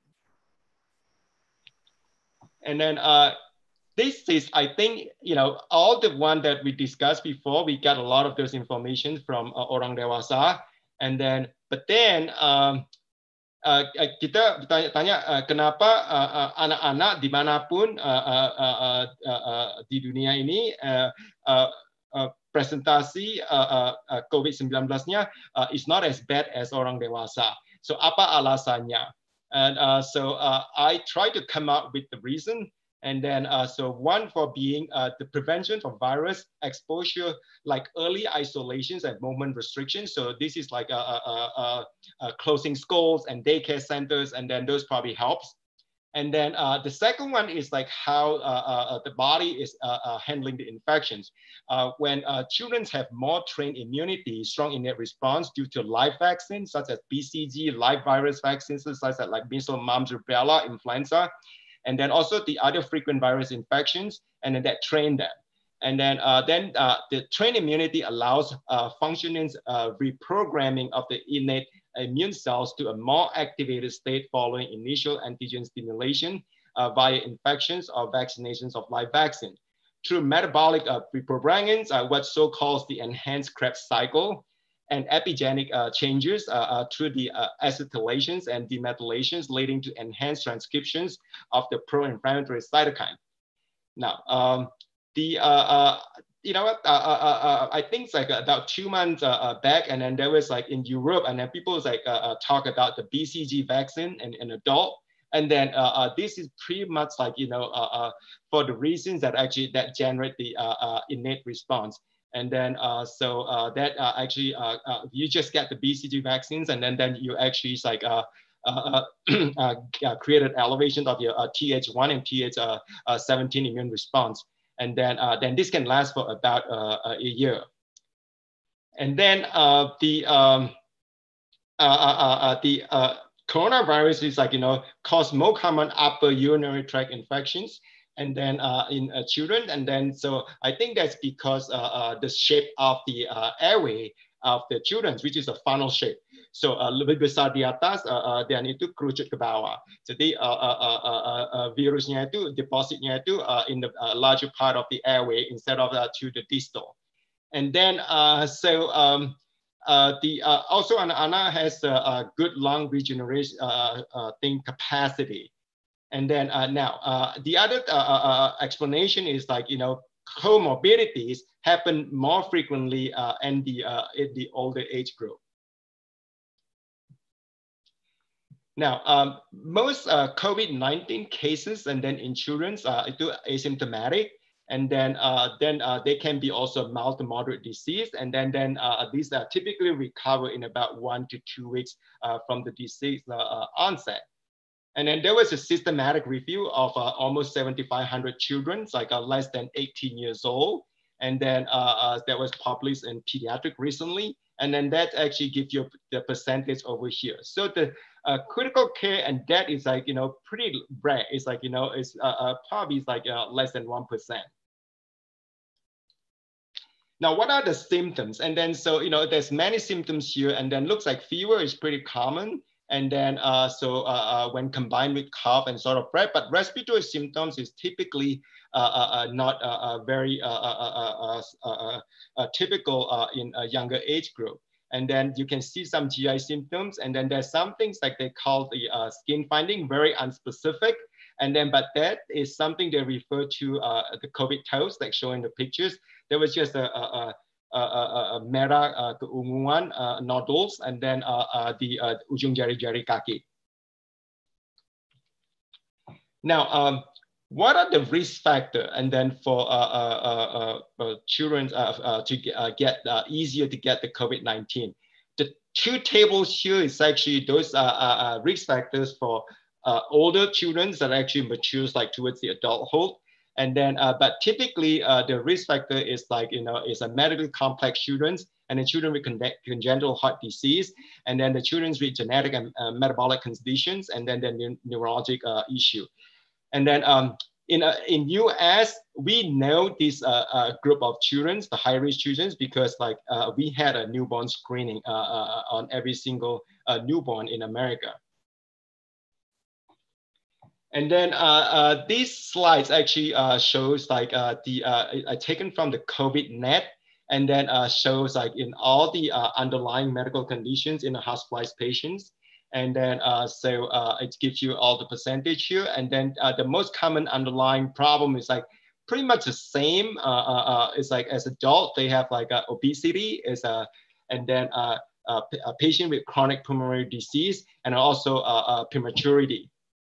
And then uh, this is, I think, you know, all the one that we discussed before, we got a lot of those information from uh, orang dewasa. And then, but then um, uh, kita bertanya-tanya uh, kenapa anak-anak uh, uh, dimanapun uh, uh, uh, uh, uh, di dunia ini uh, uh, uh, presentasi uh, uh, COVID nineteen nya uh, is not as bad as orang dewasa. So apa alasannya? And uh, so uh, I try to come up with the reason. And then, uh, so one for being uh, the prevention of virus exposure, like early isolations and movement restrictions. So this is like a, a, a, a closing schools and daycare centers, and then those probably helps. And then uh, the second one is like how uh, uh, the body is uh, uh, handling the infections. Uh, when uh, children have more trained immunity, strong innate response due to live vaccines such as B C G, live virus vaccines such as like measles, mumps, rubella, influenza, and then also the other frequent virus infections, and then that train them. And then, uh, then uh, the trained immunity allows uh, functioning uh, reprogramming of the innate immune cells to a more activated state following initial antigen stimulation uh, via infections or vaccinations of live vaccine. Through metabolic uh, reprogramming, uh, what so-called the enhanced Krebs cycle, and epigenetic uh, changes uh, uh, through the uh, acetylations and demethylations leading to enhanced transcriptions of the pro-inflammatory cytokine. Now, um, the uh, uh, you know what, uh, uh, uh, I think it's like about two months uh, uh, back, and then there was like in Europe, and then people was like uh, uh, talk about the B C G vaccine in, in adult. And then uh, uh, this is pretty much like, you know, uh, uh, for the reasons that actually that generate the uh, uh, innate response. And then, uh, so uh, that uh, actually, uh, uh, you just get the B C G vaccines, and then, then you actually like uh, uh, uh, uh, create an elevation of your uh, T H one and T H seventeen immune response. And then, uh, then this can last for about uh, a year. And then uh, the, um, uh, uh, uh, the uh, coronavirus is like, you know, cause more common upper urinary tract infections, and then uh, in uh, children. And then, so I think that's because uh, uh, the shape of the uh, airway of the children, which is a funnel shape. So uh, lebih besar di atas, uh, uh, dan itu kerucut ke bawah. Jadi uh, uh, uh, uh, uh, virusnya itu, depositnya itu uh, in the uh, larger part of the airway instead of uh, to the distal. And then, uh, so um, uh, the uh, also anak-anak has a, a good lung regeneration uh, uh, thing capacity. And then uh, now, uh, the other uh, uh, explanation is like, you know, comorbidities happen more frequently uh, in, the, uh, in the older age group. Now, um, most uh, COVID nineteen cases and then in children uh, itu asymptomatic, and then uh, then uh, they can be also mild to moderate disease, and then then uh, these are typically recover in about one to two weeks uh, from the disease uh, onset. And then there was a systematic review of uh, almost seventy-five hundred children, like uh, less than eighteen years old. And then uh, uh, that was published in Pediatric recently. And then that actually gives you the percentage over here. So the uh, critical care and death is like, you know, pretty rare. It's like, you know, it's uh, uh, probably is like uh, less than one percent. Now, what are the symptoms? And then, so, you know, there's many symptoms here, and then looks like fever is pretty common. And then, uh, so uh, uh, when combined with cough and sort of breath, but respiratory symptoms is typically uh, uh, not uh, uh, very uh, uh, uh, uh, uh, typical uh, in a younger age group. And then you can see some G I symptoms. And then there's some things like they call the uh, skin finding, very unspecific. And then, but that is something they refer to uh, the COVID toes, like showing the pictures. There was just a, a, a, a, a merah uh, keunguan uh, nodules, and then uh, uh, the uh, ujung jari-jari kaki. Now, um, what are the risk factors? And then for uh, uh, uh, uh, children uh, uh, to get, uh, get uh, easier to get the COVID nineteen. The two tables here is actually those uh, uh, risk factors for uh, older children that actually matures like towards the adulthood. And then, uh, but typically uh, the risk factor is like, you know, is a medically complex children, and the children with con congenital heart disease, and then the children with genetic and uh, metabolic conditions, and then the ne neurologic uh, issue. And then um, in uh, in U S, we know this uh, uh, group of children, the high risk children, because like uh, we had a newborn screening uh, uh, on every single uh, newborn in America. And then uh, uh, these slides actually uh, shows like uh, the uh, uh, taken from the COVID net, and then uh, shows like in all the uh, underlying medical conditions in the hospitalized patients. And then uh, so uh, it gives you all the percentage here. And then uh, the most common underlying problem is like pretty much the same. Uh, uh, uh, it's like as adult, they have like uh, obesity, is a, and then uh, uh, a patient with chronic pulmonary disease, and also uh, uh, prematurity.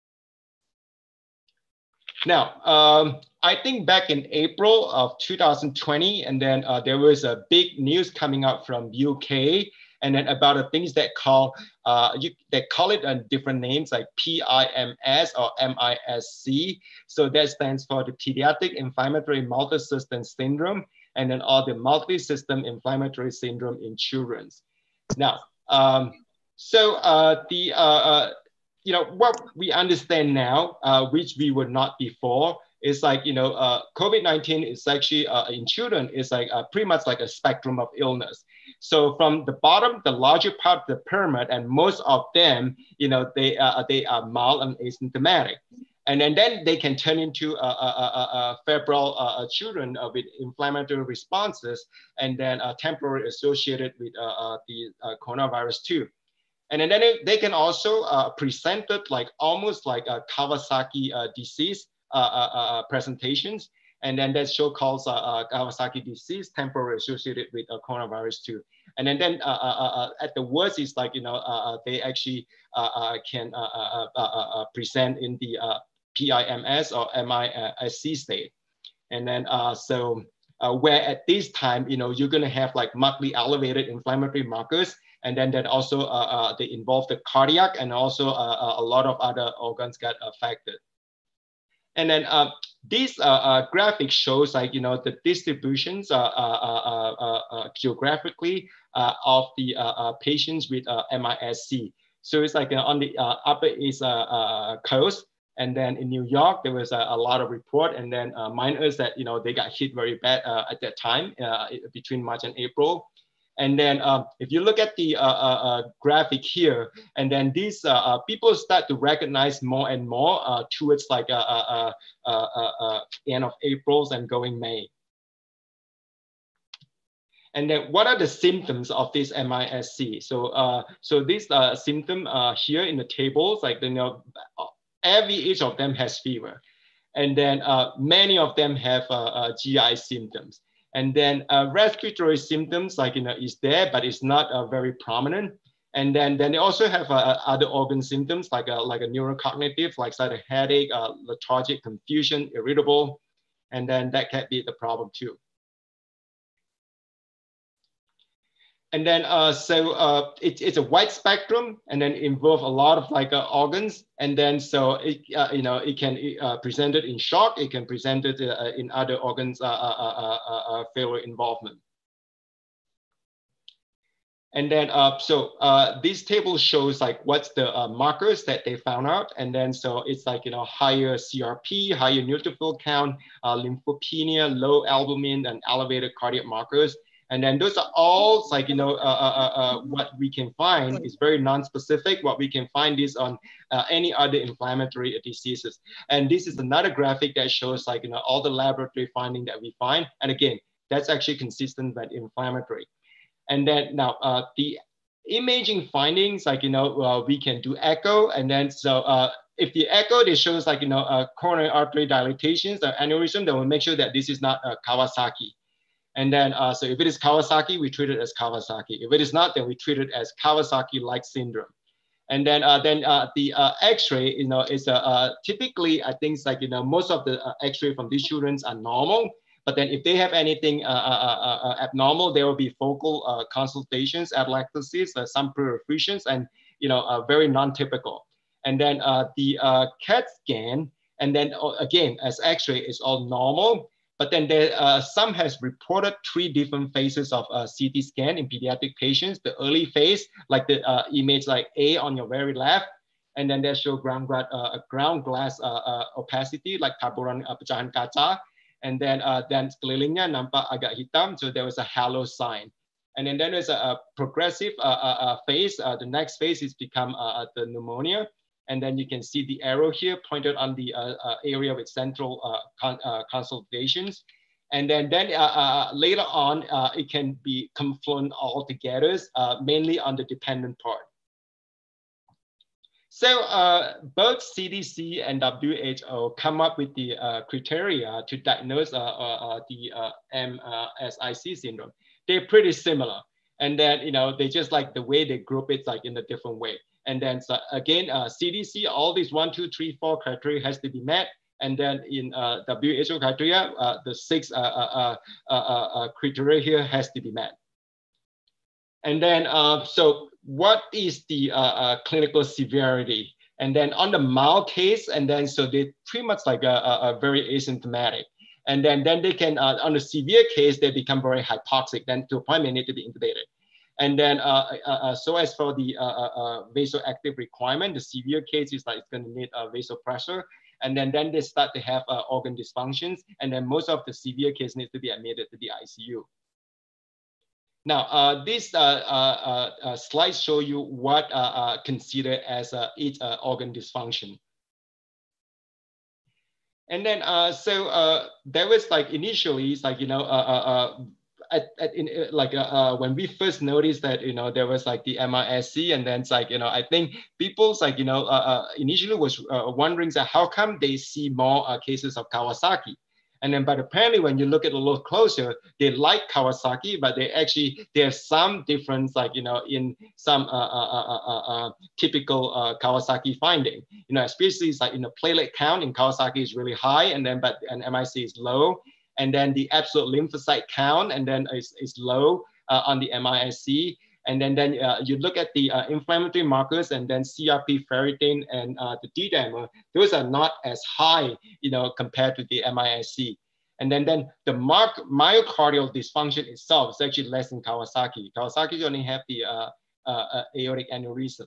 Now, um, I think back in April of two thousand twenty, and then uh, there was a big news coming out from U K, and then about the things that call, uh, you, they call it uh, different names like P I M S or M I S C. So that stands for the Pediatric Inflammatory Multisystem Syndrome, and then all the multi-system inflammatory syndrome in children. Now, um, so uh, the, uh, uh, you know, what we understand now, uh, which we were not before, is like, you know, uh, COVID nineteen is actually uh, in children is like uh, pretty much like a spectrum of illness. So from the bottom, the larger part of the pyramid, and most of them, you know, they, uh, they are mild and asymptomatic. And then, then they can turn into uh, uh, uh, uh, febrile uh, children uh, with inflammatory responses, and then uh, temporarily associated with uh, uh, the uh, coronavirus too. And then they, they can also uh, present it like almost like a Kawasaki uh, disease uh, uh, uh, presentations. And then that show calls uh, uh, Kawasaki disease temporarily associated with uh, coronavirus too. And then, then uh, uh, uh, at the worst is like, you know, uh, they actually uh, uh, can uh, uh, uh, uh, present in the uh, P I M S or M I S C state. And then uh, so uh, where at this time, you know, you're gonna have like markedly elevated inflammatory markers. And then that also uh, uh, they involve the cardiac, and also uh, a lot of other organs got affected. And then uh, this uh, uh, graphic shows like, you know, the distributions uh, uh, uh, uh, geographically uh, of the uh, uh, patients with uh, M I S C. So it's like uh, on the uh, upper East uh, uh, coast. And then in New York, there was a, a lot of report. And then uh, miners that, you know, they got hit very bad uh, at that time uh, between March and April. And then uh, if you look at the uh, uh, graphic here, and then these uh, uh, people start to recognize more and more uh, towards like uh, uh, uh, uh, uh, end of April and going May. And then what are the symptoms of this M I S C? So, uh, so these uh, symptoms uh, here in the tables, like, you know, every each of them has fever. And then uh, many of them have uh, uh, G I symptoms. And then uh, respiratory symptoms, like, you know, is there, but it's not uh, very prominent. And then, then they also have uh, other organ symptoms, like a, like a neurocognitive, like side of headache, uh, lethargic, confusion, irritable. And then that can be the problem too. And then, uh, so uh, it, it's a wide spectrum, and then involve a lot of like uh, organs. And then, so it, uh, you know, it can uh, present it in shock. It can present it uh, in other organs uh, uh, uh, uh, failure involvement. And then, uh, so uh, this table shows like what's the uh, markers that they found out. And then, so it's like, you know, higher C R P, higher neutrophil count, uh, lymphopenia, low albumin, and elevated cardiac markers. And then those are all like, you know, uh, uh, uh, what we can find is very non-specific. What we can find is on uh, any other inflammatory diseases. And this is another graphic that shows like, you know, all the laboratory finding that we find. And again, that's actually consistent with inflammatory. And then now uh, the imaging findings, like, you know, uh, we can do echo. And then so uh, if the echo, it shows like, you know, uh, coronary artery dilatations or aneurysm, then we'll make sure that this is not uh, Kawasaki. And then, uh, so if it is Kawasaki, we treat it as Kawasaki. If it is not, then we treat it as Kawasaki-like syndrome. And then uh, then uh, the uh, X-ray, you know, is uh, uh, typically I think it's like you know most of the uh, X-ray from these children are normal. But then if they have anything uh, uh, uh, abnormal, there will be focal uh, consultations, atelectasis, uh, some perfusions, and you know uh, very non-typical. And then uh, the uh, C A T scan, and then uh, again as X-ray is all normal. But then there, uh, some has reported three different phases of uh, C T scan in pediatric patients. The early phase, like the uh, image like A on your very left, and then they show ground, uh, ground glass uh, uh, opacity, like taburan uh, pecahan kaca. And then uh, then sekelilingnya nampak agak hitam, so there was a halo sign. And then there's a, a progressive uh, uh, phase. Uh, the next phase is become uh, the pneumonia. And then you can see the arrow here pointed on the uh, uh, area with central uh, con uh, consolidations. And then, then uh, uh, later on, uh, it can be confluent all together, uh, mainly on the dependent part. So uh, both C D C and W H O come up with the uh, criteria to diagnose uh, uh, the uh, M S I C syndrome. They're pretty similar. And then, you know, they just like the way they group it like in a different way. And then so again, uh, C D C, all these one, two, three, four criteria has to be met. And then in uh, W H O criteria, uh, the six uh, uh, uh, uh, uh, criteria here has to be met. And then, uh, so what is the uh, uh, clinical severity? And then on the mild case, and then so they pretty much like a, a, a very asymptomatic. And then, then they can, uh, on the severe case, they become very hypoxic, then to a point they need to be intubated. And then, uh, uh, uh, so as for the uh, uh, vasoactive requirement, the severe case is like it's going to need uh, vasopressor. And then, then they start to have uh, organ dysfunctions. And then most of the severe case needs to be admitted to the I C U. Now, uh, this uh, uh, uh, slide show you what uh, uh, considered as uh, each uh, organ dysfunction. And then, uh, so uh, there was like initially, it's like, you know, uh, uh, uh, at, at in, uh, like uh, uh, when we first noticed that, you know, there was like the M R S C, and then it's like, you know, I think people's like, you know, uh, uh, initially was uh, wondering that how come they see more uh, cases of Kawasaki. And then, but apparently when you look at it a little closer, they like Kawasaki, but they actually, there's some difference, like, you know, in some uh, uh, uh, uh, uh, typical uh, Kawasaki finding, you know, especially it's like in the platelet count in Kawasaki is really high, and then, but an M I C is low. And then the absolute lymphocyte count, and then is, is low uh, on the M I S C. And then, then uh, you look at the uh, inflammatory markers, and then C R P, ferritin, and uh, the D-dimer, those are not as high, you know, compared to the M I S C. And then, then the mark, myocardial dysfunction itself is actually less than Kawasaki. Kawasaki only have the uh, uh, aortic aneurysm.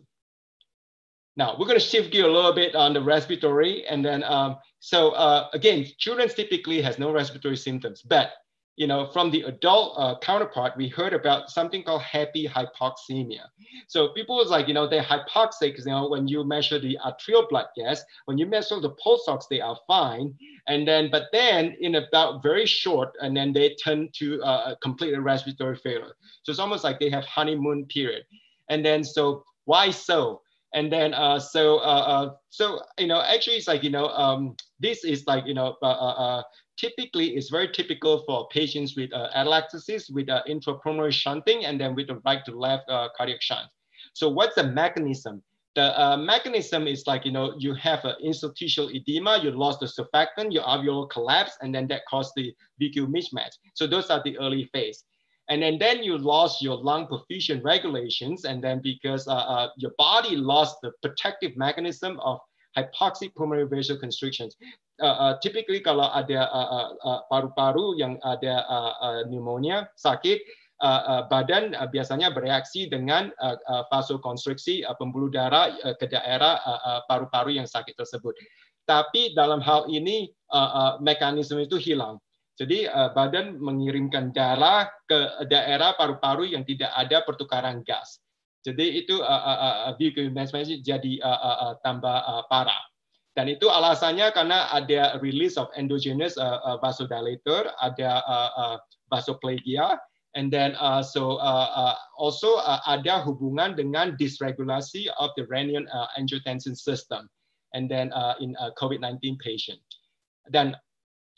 Now, we're going to shift gear a little bit on the respiratory. And then, um, so uh, again, children typically has no respiratory symptoms, but you know, from the adult uh, counterpart, we heard about something called happy hypoxemia. So people was like, you know, they're hypoxic, you know, when you measure the arterial blood gas, when you measure the pulse ox, they are fine. And then, but then in about very short, and then they turn to uh, complete respiratory failure. So it's almost like they have honeymoon period. And then, so why so? And then, uh, so, uh, uh, so, you know, actually it's like, you know, um, this is like, you know, uh, uh, typically it's very typical for patients with uh, atelectasis, with uh, intrapulmonary shunting, and then with the right to left uh, cardiac shunt. So what's the mechanism? The uh, mechanism is like, you know, you have an interstitial edema, you lost the surfactant, your alveolar collapse, and then that caused the V Q mismatch. So those are the early phase. And then, then you lost your lung perfusion regulations, and then because uh, uh, your body lost the protective mechanism of hypoxic pulmonary vasoconstrictions. Uh, uh, typically kalau ada paru-paru uh, uh, yang ada uh, uh, pneumonia, sakit, uh, uh, badan uh, biasanya bereaksi dengan uh, uh, vasokonstriksi uh, pembuluh darah uh, ke daerah paru-paru uh, uh, yang sakit tersebut. Tapi dalam hal ini uh, uh, mekanisme itu hilang. Jadi uh, badan mengirimkan darah ke daerah paru-paru yang tidak ada pertukaran gas. Jadi itu uh, uh, uh, V Q mismatch jadi uh, uh, uh, tambah uh, parah. Dan itu alasannya karena ada release of endogenous uh, uh, vasodilator, ada uh, uh, vasoplegia, and then uh, so uh, uh, also uh, ada hubungan dengan dysregulation of the renin uh, angiotensin system, and then uh, in uh, COVID nineteen patient. Dan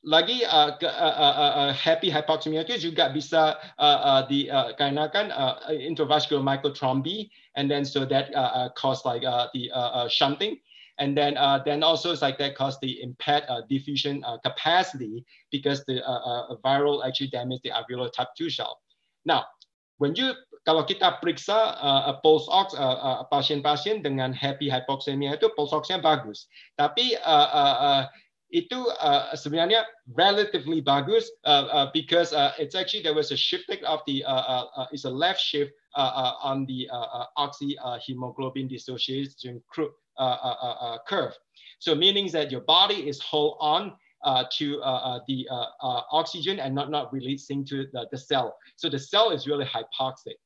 lagi uh, ke, uh, uh, uh, happy hypoxemia itu juga bisa uh, uh, dikarenakan uh, uh, intravascular microthrombi, and then so that uh, uh, cause like uh, the uh, uh, shunting, and then uh, then also it's like that cause the impaired uh, diffusion uh, capacity because the uh, uh, viral actually damage the alveolar type two cell. Now, when you kalau kita periksa uh, pulse ox uh, uh, pasien-pasien dengan happy hypoxemia itu pulse oxnya bagus, tapi uh, uh, uh, itu uh, sebenarnya relatively bagus uh, uh, because uh, it's actually there was a shifting of the uh, uh, uh, it's a left shift uh, uh, on the uh, uh, oxyhemoglobin dissociation uh, uh, uh, curve. So meaning that your body is hold on uh, to uh, uh, the uh, uh, oxygen and not not releasing to the, the cell. So the cell is really hypoxic.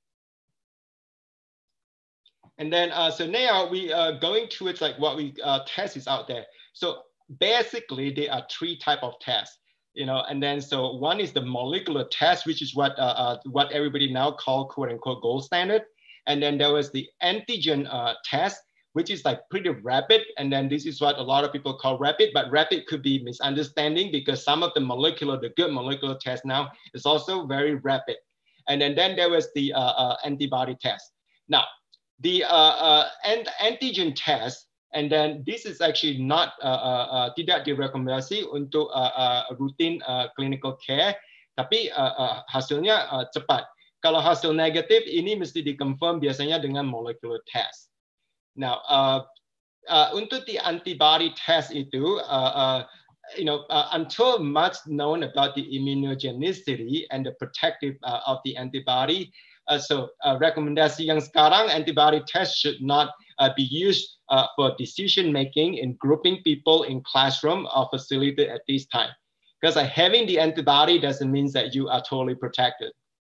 And then uh, so now we are going towards like what we uh, test is out there. So basically, there are three type of tests, you know, and then so one is the molecular test, which is what uh, uh, what everybody now call quote unquote gold standard, and then there was the antigen uh, test, which is like pretty rapid, and then this is what a lot of people call rapid, but rapid could be misunderstanding because some of the molecular, the good molecular test now is also very rapid, and then then there was the uh, uh, antibody test. Now, the uh, uh, antigen test. And then this is actually not uh, uh, uh, tidak direkomendasi untuk uh, uh, rutin uh, clinical care, tapi uh, uh, hasilnya uh, cepat. Kalau hasil negatif ini mesti dikonfirm biasanya dengan molecular test. Now, uh, uh, untuk the antibody test itu, uh, uh, you know, uh, until much known about the immunogenicity and the protective uh, of the antibody, uh, so uh, rekomendasi yang sekarang antibody test should not uh, be used Uh, for decision making in grouping people in classroom or facility at this time, because uh, having the antibody doesn't mean that you are totally protected.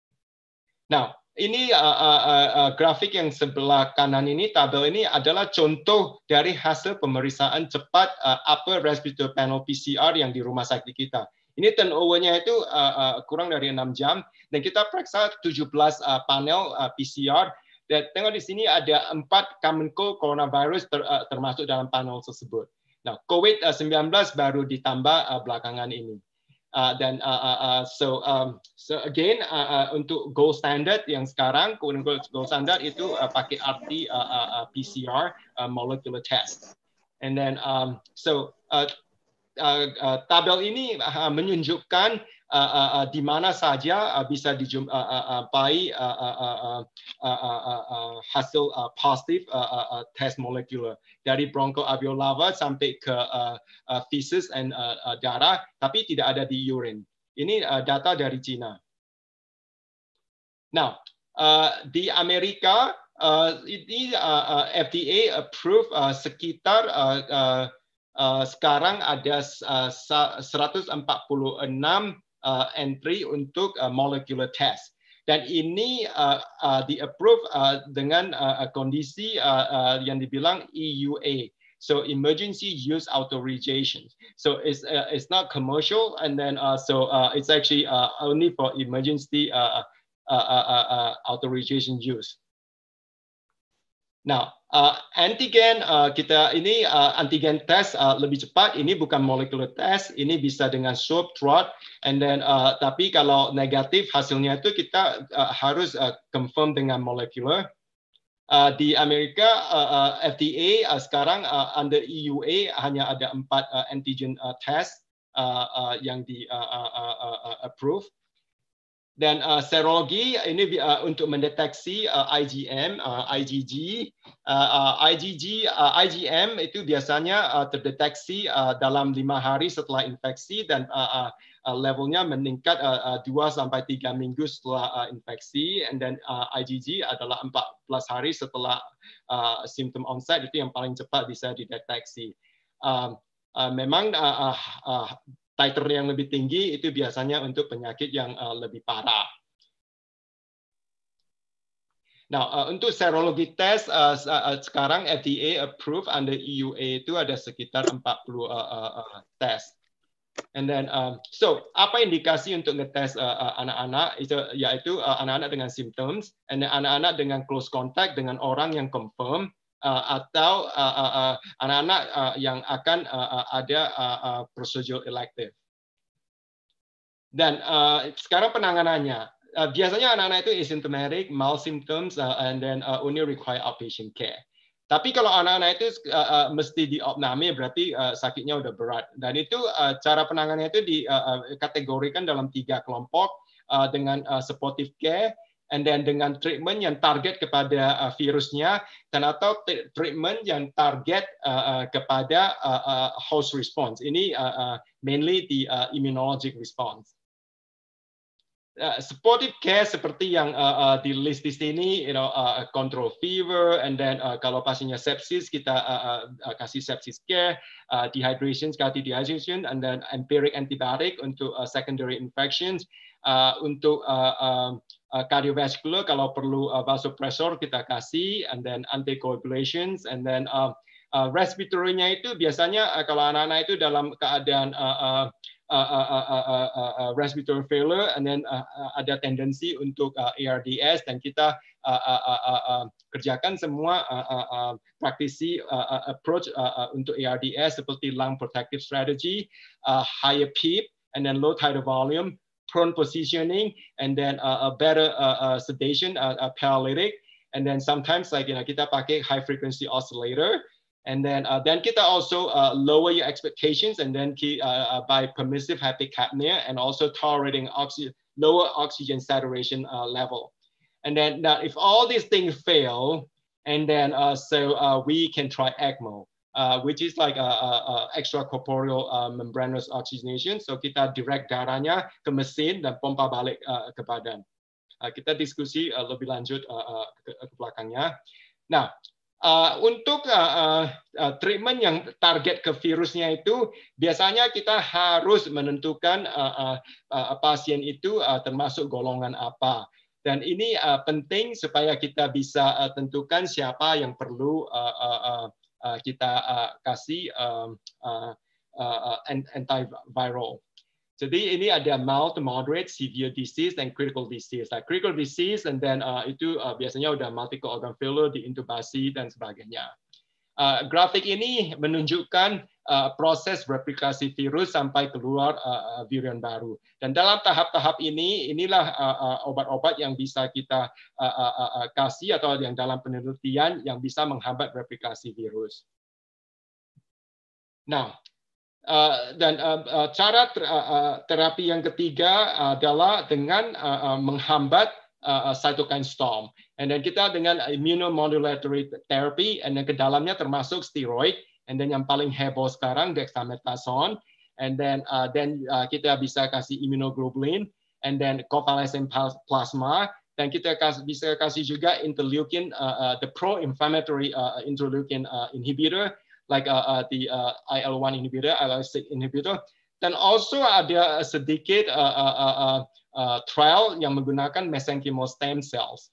Now, ini uh, uh, uh, grafik yang sebelah kanan ini, tabel ini adalah contoh dari hasil pemeriksaan cepat uh, upper respiratory panel P C R yang di rumah sakit kita. Ini turnover-nya itu uh, uh, kurang dari enam jam, dan kita periksa tujuh belas uh, panel uh, P C R. Dan tengok di sini ada empat common cold coronavirus ter, uh, termasuk dalam panel tersebut. Nah, COVID sembilan belas baru ditambah uh, belakangan ini. Uh, dan uh, uh, uh, so um, so again uh, uh, untuk gold standard yang sekarang gold standard itu uh, pakai R T uh, uh, P C R uh, molecular test. And then um, so uh, uh, uh, tabel ini uh, menunjukkan Uh, uh, uh, di mana saja uh, bisa dijumpai uh, uh, uh, uh, uh, uh, uh, uh, hasil uh, positif uh, uh, uh, test molekuler dari bronchoalveolar sampai ke uh, uh, feces and uh, uh, darah, tapi tidak ada di urine. Ini uh, data dari China. Now, uh, di Amerika uh, ini uh, uh, F D A approve uh, sekitar uh, uh, uh, sekarang ada uh, seratus empat puluh enam Uh, entry untuk uh, molecular test, dan ini uh, uh, di approve uh, dengan uh, kondisi uh, uh, yang dibilang E U A, so emergency use authorization. So it's uh, it's not commercial, and then uh, so uh, it's actually uh, only for emergency uh, uh, uh, uh, authorization use. Now, uh, antigen uh, kita ini uh, antigen test uh, lebih cepat. Ini bukan molecular test. Ini bisa dengan swab throat. And then, uh, tapi kalau negatif hasilnya itu kita uh, harus uh, confirm dengan molecular. Uh, di Amerika uh, uh, F D A uh, sekarang uh, under E U A hanya ada empat uh, antigen uh, test uh, uh, yang di uh, uh, uh, uh, approve. Dan uh, serologi ini uh, untuk mendeteksi uh, I G M, uh, I G G, uh, uh, I G G, uh, I G M itu biasanya uh, terdeteksi uh, dalam lima hari setelah infeksi, dan uh, uh, levelnya meningkat uh, uh, dua sampai tiga minggu setelah uh, infeksi, and then uh, I G G adalah empat belas hari setelah uh, symptom onset, itu yang paling cepat bisa dideteksi. Uh, uh, memang uh, uh, uh, titer yang lebih tinggi itu biasanya untuk penyakit yang uh, lebih parah. Nah, uh, untuk serologi test uh, uh, sekarang F D A approve under E U A itu ada sekitar empat puluh uh, uh, uh, tes. And then, um, so apa indikasi untuk ngetes anak-anak uh, uh, itu yaitu anak-anak uh, dengan symptoms, and anak-anak dengan close contact dengan orang yang confirm. Uh, atau anak-anak uh, uh, uh, uh, yang akan uh, uh, ada uh, uh, prosedur elective. Dan uh, sekarang penanganannya, uh, biasanya anak-anak itu asymptomatic, mild symptoms, uh, and then uh, only require outpatient care. Tapi kalau anak-anak itu uh, uh, mesti diopname, berarti uh, sakitnya udah berat. Dan itu uh, cara penanganannya itu dikategorikan uh, dalam tiga kelompok uh, dengan uh, supportive care, and then dengan treatment yang target kepada uh, virusnya, dan atau treatment yang target uh, uh, kepada uh, uh, host response. Ini uh, uh, mainly the uh, immunologic response. Uh, supportive care seperti yang uh, uh, di list di sini, you know, uh, control fever, and then uh, kalau pasiennya sepsis kita uh, uh, kasih sepsis care, uh, dehydration kasih dehydration, and then empiric antibiotic untuk uh, secondary infections, uh, untuk uh, uh, uh, cardiovascular kalau perlu uh, vasopressor kita kasih, and then anticoagulations, and then uh, uh, respiratory-nya itu biasanya uh, kalau anak-anak itu dalam keadaan uh, uh, Uh, uh, uh, uh, uh, uh, respiratory failure, and then uh, uh, ada tendensi untuk uh, A R D S, dan kita uh, uh, uh, uh, kerjakan semua uh, uh, uh, praktisi uh, uh, approach uh, uh, untuk A R D S seperti lung protective strategy, uh, higher PEEP, and then low tidal volume, prone positioning, and then uh, a better uh, uh, sedation, uh, uh, paralytic, and then sometimes like you know kita pakai high frequency oscillator. And then, uh, then kita also uh, lower your expectations, and then uh, by permissive hypocapnia, and also tolerating oxygen, lower oxygen saturation uh, level. And then, now, if all these things fail, and then uh, so uh, we can try ECMO, uh, which is like a, a, a extracorporeal uh, membranous oxygenation. So kita direct darahnya ke mesin dan pompa balik uh, ke badan. Uh, kita diskusi uh, lebih lanjut uh, uh, ke, ke belakangnya. Nah. Uh, untuk uh, uh, treatment yang target ke virusnya itu, biasanya kita harus menentukan uh, uh, uh, pasien itu uh, termasuk golongan apa. Dan ini uh, penting supaya kita bisa uh, tentukan siapa yang perlu uh, uh, uh, uh, kita uh, kasih um, uh, uh, antiviral. Jadi ini ada mild to moderate, severe disease, dan critical disease. Like critical disease, and then uh, itu uh, biasanya udah multiple organ failure, diintubasi, dan sebagainya. Uh, grafik ini menunjukkan uh, proses replikasi virus sampai keluar uh, virion baru. Dan dalam tahap-tahap ini, inilah obat-obat uh, uh, yang bisa kita uh, uh, uh, kasih, atau yang dalam penelitian yang bisa menghambat replikasi virus. Nah, Uh, dan uh, uh, cara ter, uh, terapi yang ketiga adalah dengan uh, uh, menghambat uh, cytokine storm. And then kita dengan immunomodulatory therapy, and then ke dalamnya termasuk steroid, and then yang paling heboh sekarang dexamethasone, and then uh, then uh, kita bisa kasih immunoglobulin, and then convalescent plasma, dan kita kas, bisa kasih juga interleukin, uh, uh, the pro-inflammatory uh, interleukin uh, inhibitor, like uh, uh, the uh, I L one inhibitor, I L six inhibitor, dan also ada sedikit uh, uh, uh, uh, trial yang menggunakan mesenchymal stem cells.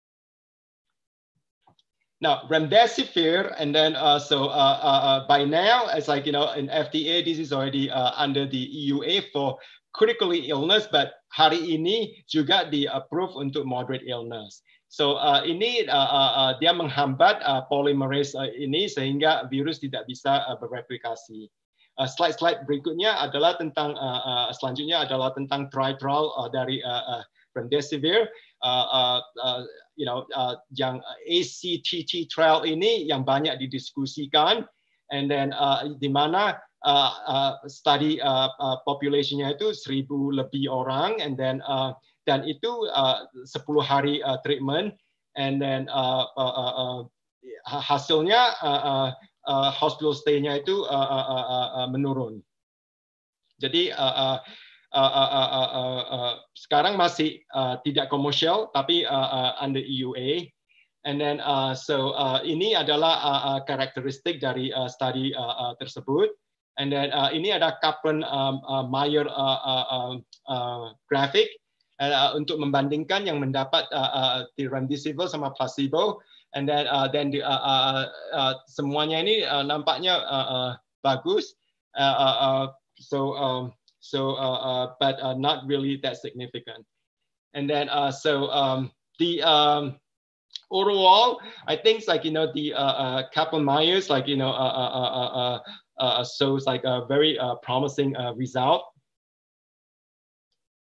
Now, remdesivir, and then uh, so uh, uh, uh, by now, it's like you know, in F D A, this is already uh, under the E U A for critically illness, but hari ini juga di-approve untuk moderate illness. So uh, ini uh, uh, dia menghambat uh, polymerase uh, ini sehingga virus tidak bisa uh, bereplikasi. Uh, slide-slide berikutnya adalah tentang uh, uh, selanjutnya adalah tentang trial uh, dari uh, uh, remdesivir, uh, uh, uh, you know, uh, yang A C T T trial ini yang banyak didiskusikan, and then uh, di mana uh, uh, study uh, uh, population-nya itu seribu lebih orang, and then uh, dan itu uh, sepuluh hari uh, treatment, and then uh, uh, uh, uh, hasilnya uh, uh, uh, hospital stay-nya itu uh, uh, uh, uh, menurun. Jadi uh, uh, uh, uh, uh, uh, uh, sekarang masih uh, tidak komersial, tapi uh, uh, under E U A. And then uh, so uh, ini adalah uh, uh, karakteristik dari uh, study uh, uh, tersebut. And then uh, ini ada Kaplan-Meier uh, uh, uh, uh, graphic. Uh, untuk membandingkan yang mendapat uh, uh, di remdesivir sama placebo, and then uh, then di, uh, uh, uh, semuanya ini uh, nampaknya uh, uh, bagus, uh, uh, uh, so um, so uh, uh, but uh, not really that significant. And then uh, so um, the um, overall, I think like you know the uh, uh, Kaplan-Meier's like you know uh, uh, uh, uh, uh, shows like a very uh, promising uh, result.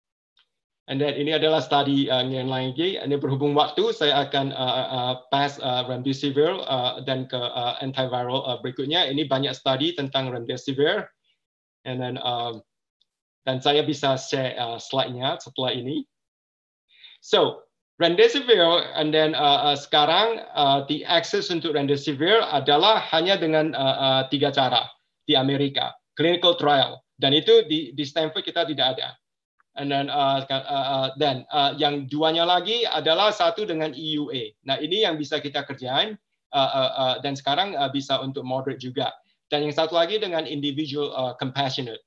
And then ini adalah studi uh, yang lain lagi. Ini berhubung waktu, saya akan uh, uh, pass uh, remdesivir uh, dan ke uh, antiviral uh, berikutnya. Ini banyak studi tentang remdesivir. And then, uh, dan saya bisa share uh, slide-nya setelah ini. So, remdesivir, and then uh, uh, sekarang uh, the access untuk remdesivir adalah hanya dengan uh, uh, tiga cara di Amerika, clinical trial. Dan itu di, di Stanford kita tidak ada. And then, uh, uh, uh, dan uh, yang duanya lagi adalah satu dengan E U A. Nah, ini yang bisa kita kerjain uh, uh, uh, dan sekarang uh, bisa untuk moderate juga. Dan yang satu lagi dengan individual uh, compassionate.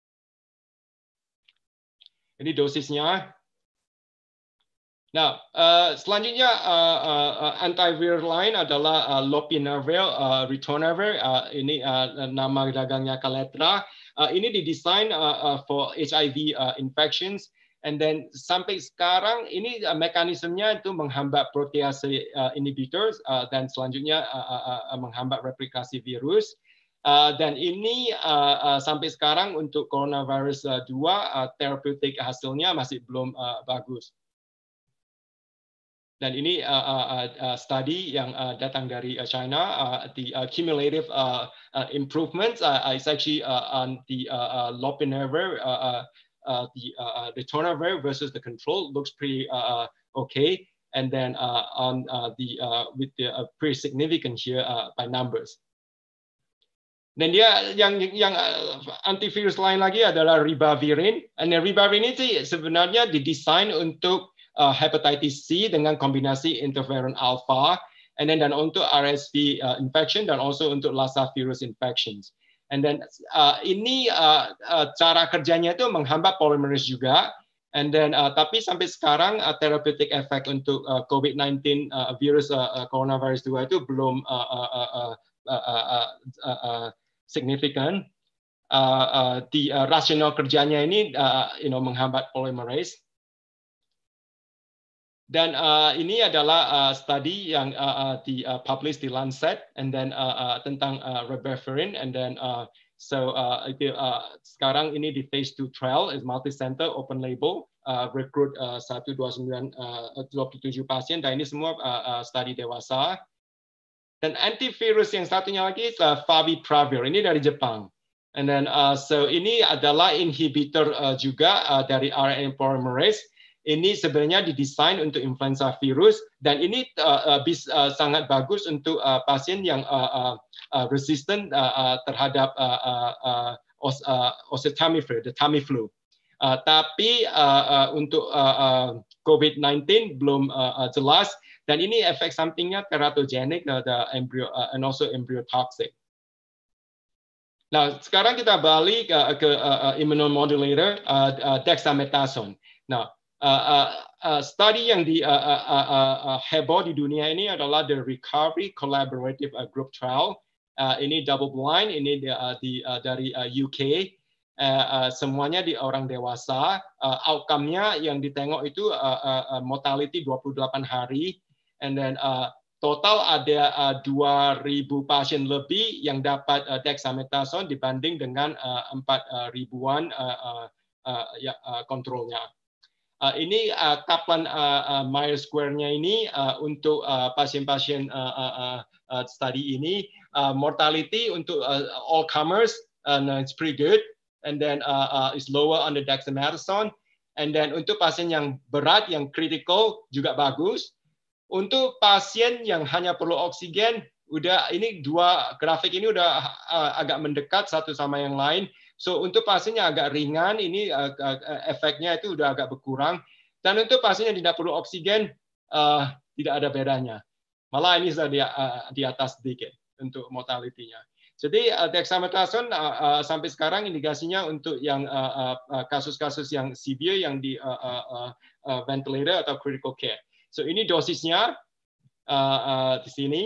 Ini dosisnya. Nah, uh, selanjutnya uh, uh, antiviral lain adalah uh, lopinavir, uh, ritonavir. Uh, ini uh, nama dagangnya Kaletra. Uh, ini didesain uh, uh, for H I V uh, infections, and then sampai sekarang ini uh, mekanismenya itu menghambat protease uh, inhibitors uh, dan selanjutnya uh, uh, menghambat replikasi virus. Uh, dan ini uh, uh, sampai sekarang untuk coronavirus uh, dua uh, terapeutik hasilnya masih belum uh, bagus. Dan ini uh, uh, uh, studi yang uh, datang dari uh, China, uh, the uh, cumulative uh, uh, improvements uh, is actually uh, on the uh, uh, lopinavir, uh, uh, the uh, ritonavir versus the control looks pretty uh, okay, and then uh, on uh, the uh, with the uh, pretty significant here uh, by numbers. Dan dia yang yang antivirus lain lagi adalah ribavirin, dan ribavirin itu sebenarnya didesain untuk Uh, hepatitis C dengan kombinasi interferon alpha, and then dan untuk R S V uh, infection dan also untuk Lassa virus infections. And then uh, ini uh, uh, cara kerjanya itu menghambat polymerase juga. And then uh, tapi sampai sekarang uh, therapeutic effect untuk uh, COVID sembilan belas uh, virus uh, uh, coronavirus dua itu belum uh, uh, uh, uh, uh, uh, uh, uh, signifikan. Uh, uh, di uh, rasional kerjanya ini uh, you know menghambat polymerase. Dan uh, ini adalah uh, studi yang uh, uh, di uh, publish di Lancet, and then uh, uh, tentang uh, ribavirin, and then uh, so uh, itu, uh, sekarang ini di phase two trial is multi-center open label, uh, recruit uh, seratus dua puluh sembilan, uh, dua puluh tujuh pasien, dan ini semua uh, uh, studi dewasa. Dan antivirus yang satunya lagi uh, favipiravir, ini dari Jepang. And then uh, so ini adalah inhibitor uh, juga uh, dari R N A polymerase. Ini sebenarnya didesain untuk influenza virus, dan ini uh, uh, bis, uh, sangat bagus untuk uh, pasien yang uh, uh, uh, resistant uh, uh, terhadap uh, uh, uh, os, uh, oseltamivir, the Tamiflu. Uh, tapi uh, uh, untuk uh, uh, COVID sembilan belas belum uh, uh, jelas, dan ini efek sampingnya teratogenik, uh, the embryo, uh, and also embryotoxic. Nah, sekarang kita balik uh, ke uh, immunomodulator, uh, uh, dexamethasone. Nah, Uh, uh, uh, studi yang di uh, uh, uh, uh, heboh di dunia ini adalah the Recovery Collaborative uh, Group Trial. Uh, ini double blind, ini di, uh, di, uh, dari uh, U K. Uh, uh, semuanya di orang dewasa. Uh, outcome-nya yang ditengok itu uh, uh, uh, mortality dua puluh delapan hari, and then uh, total ada uh, dua ribu pasien lebih yang dapat uh, dexamethasone dibanding dengan uh, empat ribuan uh, uh, uh, ya, uh, kontrolnya. Uh, ini uh, Kaplan uh, uh, Myers Square-nya ini uh, untuk pasien-pasien uh, uh, uh, uh, study ini, uh, mortality untuk uh, all comers uh, no, it's pretty good, and then uh, uh, is lower on the dexamethasone, and then untuk pasien yang berat, yang critical juga bagus. Untuk pasien yang hanya perlu oksigen, udah ini dua grafik ini udah uh, agak mendekat satu sama yang lain. So untuk pasien yang agak ringan, ini uh, uh, efeknya itu udah agak berkurang. Dan untuk pasien yang tidak perlu oksigen, uh, tidak ada bedanya. Malah ini sudah di, uh, di atas sedikit untuk mortality-nya. Jadi uh, dexamethasone uh, uh, sampai sekarang indikasinya untuk yang kasus-kasus uh, uh, yang severe, yang di uh, uh, uh, ventilator atau critical care. So ini dosisnya uh, uh, di sini.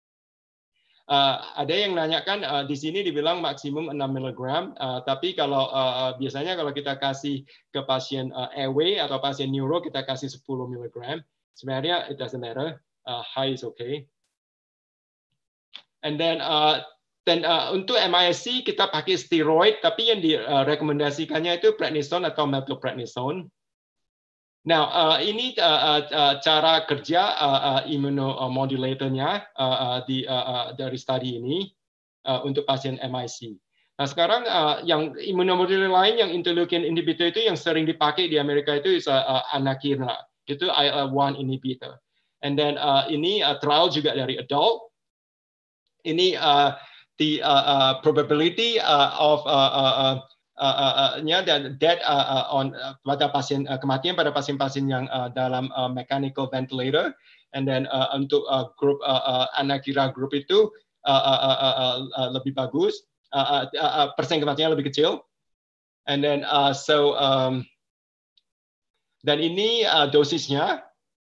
Uh, ada yang nanyakan uh, di sini dibilang maksimum enam miligram, uh, tapi kalau uh, biasanya kalau kita kasih ke pasien uh, airway atau pasien neuro kita kasih sepuluh miligram. Sebenarnya it doesn't matter, uh, high is okay. And then uh, dan uh, untuk M I S C kita pakai steroid, tapi yang direkomendasikannya itu prednisone atau methylprednisone. Now, uh, ini uh, uh, cara kerja uh, uh, immunomodulatornya uh, uh, di uh, uh, dari study ini uh, untuk pasien M I C. Nah, sekarang uh, yang immunomodulator lain yang interleukin inhibitor itu yang sering dipakai di Amerika itu is, uh, uh, anakinra, itu I L one inhibitor. And then uh, ini uh, trial juga dari adult. Ini uh, the uh, uh, probability uh, of uh, uh, uh, Uh, uh, uh, nya dan death uh, uh, on uh, pada pasien uh, kematian pada pasien-pasien yang uh, dalam uh, mechanical ventilator, and then uh, untuk uh, grup uh, uh, Anakinra group itu uh, uh, uh, uh, uh, lebih bagus, uh, uh, uh, persen kematian lebih kecil, and then uh, so um, dan ini uh, dosisnya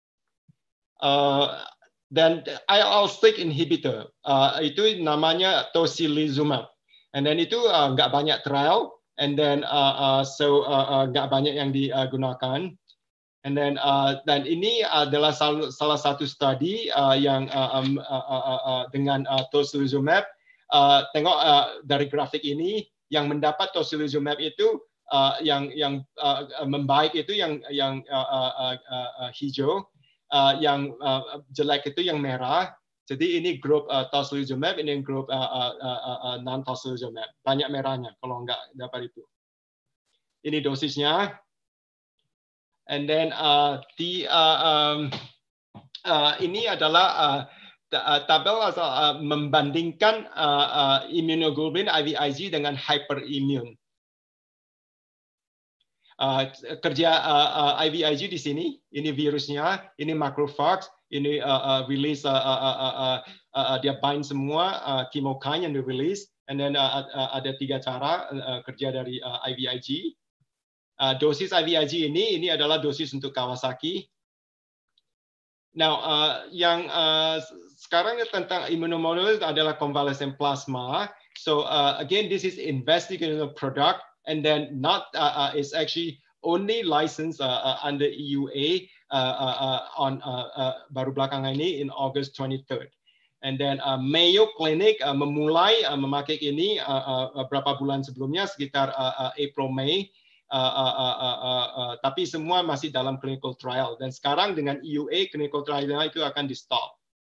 uh, dan I L six inhibitor uh, itu namanya tocilizumab, and then itu uh, nggak banyak trial. And then uh, uh, so uh, uh, nggak banyak yang digunakan. And then uh, dan ini adalah salah, salah satu studi uh, yang uh, um, uh, uh, uh, dengan uh, tocilizumab. Uh, tengok uh, dari grafik ini yang mendapat tocilizumab itu uh, yang yang uh, membaik itu yang yang uh, uh, uh, uh, hijau, uh, yang uh, jelek itu yang merah. Jadi ini grup uh, tocilizumab, ini grup uh, uh, uh, uh, non-tocilizumab. Banyak merahnya kalau nggak dapat itu. Ini dosisnya. And then uh, di uh, um, uh, ini adalah uh, tabel asal uh, membandingkan uh, uh, immunoglobulin I V I G dengan hyperimmune. Uh, kerja uh, uh, I V I G di sini, ini virusnya, ini macrophage. Ini uh, uh, release uh, uh, uh, uh, uh, dia bind semua uh, chemokine yang di release, and then uh, uh, ada tiga cara uh, kerja dari uh, I V I G. Uh, dosis I V I G ini ini adalah dosis untuk Kawasaki. Now uh, yang uh, sekarang tentang immunomodulator adalah convalescent plasma. So uh, again, this is investigational product, and then not uh, uh, is actually only licensed uh, uh, under E U A. Uh, uh, uh, on uh, uh, baru belakangan ini in August twenty-third, and then uh, Mayo Clinic uh, memulai uh, memakai ini uh, uh, berapa bulan sebelumnya, sekitar uh, uh, April Mei, uh, uh, uh, uh, uh, uh, tapi semua masih dalam clinical trial, dan sekarang dengan E U A clinical trialnya itu akan di stop.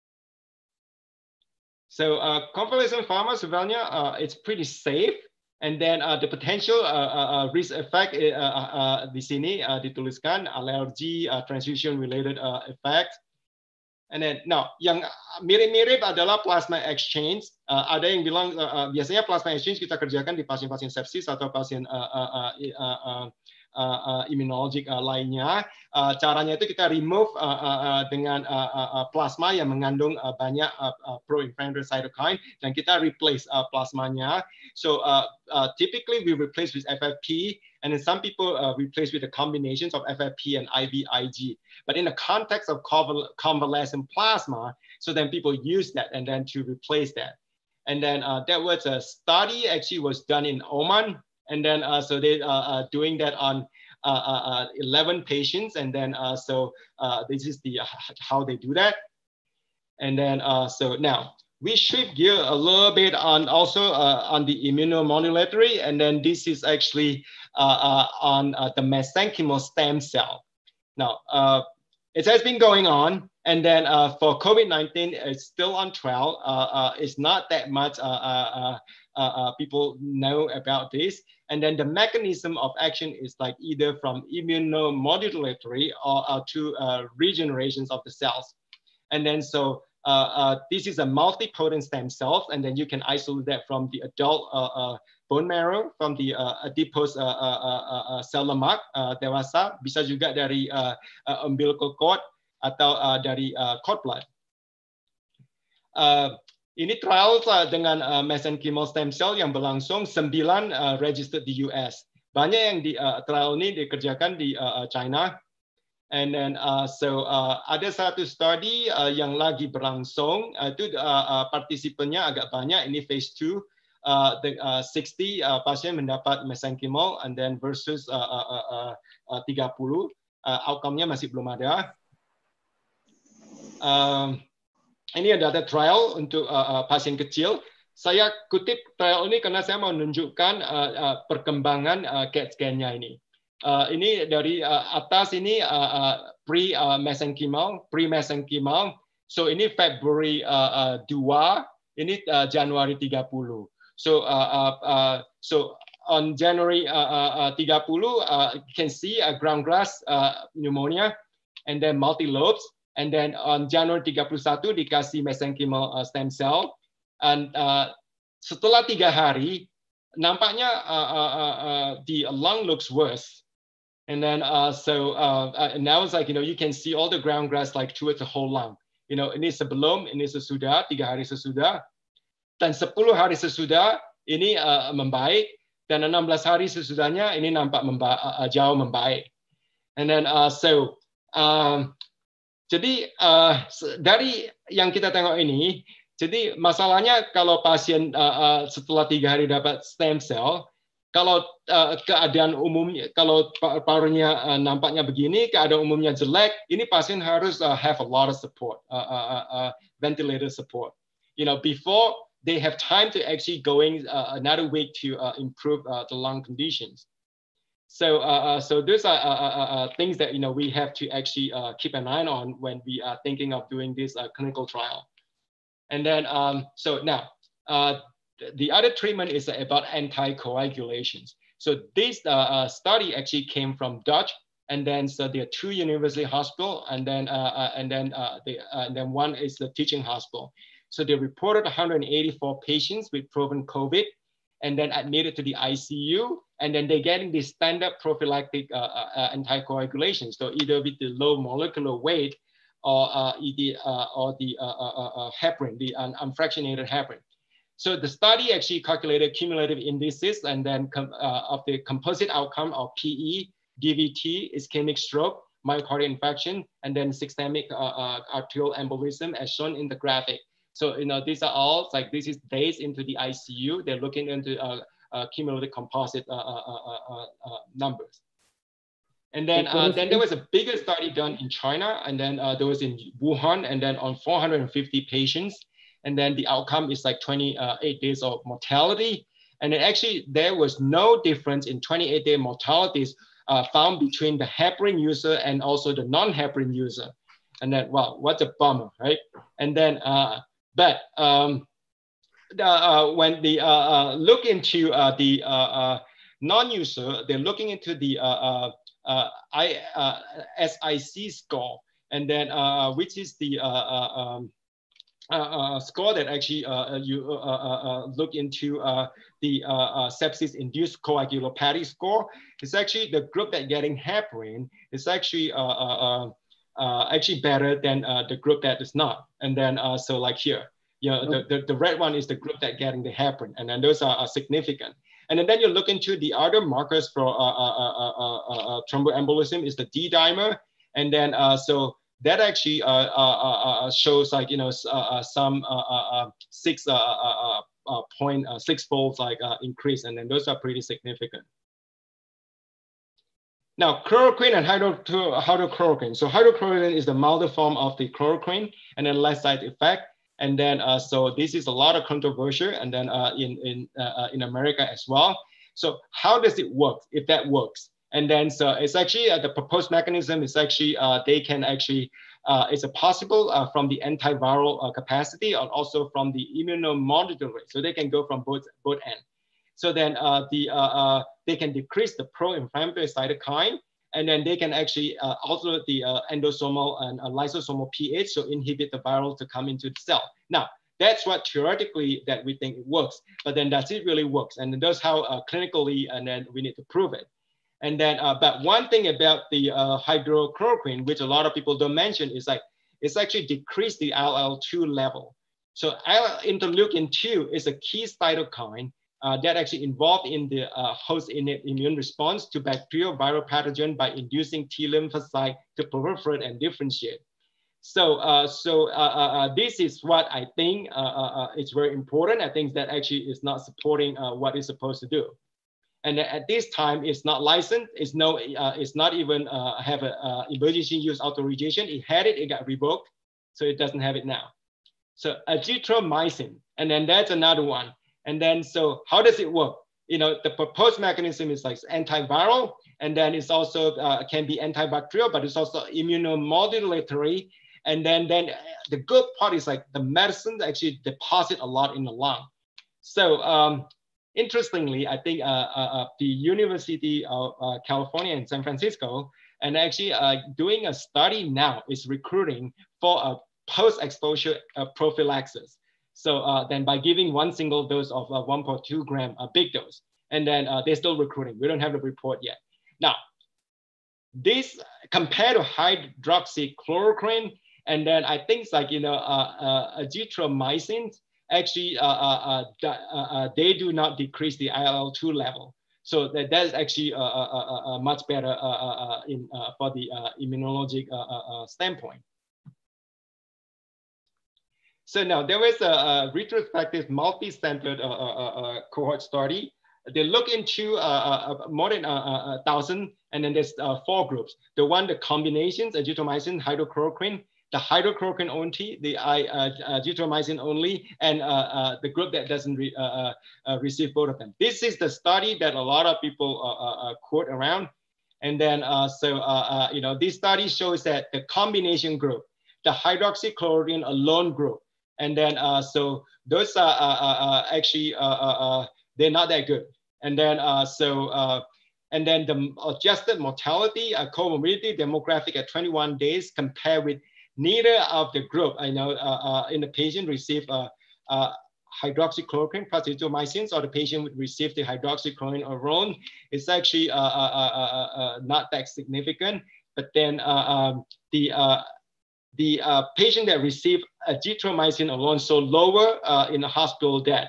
So uh, convalescent pharma sebenarnya uh, it's pretty safe. And then uh, the potential uh, uh, risk effect uh, uh, uh, di sini uh, dituliskan alergi, uh, transfusion related uh, effect. And then, now yang mirip-mirip adalah plasma exchange. Uh, ada yang bilang uh, uh, biasanya plasma exchange kita kerjakan di pasien-pasien sepsis atau pasien uh, uh, uh, uh, uh, uh, uh, immunologic uh, lainnya. Uh, caranya itu kita remove uh, uh, uh, dengan uh, uh, plasma yang mengandung uh, banyak uh, uh, pro-inflammatory cytokine, dan kita replace uh, plasmanya. So uh, uh, typically we replace with F F P, and then some people uh, replace with the combinations of F F P and I V I G. But in the context of convalescent plasma, so then people use that and then to replace that. And then uh, that was a study actually was done in Oman, and then uh, so they are uh, doing that on uh, uh, eleven patients, and then uh, so uh, this is the uh, how they do that. And then uh, so now we shift gear a little bit on also uh, on the immunomodulatory, and then this is actually uh, uh, on uh, the mesenchymal stem cell. Now, uh, it has been going on, and then uh, for COVID nineteen, it's still on trial. Uh, uh, it's not that much uh, uh, uh, uh, people know about this. And then the mechanism of action is like either from immunomodulatory or uh, to uh, regenerations of the cells. And then so Uh, uh, this is a multipotent stem cells, and then you can isolate that from the adult uh, uh, bone marrow, from the uh, adipose uh, uh, uh, uh, sel lemak uh, dewasa, bisa juga dari uh, uh, umbilical cord atau uh, dari uh, cord blood. Uh, ini trial uh, dengan uh, mesenchymal stem cell yang berlangsung sembilan uh, registered di U S. Banyak yang di uh, trial ini dikerjakan di uh, China. And then uh, so uh, ada satu study uh, yang lagi berlangsung, uh, itu uh, uh, partisipannya agak banyak, ini phase two, uh, the, uh, sixty uh, pasien mendapat mesenchymal, and then versus uh, uh, uh, uh, tiga puluh, uh, outcome-nya masih belum ada. Um, ini ada trial untuk uh, uh, pasien kecil. Saya kutip trial ini karena saya mau menunjukkan uh, uh, perkembangan uh, C A T scan-nya ini. uh, ini dari uh, atas ini uh, uh, pre uh, mesenchymal, pre mesenchymal. So ini Februari uh, uh, dua, ini uh, Januari tiga puluh. So uh, uh, uh, so on January uh, uh, tiga puluh, uh, you can see a ground glass uh, pneumonia, and then multi lobes. And then on January tiga puluh satu dikasih mesenchymal uh, stem cell. And uh, setelah tiga hari, nampaknya uh, uh, uh, the lung looks worse. And then uh, so uh, uh, now it's like, you know, you can see all the ground glass like towards the whole lung. You know, ini sebelum, ini sesudah, tiga hari sesudah. Dan sepuluh hari sesudah, ini uh, membaik. Dan enam belas hari sesudahnya, ini nampak memba uh, jauh membaik. And then uh, so, um, jadi uh, dari yang kita tengok ini, jadi masalahnya kalau pasien uh, uh, setelah tiga hari dapat stem cell, kalau uh, keadaan umumnya, kalau parunya uh, nampaknya begini, keadaan umumnya jelek, ini pasien harus uh, have a lot of support, uh, uh, uh, ventilator support. You know, before they have time to actually going uh, another week to uh, improve uh, the lung conditions. So, uh, uh, so those are uh, uh, uh, things that you know we have to actually uh, keep an eye on when we are thinking of doing this uh, clinical trial. And then, um, so now, uh, the other treatment is about anticoagulations. So this uh, uh, study actually came from Dutch, and then so there are two university hospital, and then uh, uh, and then uh, the, uh, and then one is the teaching hospital. So they reported one hundred eighty-four patients with proven COVID, and then admitted to the I C U, and then they're getting the standard prophylactic uh, uh, anticoagulation. So either with the low molecular weight, or uh, the uh, or the uh, uh, uh, heparin, the un unfractionated heparin. So the study actually calculated cumulative indices and then uh, of the composite outcome of P E, D V T, ischemic stroke, myocardial infarction, and then systemic uh, uh, arterial embolism, as shown in the graphic. So you know these are all like this is days into the I C U. They're looking into uh, uh, cumulative composite uh, uh, uh, uh, uh, numbers. And then, uh, then there was a bigger study done in China, and then uh, there was in Wuhan, and then on four hundred fifty patients, and then the outcome is like twenty-eight days of mortality. And then actually there was no difference in twenty-eight day mortalities uh, found between the heparin user and also the non-heparin user. And then, wow, what a bummer, right? And then, uh, but um, the, uh, when the uh, uh, look into uh, the uh, uh, non-user, they're looking into the uh, uh, Uh, I, uh, S I C score, and then uh, which is the uh, uh, um, uh, uh, score that actually uh, you uh, uh, uh, look into uh, the uh, uh, sepsis-induced coagulopathy score. It's actually the group that getting heparin is actually uh, uh, uh, actually better than uh, the group that is not. And then uh, so like here, you know, the, the, the red one is the group that getting the heparin, and then those are, are significant. And then, then you look into the other markers for uh, uh, uh, uh, uh, thromboembolism is the D dimer. And then, uh, so that actually uh, uh, uh, shows like, you know, uh, uh, some uh, uh, six uh, uh, uh, point uh, six folds like uh, increase. And then those are pretty significant. Now, chloroquine and hydro hydrochloroquine. So hydrochloroquine is the milder form of the chloroquine, and then less side effect. And then, uh, so this is a lot of controversy, and then uh, in in uh, in America as well. So how does it work? If that works, and then so it's actually uh, the proposed mechanism is actually uh, they can actually uh, it's a possible uh, from the antiviral uh, capacity and also from the immunomodulatory. So they can go from both both ends. So then uh, the uh, uh, they can decrease the pro-inflammatory cytokine. And then they can actually uh, alter the uh, endosomal and uh, lysosomal pH, so inhibit the viral to come into the cell. Now, that's what theoretically that we think it works, but then does it really works? And that's how uh, clinically, and then we need to prove it. And then, uh, but one thing about the uh, hydrochloroquine, which a lot of people don't mention, is like it's actually decreased the I L two level. So interleukin two is a key cytokine Uh, that actually involved in the uh, host innate immune response to bacterial viral pathogen by inducing T lymphocyte to proliferate and differentiate. So, uh, so uh, uh, this is what I think uh, uh, is very important. I think that actually is not supporting uh, what it's supposed to do. And at this time, it's not licensed. It's no, uh, it's not even uh, have an uh, emergency use authorization. It had it, it got revoked, so it doesn't have it now. So azithromycin, and then that's another one. And then, so how does it work? you know, the proposed mechanism is like antiviral, and then it's also uh, can be antibacterial, but it's also immunomodulatory. And then, then the good part is like the medicine actually deposit a lot in the lung. So um, interestingly, I think uh, uh, the University of uh, California in San Francisco, and actually uh, doing a study now is recruiting for a post-exposure uh, prophylaxis. So uh, then by giving one single dose of uh, one point two gram, a big dose, and then uh, they're still recruiting. We don't have the report yet. Now, this compared to hydroxychloroquine, and then I think it's like, you know, uh, uh, azithromycin, actually, uh, uh, uh, uh, they do not decrease the I L L two level. So that, that is actually uh, uh, uh, uh, much better uh, uh, in, uh, for the uh, immunologic uh, uh, standpoint. So now there was a, a retrospective multi-centered uh, uh, uh, cohort study. They look into uh, uh, more than a uh, uh, thousand, and then there's uh, four groups. The one, the combinations, azithromycin, hydrochloroquine, the hydrochloroquine only, the uh, azithromycin only, and uh, uh, the group that doesn't re, uh, uh, receive both of them. This is the study that a lot of people uh, uh, quote around. And then, uh, so, uh, uh, you know, this study shows that the combination group, the hydroxychloroquine alone group, and then, uh, so those are uh, uh, actually, uh, uh, they're not that good. And then, uh, so, uh, and then the adjusted mortality, uh, comorbidity demographic at twenty-one days compared with neither of the group, I know, uh, uh, in the patient received uh, uh, hydroxychloroquine plus azithromycin, or the patient would receive the hydroxychloroquine alone. It's actually uh, uh, uh, uh, not that significant. But then uh, um, the uh, the uh, patient that received azithromycin alone, so lower uh, in the hospital death.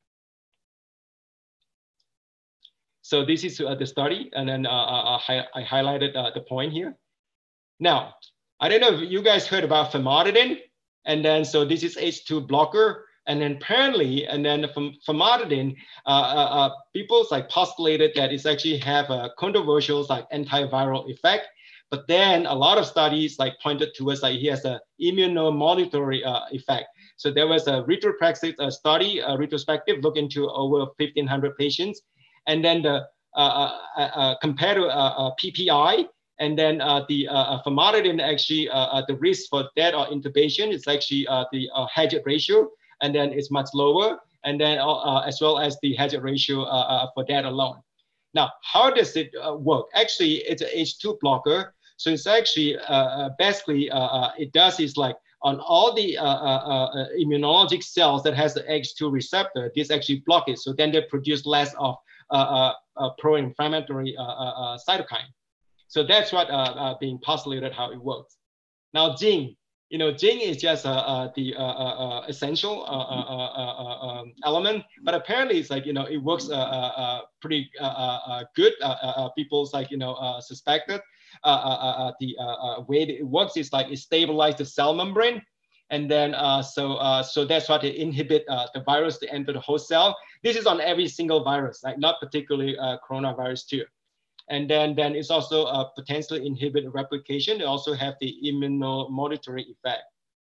So this is uh, the study, and then uh, uh, I, I highlighted uh, the point here. Now, I don't know if you guys heard about famotidine, and then so this is H two blocker, and then apparently, and then from famotidine, uh, uh, uh, people like postulated that it's actually have a controversial like antiviral effect, but then a lot of studies like pointed towards like he has a immunomodulatory uh, effect. So there was a retrospective uh, study, a retrospective look into over fifteen hundred patients, and then the uh, uh, uh, compared to uh, uh, P P I. And then uh, the uh, famotidine actually, uh, uh, the risk for death or intubation is actually uh, the uh, hazard ratio, and then it's much lower. And then uh, as well as the hazard ratio uh, uh, for death alone. Now, how does it uh, work? Actually, it's an H two blocker. So it's actually uh, basically, uh, uh, it does is like on all the uh, uh, uh, immunologic cells that has the H two receptor, this actually block it. So then they produce less of uh, uh, uh, pro-inflammatory uh, uh, cytokine. So that's what uh, uh, being postulated how it works. Now, Jing, you know, Jing is just uh, uh, the uh, uh, essential uh, uh, uh, um, element, but apparently it's like, you know, it works uh, uh, pretty uh, uh, good. Uh, uh, people's like, you know, uh, suspected uh, uh, uh, the uh, uh, way it works is like it stabilizes the cell membrane. And then, uh, so uh, so that's what it inhibit uh, the virus to enter the host cell. This is on every single virus, like not particularly uh, coronavirus too. And then, then it's also uh, potentially inhibit replication. They also have the immunomodulatory effect.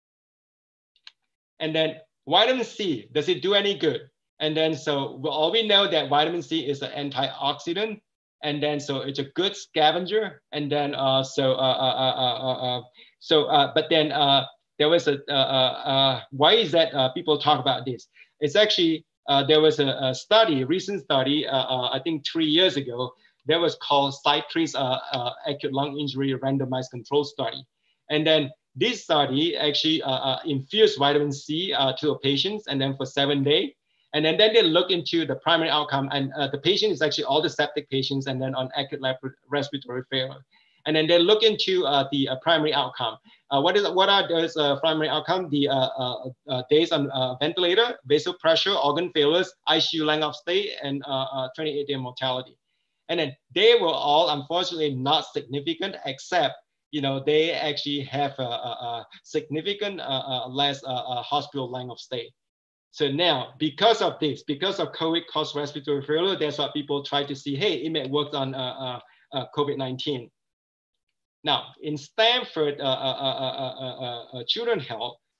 And then vitamin C, does it do any good? And then, so all we know that vitamin C is an antioxidant. And then, so it's a good scavenger. And then, uh, so, uh, uh, uh, uh, uh, so, uh, but then uh, there was a, uh, uh, why is that uh, people talk about this? It's actually, uh, there was a, a study, a recent study, uh, uh, I think three years ago, that was called CITRIS uh, uh, Acute Lung Injury Randomized Control Study. And then this study actually uh, uh, infused vitamin C uh, to a patient, and then for seven days. And then, then they look into the primary outcome, and uh, the patient is actually all the septic patients and then on acute respiratory failure. And then they look into uh, the uh, primary outcome. Uh, what, is, what are those uh, primary outcome? The uh, uh, uh, days on uh, ventilator, vasopressure, organ failures, I C U length of stay, and twenty-eight day mortality. And then they were all unfortunately not significant, except, you know, they actually have a, a, a significant uh, uh, less uh, uh, hospital length of stay. So now, because of this, because of COVID caused respiratory failure, that's what people try to see, hey, it may work on uh, uh, uh, COVID nineteen. Now, in Stanford uh, uh, uh, uh, uh, uh, Children's Health,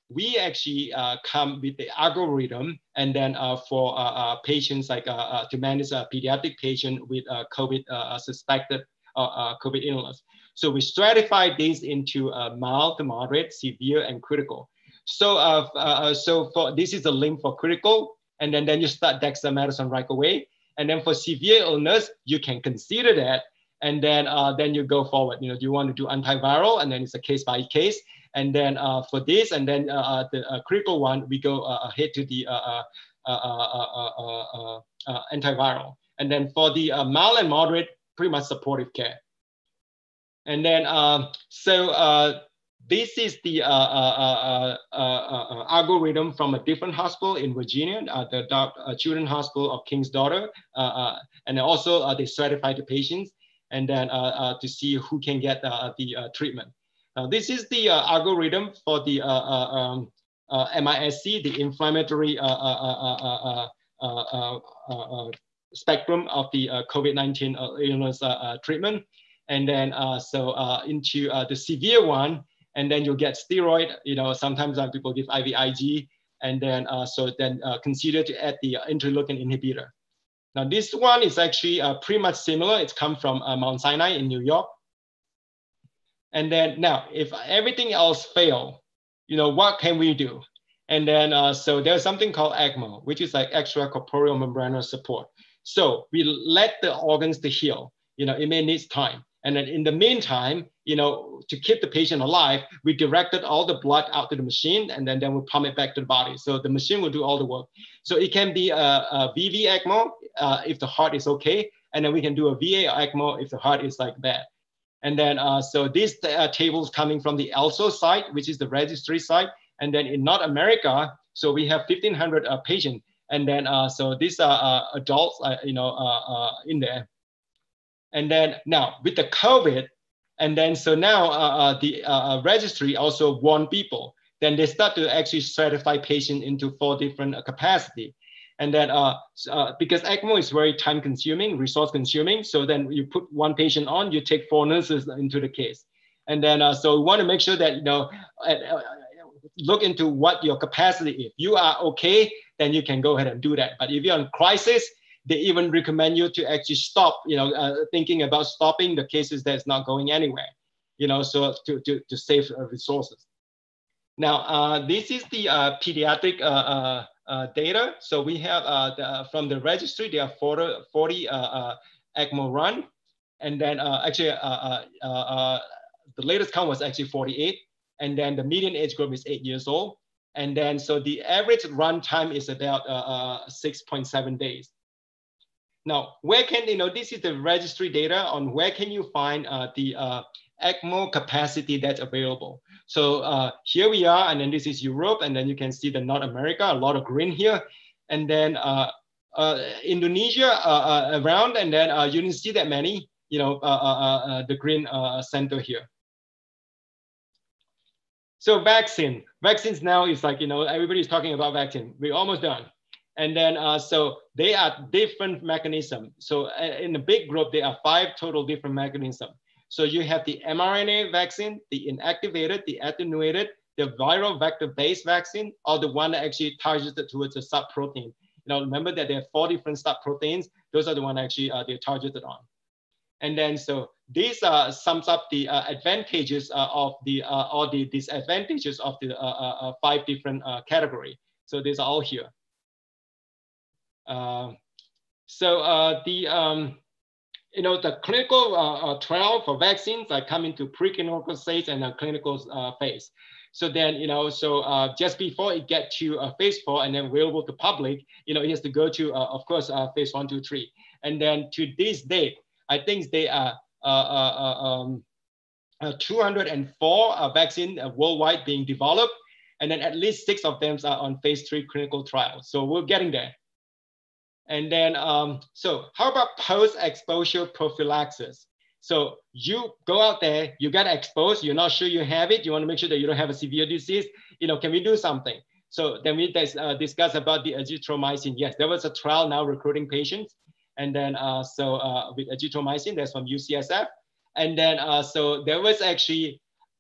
we actually uh, come with the algorithm, and then uh, for uh, uh, patients like uh, uh, to manage a pediatric patient with uh, COVID uh, suspected uh, uh, COVID illness. So we stratify these into uh, mild to moderate, severe, and critical. So uh, uh, so for this is a link for critical, and then then you start dexamethasone right away. And then for severe illness, you can consider that, and then uh, then you go forward. You know, do you want to do antiviral, and then it's a case by case. And then uh, for this, and then uh, the uh, critical one, we go uh, ahead to the uh, uh, uh, uh, uh, uh, uh, antiviral. And then for the uh, mild and moderate, pretty much supportive care. And then uh, so uh, this is the uh, uh, uh, uh, uh, algorithm from a different hospital in Virginia, uh, the uh, Children's Hospital of King's Daughter, uh, uh, and also uh, they stratify the patients, and then uh, uh, to see who can get uh, the uh, treatment. Now, this is the uh, algorithm for the uh, uh, um, uh, M I S C, the inflammatory uh, uh, uh, uh, uh, uh, spectrum of the uh, COVID nineteen uh, illness uh, uh, treatment. And then uh, so uh, into uh, the severe one, and then you'll get steroid. You know, sometimes uh, people give I V I G, and then uh, so then uh, consider to add the interleukin inhibitor. Now, this one is actually uh, pretty much similar. It's come from uh, Mount Sinai in New York. And then now, if everything else fail, you know, what can we do? And then, uh, so there's something called ECMO, which is like extracorporeal membranous support. So we let the organs to heal. You know, it may need time. And then in the meantime, you know, to keep the patient alive, we directed all the blood out to the machine, and then, then we pump it back to the body. So the machine will do all the work. So it can be a, a V V ECMO uh, if the heart is okay. And then we can do a V A ECMO if the heart is like bad. And then, uh, so this uh, table is coming from the E L S O site, which is the registry site. And then in North America, so we have fifteen hundred uh, patients. And then, uh, so these are uh, adults, uh, you know, uh, uh, in there. And then now with the COVID, and then so now uh, uh, the uh, registry also warn people. Then they start to actually stratify patients into four different uh, capacity. And then uh, uh, because ECMO is very time consuming, resource consuming. So then you put one patient on, you take four nurses into the case. And then uh, so we want to make sure that, you know, uh, uh, look into what your capacity is. If you are okay, then you can go ahead and do that. But if you're in crisis, they even recommend you to actually stop, you know, uh, thinking about stopping the cases that's not going anywhere, you know, so to, to, to save uh, resources. Now, uh, this is the uh, pediatric uh, uh, uh, data. So we have uh, the, from the registry, there are forty, forty uh, uh, ECMO run. And then uh, actually, uh, uh, uh, the latest count was actually forty-eight. And then the median age group is eight years old. And then, so the average run time is about uh, uh, six point seven days. Now, where can, you know, this is the registry data on where can you find uh, the uh, ECMO capacity that's available. So uh, here we are, and then this is Europe, and then you can see the North America, a lot of green here. And then uh, uh, Indonesia uh, uh, around, and then uh, you didn't see that many, you know, uh, uh, uh, the green uh, center here. So vaccine, vaccines now is like, you know, everybody's talking about vaccine. We're almost done. And then, uh, so they are different mechanisms. So uh, in the big group, there are five total different mechanisms. So you have the mRNA vaccine, the inactivated, the attenuated, the viral vector-based vaccine, or the one that actually targeted towards a subprotein. Now, remember that there are four different subproteins. Those are the ones actually uh, they're targeted on. And then, so this uh, sums up the uh, advantages uh, of the, uh, or the disadvantages of the uh, uh, five different uh, categories. So these are all here. Uh, so uh, the, um, you know, the clinical uh, uh, trial for vaccines are coming to preclinical stage and a clinical uh, phase. So then, you know, so uh, just before it get to uh, phase four and then available to public, you know, it has to go to, uh, of course, uh, phase one, two, three. And then to this date, I think they are uh, uh, um, uh, two hundred four uh, vaccines uh, worldwide being developed. And then at least six of them are on phase three clinical trials. So we're getting there. And then, um, so how about post-exposure prophylaxis? So you go out there, you get exposed, you're not sure you have it, you want to make sure that you don't have a severe disease, you know, can we do something? So then we uh, discuss about the azithromycin. Yes, there was a trial now recruiting patients. And then, uh, so uh, with azithromycin, that's from U C S F. And then, uh, so there was actually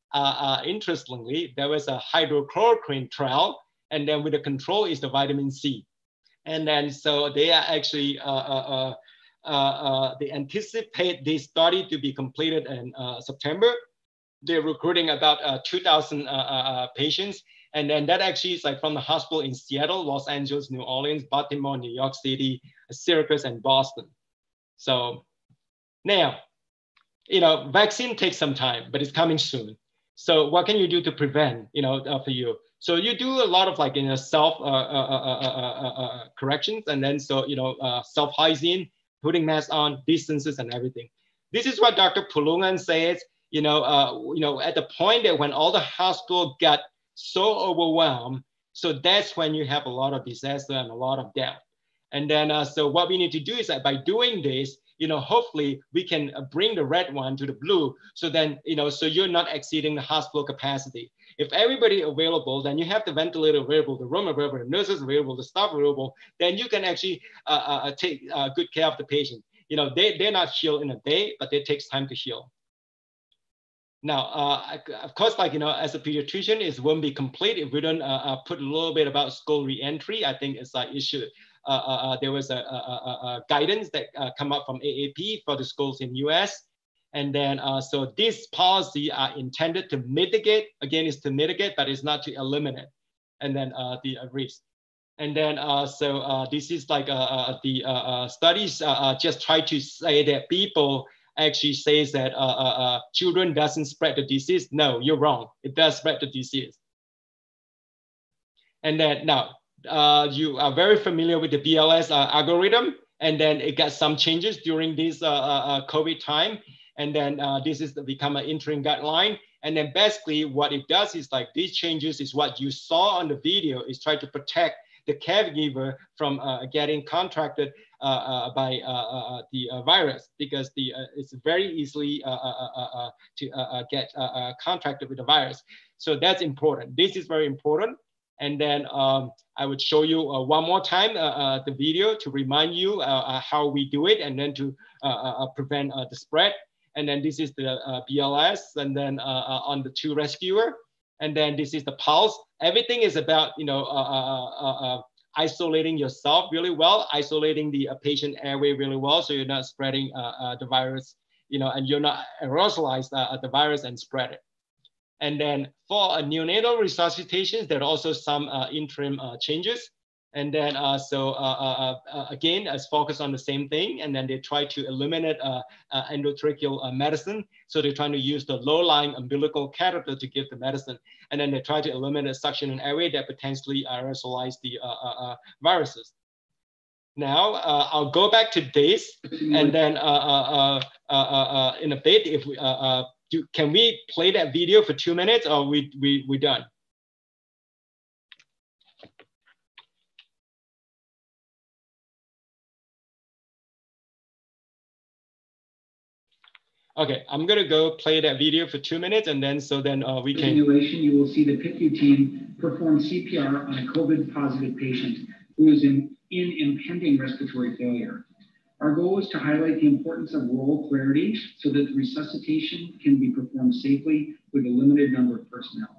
uh, uh, interestingly, there was a hydrochloroquine trial, and then with the control is the vitamin C. And then so they are actually, uh, uh, uh, uh, they anticipate this study to be completed in uh, September. They're recruiting about uh, two thousand uh, uh, patients. And then that actually is like from the hospital in Seattle, Los Angeles, New Orleans, Baltimore, New York City, Syracuse, and Boston. So now, you know, vaccine takes some time, but it's coming soon. So what can you do to prevent, you know, uh, for you? So you do a lot of like, you know, self uh, uh, uh, uh, uh, corrections, and then so, you know, uh, self hygiene, putting masks on, distances, and everything. This is what Doctor Pulungan says. You know, uh, you know, at the point that when all the hospital got so overwhelmed, so that's when you have a lot of disaster and a lot of death. And then, uh, so what we need to do is that by doing this, you know, hopefully we can bring the red one to the blue. So then, you know, so you're not exceeding the hospital capacity. If everybody available, then you have the ventilator available, the room available, the nurses available, the staff available, then you can actually uh, uh, take uh, good care of the patient. You know, they, they're not healed in a day, but it takes time to heal. Now, uh, of course, like, you know, as a pediatrician, it won't be complete if we don't uh, uh, put a little bit about school reentry. I think it's like it should. Uh, uh, there was a, a, a, a guidance that uh, come up from A A P for the schools in U S. And then, uh, so this policy are intended to mitigate, again, is to mitigate, but it's not to eliminate. And then uh, the uh, risk. And then, uh, so uh, this is like uh, uh, the uh, uh, studies uh, uh, just try to say that people actually says that uh, uh, uh, children doesn't spread the disease. No, you're wrong. It does spread the disease. And then now, uh, you are very familiar with the B L S uh, algorithm, and then it got some changes during this uh, uh, COVID time. And then uh, this is become an interim guideline. And then basically what it does is like these changes is what you saw on the video is try to protect the caregiver from uh, getting contracted uh, uh, by uh, uh, the uh, virus, because the uh, it's very easily uh, uh, uh, uh, to uh, uh, get uh, uh, contracted with the virus. So that's important. This is very important. And then um, I would show you uh, one more time uh, uh, the video to remind you uh, uh, how we do it, and then to uh, uh, prevent uh, the spread. And then this is the uh, B L S, and then uh, uh, on the two rescuer. And then this is the pulse. Everything is about, you know, uh, uh, uh, uh, isolating yourself really well, isolating the uh, patient airway really well, so you're not spreading uh, uh, the virus, you know, and you're not aerosolize uh, the virus and spread it. And then for uh, neonatal resuscitations, there are also some uh, interim uh, changes. And then, uh, so uh, uh, uh, again, as focus on the same thing, and then they try to eliminate uh, uh, endotracheal uh, medicine. So they're trying to use the low-lying umbilical catheter to give the medicine. And then they try to eliminate suction and airway that potentially aerosolize the uh, uh, uh, viruses. Now, uh, I'll go back to this, and then uh, uh, uh, uh, uh, in a bit, if we, uh, uh, do, can we play that video for two minutes, or we, we, we done? Okay, I'm gonna go play that video for two minutes, and then so then uh, we can. Simulation, you will see the P I C U team perform C P R on a COVID positive patient who is in, in impending respiratory failure. Our goal is to highlight the importance of role clarity so that the resuscitation can be performed safely with a limited number of personnel.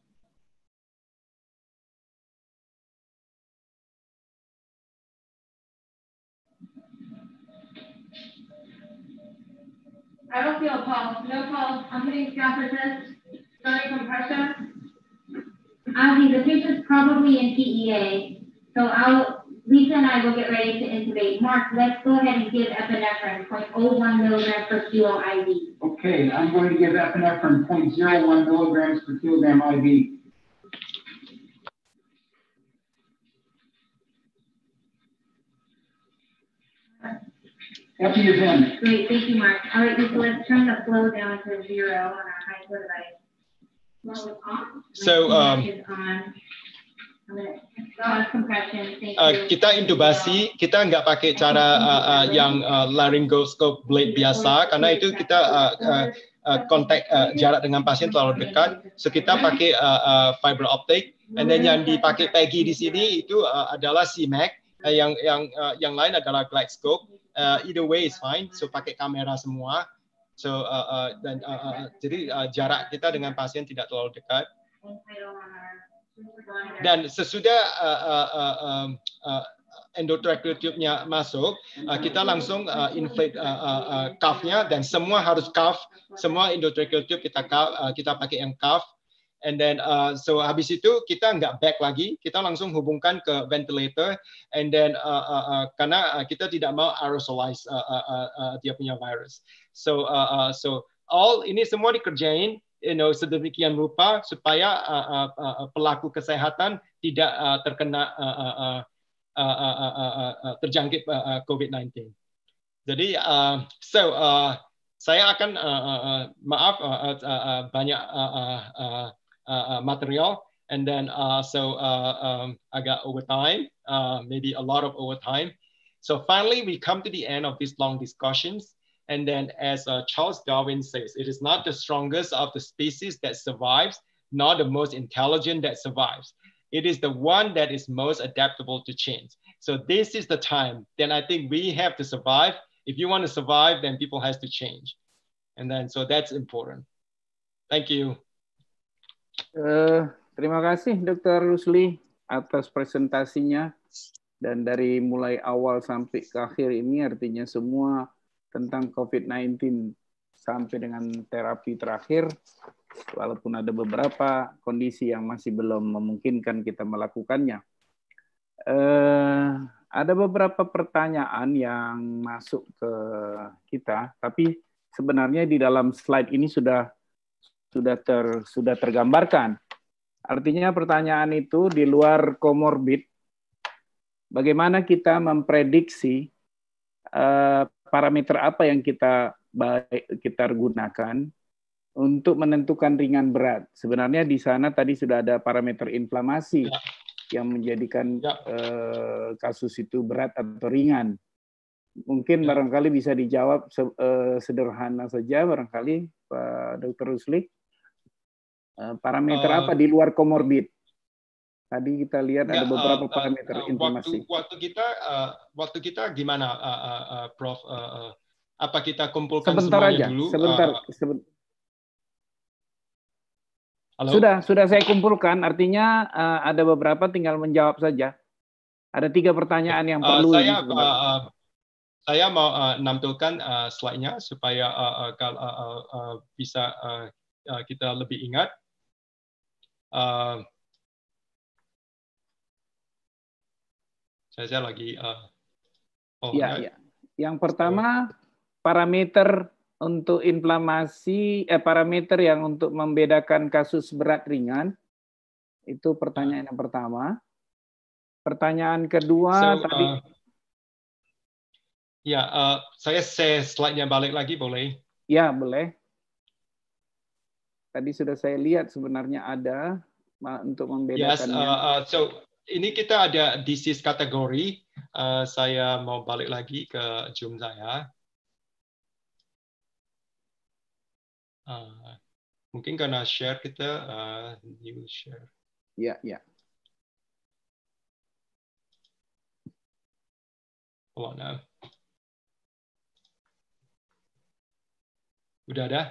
I don't feel pulse. No pulse. I'm putting scalp assist. Starting compression. Alfie, the patient's probably in P E A. So I'll, Lisa and I will get ready to intubate. Mark, let's go ahead and give epinephrine, zero point zero one milligrams per kilo I V. Okay, I'm going to give epinephrine zero point zero one milligrams per kilogram I V. Effie is in. Great, thank you, Mark. All right, Lisa, let's turn the flow down to zero on our high flow device. Flow is on. So, um, is on. I'm gonna pause compression. Thank uh, you. kita intubasi, kita nggak pakai cara uh, uh, yang uh, laryngoscope blade biasa, karena itu kita uh, uh, uh, kontak uh, jarak dengan pasien terlalu dekat. So kita pakai uh, uh, fiber optic, and then yang dipakai Peggy di sini itu uh, adalah C MAC, uh, yang yang uh, yang lain adalah GlideScope. Uh, either way is fine. So pakai kamera semua. So uh, uh, dan uh, uh, jadi uh, jarak kita dengan pasien tidak terlalu dekat. Dan sesudah uh, uh, uh, uh, uh, endotracheal tube-nya masuk, uh, kita langsung uh, inflate uh, uh, uh, cuff-nya dan semua harus cuff, semua endotracheal tube kita cuff, uh, kita pakai yang cuff. And then uh, so habis itu kita nggak back lagi, kita langsung hubungkan ke ventilator. And then uh, uh, uh, karena uh, kita tidak mau aerosolize uh, uh, uh, uh, dia punya virus. So uh, uh, so all ini semua dikerjain, you know, sedemikian rupa supaya uh, uh, uh, pelaku kesehatan tidak uh, terkena uh, uh, uh, uh, uh, uh, uh, uh, terjangkit uh, uh, COVID sembilan belas. Jadi uh, so uh, saya akan uh, uh, uh, maaf uh, uh, uh, banyak uh, uh, uh, Uh, uh, material, and then uh, so uh, um, I got overtime, uh, maybe a lot of overtime. So finally, we come to the end of these long discussions, and then as uh, Charles Darwin says, it is not the strongest of the species that survives, nor the most intelligent that survives. It is the one that is most adaptable to change. So this is the time. Then I think we have to survive. If you want to survive, then people has to change, and then so that's important. Thank you. Uh, terima kasih Dokter Rusli atas presentasinya, dan dari mulai awal sampai ke akhir ini artinya semua tentang COVID sembilan belas sampai dengan terapi terakhir, walaupun ada beberapa kondisi yang masih belum memungkinkan kita melakukannya. Uh, ada beberapa pertanyaan yang masuk ke kita, tapi sebenarnya di dalam slide ini sudah sudah ter sudah tergambarkan. Artinya pertanyaan itu di luar komorbid, bagaimana kita memprediksi uh, parameter apa yang kita baik kita gunakan untuk menentukan ringan berat. Sebenarnya di sana tadi sudah ada parameter inflamasi ya, yang menjadikan ya. uh, kasus itu berat atau ringan. Mungkin ya. barangkali bisa dijawab uh, sederhana saja barangkali Pak Dokter Rusli. Parameter uh, apa di luar komorbid? Tadi kita lihat ya, ada beberapa uh, parameter uh, informasi. Waktu, waktu kita, uh, waktu kita gimana, uh, uh, uh, Prof? Uh, uh, apa kita kumpulkan sebentar semuanya aja, dulu? Sebentar, uh, seben... Halo? Sudah, sudah saya kumpulkan. Artinya uh, ada beberapa, tinggal menjawab saja. Ada tiga pertanyaan yang perlu. Uh, saya, ini uh, uh, saya mau uh, nampilkan uh, slide-nya supaya uh, uh, uh, uh, bisa uh, uh, kita lebih ingat. Uh, saya, saya lagi uh, oh, ya, ya. Yang pertama parameter untuk inflamasi eh parameter yang untuk membedakan kasus berat ringan, itu pertanyaan yang pertama. Pertanyaan kedua so, tadi uh, ya uh, saya share slide-nya balik lagi boleh? Ya boleh. Tadi sudah saya lihat sebenarnya ada untuk membedakannya. Yes, uh, uh, so ini kita ada disease kategori. Uh, saya mau balik lagi ke Zoom saya. Uh, mungkin karena share kita uh, new share. Ya, ya. Oh, no. Udah ada?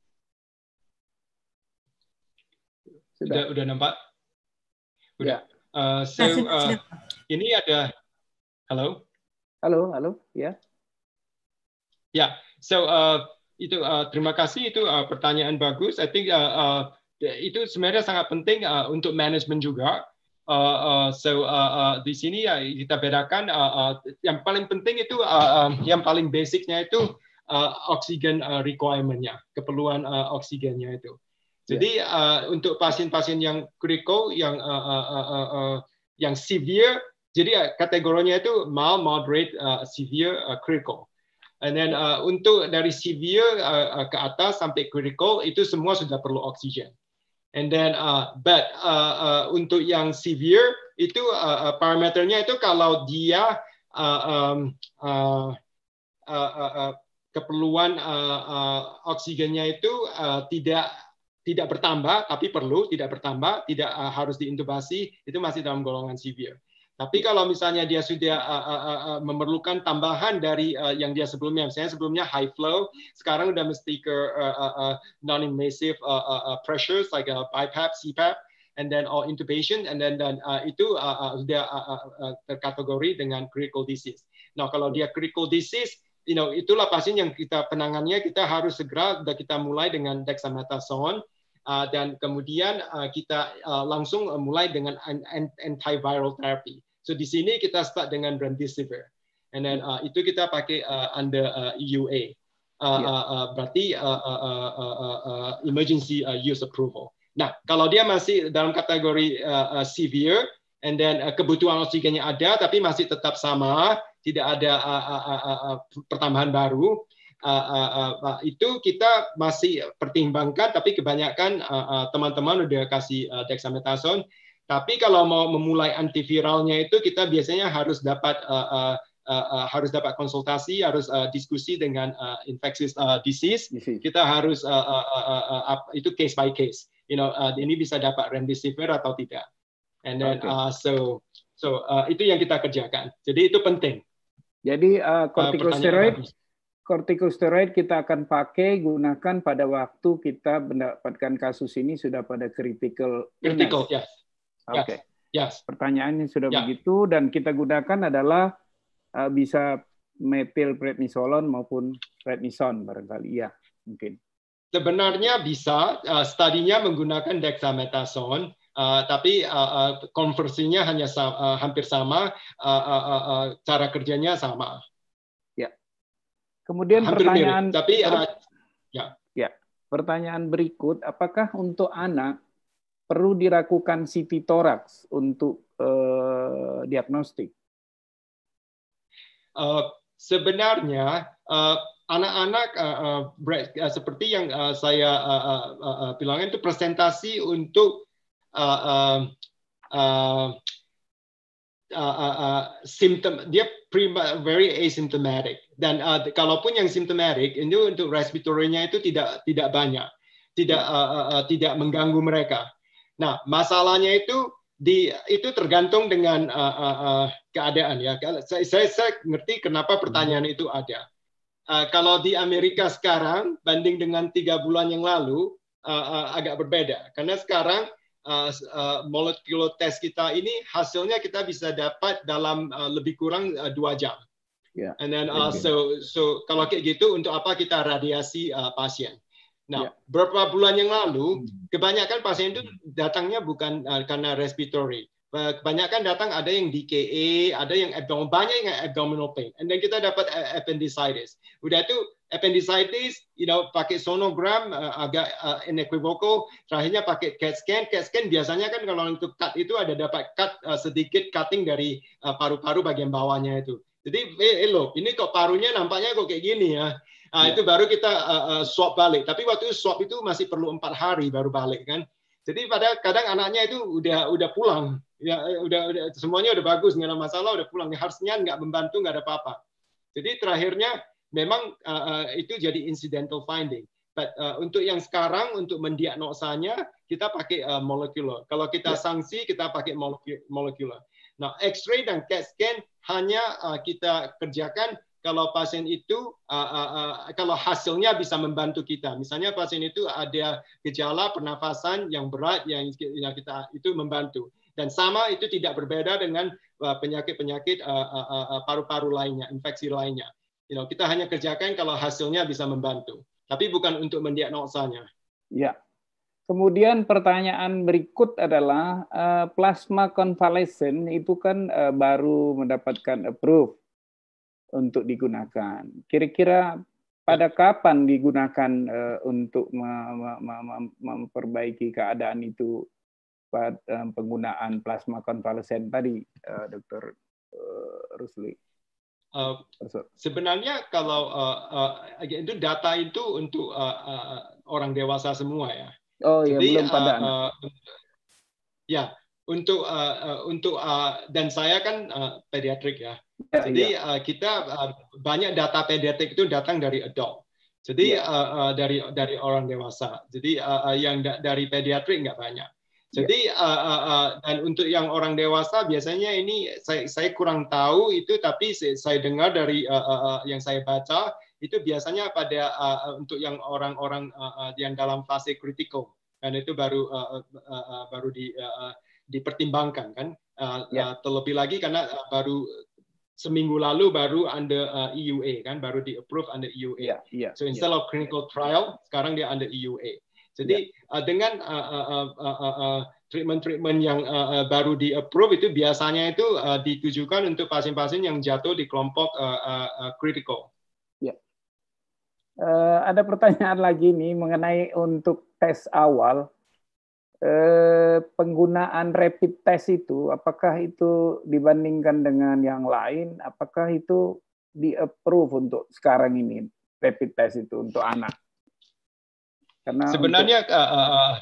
Sudah, udah nampak? Udah. Ya. Uh, so, uh, ini ada, halo? Halo, halo, ya. Ya, so uh, itu uh, terima kasih, itu uh, pertanyaan bagus. I think uh, uh, itu sebenarnya sangat penting uh, untuk manajemen juga. Uh, uh, so uh, uh, di sini ya kita bedakan. Uh, uh, yang paling penting itu, uh, uh, yang paling basicnya itu uh, oksigen uh, requirement-nya, keperluan uh, oksigennya itu. Jadi uh, untuk pasien-pasien yang critical, yang uh, uh, uh, uh, uh, yang severe, jadi uh, kategorinya itu mild, moderate, uh, severe, uh, critical. And then uh, untuk dari severe uh, ke atas sampai critical itu semua sudah perlu oksigen. And then uh, but uh, uh, untuk yang severe itu uh, uh, parameternya itu kalau dia uh, um, uh, uh, uh, uh, keperluan uh, uh, oksigennya itu uh, tidak tidak bertambah, tapi perlu, tidak bertambah, tidak uh, harus diintubasi, itu masih dalam golongan severe. Tapi kalau misalnya dia sudah uh, uh, uh, memerlukan tambahan dari uh, yang dia sebelumnya, misalnya sebelumnya high flow, sekarang udah mesti ke uh, uh, uh, non-invasive uh, uh, uh, pressures like uh, BiPAP, C PAP, and then or intubation, and then dan uh, itu uh, uh, sudah uh, uh, uh, terkategori dengan critical disease. Nah, kalau dia critical disease, you know, itulah pasien yang kita penangannya, kita harus segera kita mulai dengan dexamethasone. Uh, dan kemudian uh, kita uh, langsung uh, mulai dengan antiviral therapy. So di sini kita start dengan remdesivir, and then uh, itu kita pakai uh, under uh, E U A, uh, yeah. uh, uh, berarti uh, uh, uh, uh, uh, emergency uh, use approval. Nah, kalau dia masih dalam kategori uh, uh, severe, and then uh, kebutuhan oksigennya ada, tapi masih tetap sama, tidak ada uh, uh, uh, uh, pertambahan baru. Uh, uh, uh, itu kita masih pertimbangkan, tapi kebanyakan teman-teman uh, uh, udah kasih uh, dexamethasone. Tapi kalau mau memulai antiviralnya itu kita biasanya harus dapat uh, uh, uh, harus dapat konsultasi, harus uh, diskusi dengan uh, infectious uh, disease. Kita harus uh, uh, uh, uh, uh, itu case by case. You know, uh, ini bisa dapat remdesivir atau tidak. And then okay. uh, so so uh, itu yang kita kerjakan. Jadi itu penting. Jadi uh, corticosteroid uh, Kortikosteroid kita akan pakai, gunakan pada waktu kita mendapatkan kasus ini sudah pada critical illness. Critical, yes. Oke. Okay. Yes. Pertanyaannya sudah yeah. begitu, dan kita gunakan adalah uh, bisa methylprednisolone maupun prednison barangkali. Ya, mungkin. Sebenarnya bisa, uh, studinya menggunakan dexamethasone, uh, tapi uh, uh, konversinya hanya sama, uh, hampir sama, uh, uh, uh, uh, cara kerjanya sama. Kemudian hampir pertanyaan, mirip, tapi uh, ya. ya, pertanyaan berikut, apakah untuk anak perlu dilakukan C T toraks untuk uh, diagnostik? Uh, sebenarnya anak-anak uh, uh, uh, seperti yang uh, saya uh, uh, uh, bilangin itu presentasi untuk uh, uh, uh, uh, uh, uh, simptom, dia prima, very asymptomatic. Dan uh, kalaupun yang symptomatic itu untuk respiratory-nya itu tidak tidak banyak, tidak uh, uh, tidak mengganggu mereka. Nah, masalahnya itu di itu tergantung dengan uh, uh, uh, keadaan ya. Saya, saya saya ngerti kenapa pertanyaan itu ada. Uh, kalau di Amerika sekarang banding dengan tiga bulan yang lalu uh, uh, agak berbeda, karena sekarang uh, uh, molecular test kita ini hasilnya kita bisa dapat dalam uh, lebih kurang uh, dua jam. Yeah. And then uh, so so kalau kayak gitu untuk apa kita radiasi uh, pasien? Nah, yeah. beberapa bulan yang lalu kebanyakan pasien itu datangnya bukan uh, karena respiratory. Kebanyakan datang ada yang D K A, ada yang abdominal, banyak yang abdominal pain. And then kita dapat appendicitis. Udah itu appendicitis, you know, pakai sonogram uh, agak uh, inequivocal. Terakhirnya pakai CAT scan. CAT scan biasanya kan kalau untuk cut itu ada dapat cut uh, sedikit cutting dari paru-paru uh, bagian bawahnya itu. Jadi, eh, loh, ini kok parunya nampaknya kok kayak gini ya. Nah, ya. Itu baru kita uh, uh, swab balik. Tapi waktu itu swab itu masih perlu empat hari baru balik kan. Jadi pada kadang anaknya itu udah udah pulang, ya udah, udah semuanya udah bagus, nggak ada masalah, udah pulang. Harusnya nggak membantu, nggak ada apa-apa. Jadi terakhirnya memang uh, uh, itu jadi incidental finding. But uh, untuk yang sekarang untuk mendiagnosanya kita pakai uh, molekular. Kalau kita ya. sanksi kita pakai molekular. Nah, X-ray dan CAT scan hanya uh, kita kerjakan kalau pasien itu, uh, uh, uh, kalau hasilnya bisa membantu kita. Misalnya pasien itu ada gejala pernafasan yang berat, yang, yang kita itu membantu. Dan sama itu tidak berbeda dengan penyakit-penyakit uh, uh, uh, paru-paru lainnya, infeksi lainnya. You know, kita hanya kerjakan kalau hasilnya bisa membantu. Tapi bukan untuk mendiagnosanya. Ya. Kemudian pertanyaan berikut adalah uh, plasma convalescent itu kan uh, baru mendapatkan approve untuk digunakan. Kira-kira pada kapan digunakan uh, untuk memperbaiki keadaan itu pada uh, penggunaan plasma konvalesen tadi, uh, Dokter uh, Rusli? Uh, sebenarnya kalau uh, uh, itu data itu untuk uh, uh, orang dewasa semua ya. Oh iya, jadi, belum pada uh, uh, ya untuk uh, uh, untuk uh, dan saya kan uh, pediatrik ya. Ya, jadi ya. Uh, kita uh, banyak data pediatrik itu datang dari adult. Jadi ya. uh, uh, dari dari orang dewasa. Jadi uh, uh, yang da dari pediatrik nggak banyak. Jadi uh, uh, uh, dan untuk yang orang dewasa biasanya ini saya, saya kurang tahu itu, tapi saya, saya dengar dari uh, uh, uh, yang saya baca itu biasanya pada uh, untuk yang orang-orang uh, uh, yang dalam fase kritikal, dan itu baru uh, uh, uh, baru di, uh, dipertimbangkan kan. Uh, yeah. uh, terlebih lagi karena uh, baru seminggu lalu baru under uh, E U A kan, baru di approve under E U A. Yeah, yeah, so instead yeah. of clinical trial, sekarang dia under E U A. Jadi yeah. uh, dengan uh, uh, uh, uh, uh, treatment-treatment yang uh, uh, baru di-approve itu biasanya itu uh, ditujukan untuk pasien-pasien yang jatuh di kelompok uh, uh, uh, critical. Ya. Uh, ada pertanyaan lagi nih mengenai untuk tes awal. Uh, penggunaan rapid test itu, apakah itu dibandingkan dengan yang lain? Apakah itu di-approve untuk sekarang ini, rapid test itu untuk anak? Karena sebenarnya untuk... uh, uh,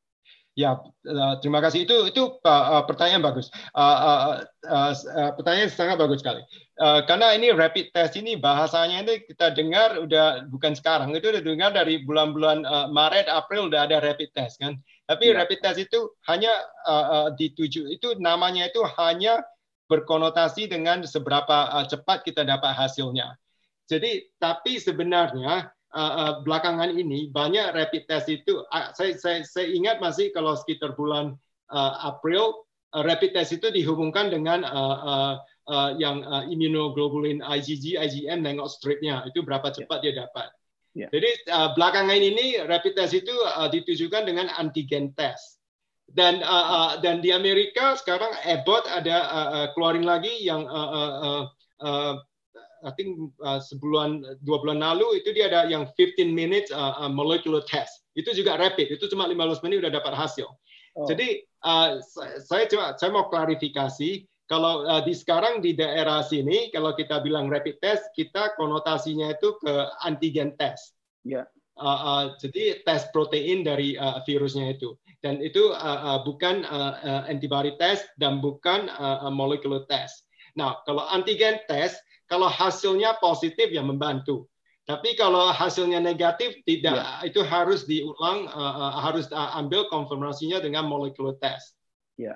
ya uh, terima kasih, itu itu uh, pertanyaan bagus, uh, uh, uh, uh, pertanyaan sangat bagus sekali, uh, karena ini rapid test ini bahasanya ini kita dengar udah bukan sekarang, itu udah dengar dari bulan-bulan uh, Maret April udah ada rapid test kan, tapi ya. Rapid test itu hanya uh, uh, dituju, itu namanya itu hanya berkonotasi dengan seberapa uh, cepat kita dapat hasilnya. Jadi tapi sebenarnya Uh, uh, belakangan ini banyak rapid test itu, uh, saya, saya, saya ingat masih kalau sekitar bulan uh, April, uh, rapid test itu dihubungkan dengan uh, uh, uh, yang uh, immunoglobulin I G G, I G M, nengok stripnya, itu berapa cepat yeah. dia dapat. Yeah. Jadi uh, belakangan ini rapid test itu uh, ditujukan dengan antigen test. Dan uh, uh, dan di Amerika sekarang Abbott ada uh, uh, keluarin lagi yang uh, uh, uh, uh, I think uh, sebulan dua bulan lalu itu dia ada yang fifteen minutes uh, uh, molecular test. Itu juga rapid. Itu cuma lima belas menit udah dapat hasil. Oh. Jadi uh, saya coba saya mau klarifikasi kalau uh, di sekarang di daerah sini kalau kita bilang rapid test, kita konotasinya itu ke antigen test. Ya. Yeah. Uh, uh, jadi tes protein dari uh, virusnya itu. Dan itu uh, uh, bukan uh, uh, antibody test dan bukan uh, uh, molecular test. Nah, kalau antigen test, kalau hasilnya positif ya membantu. Tapi kalau hasilnya negatif tidak, ya. Itu harus diulang, uh, harus ambil konfirmasinya dengan molecular test. Ya.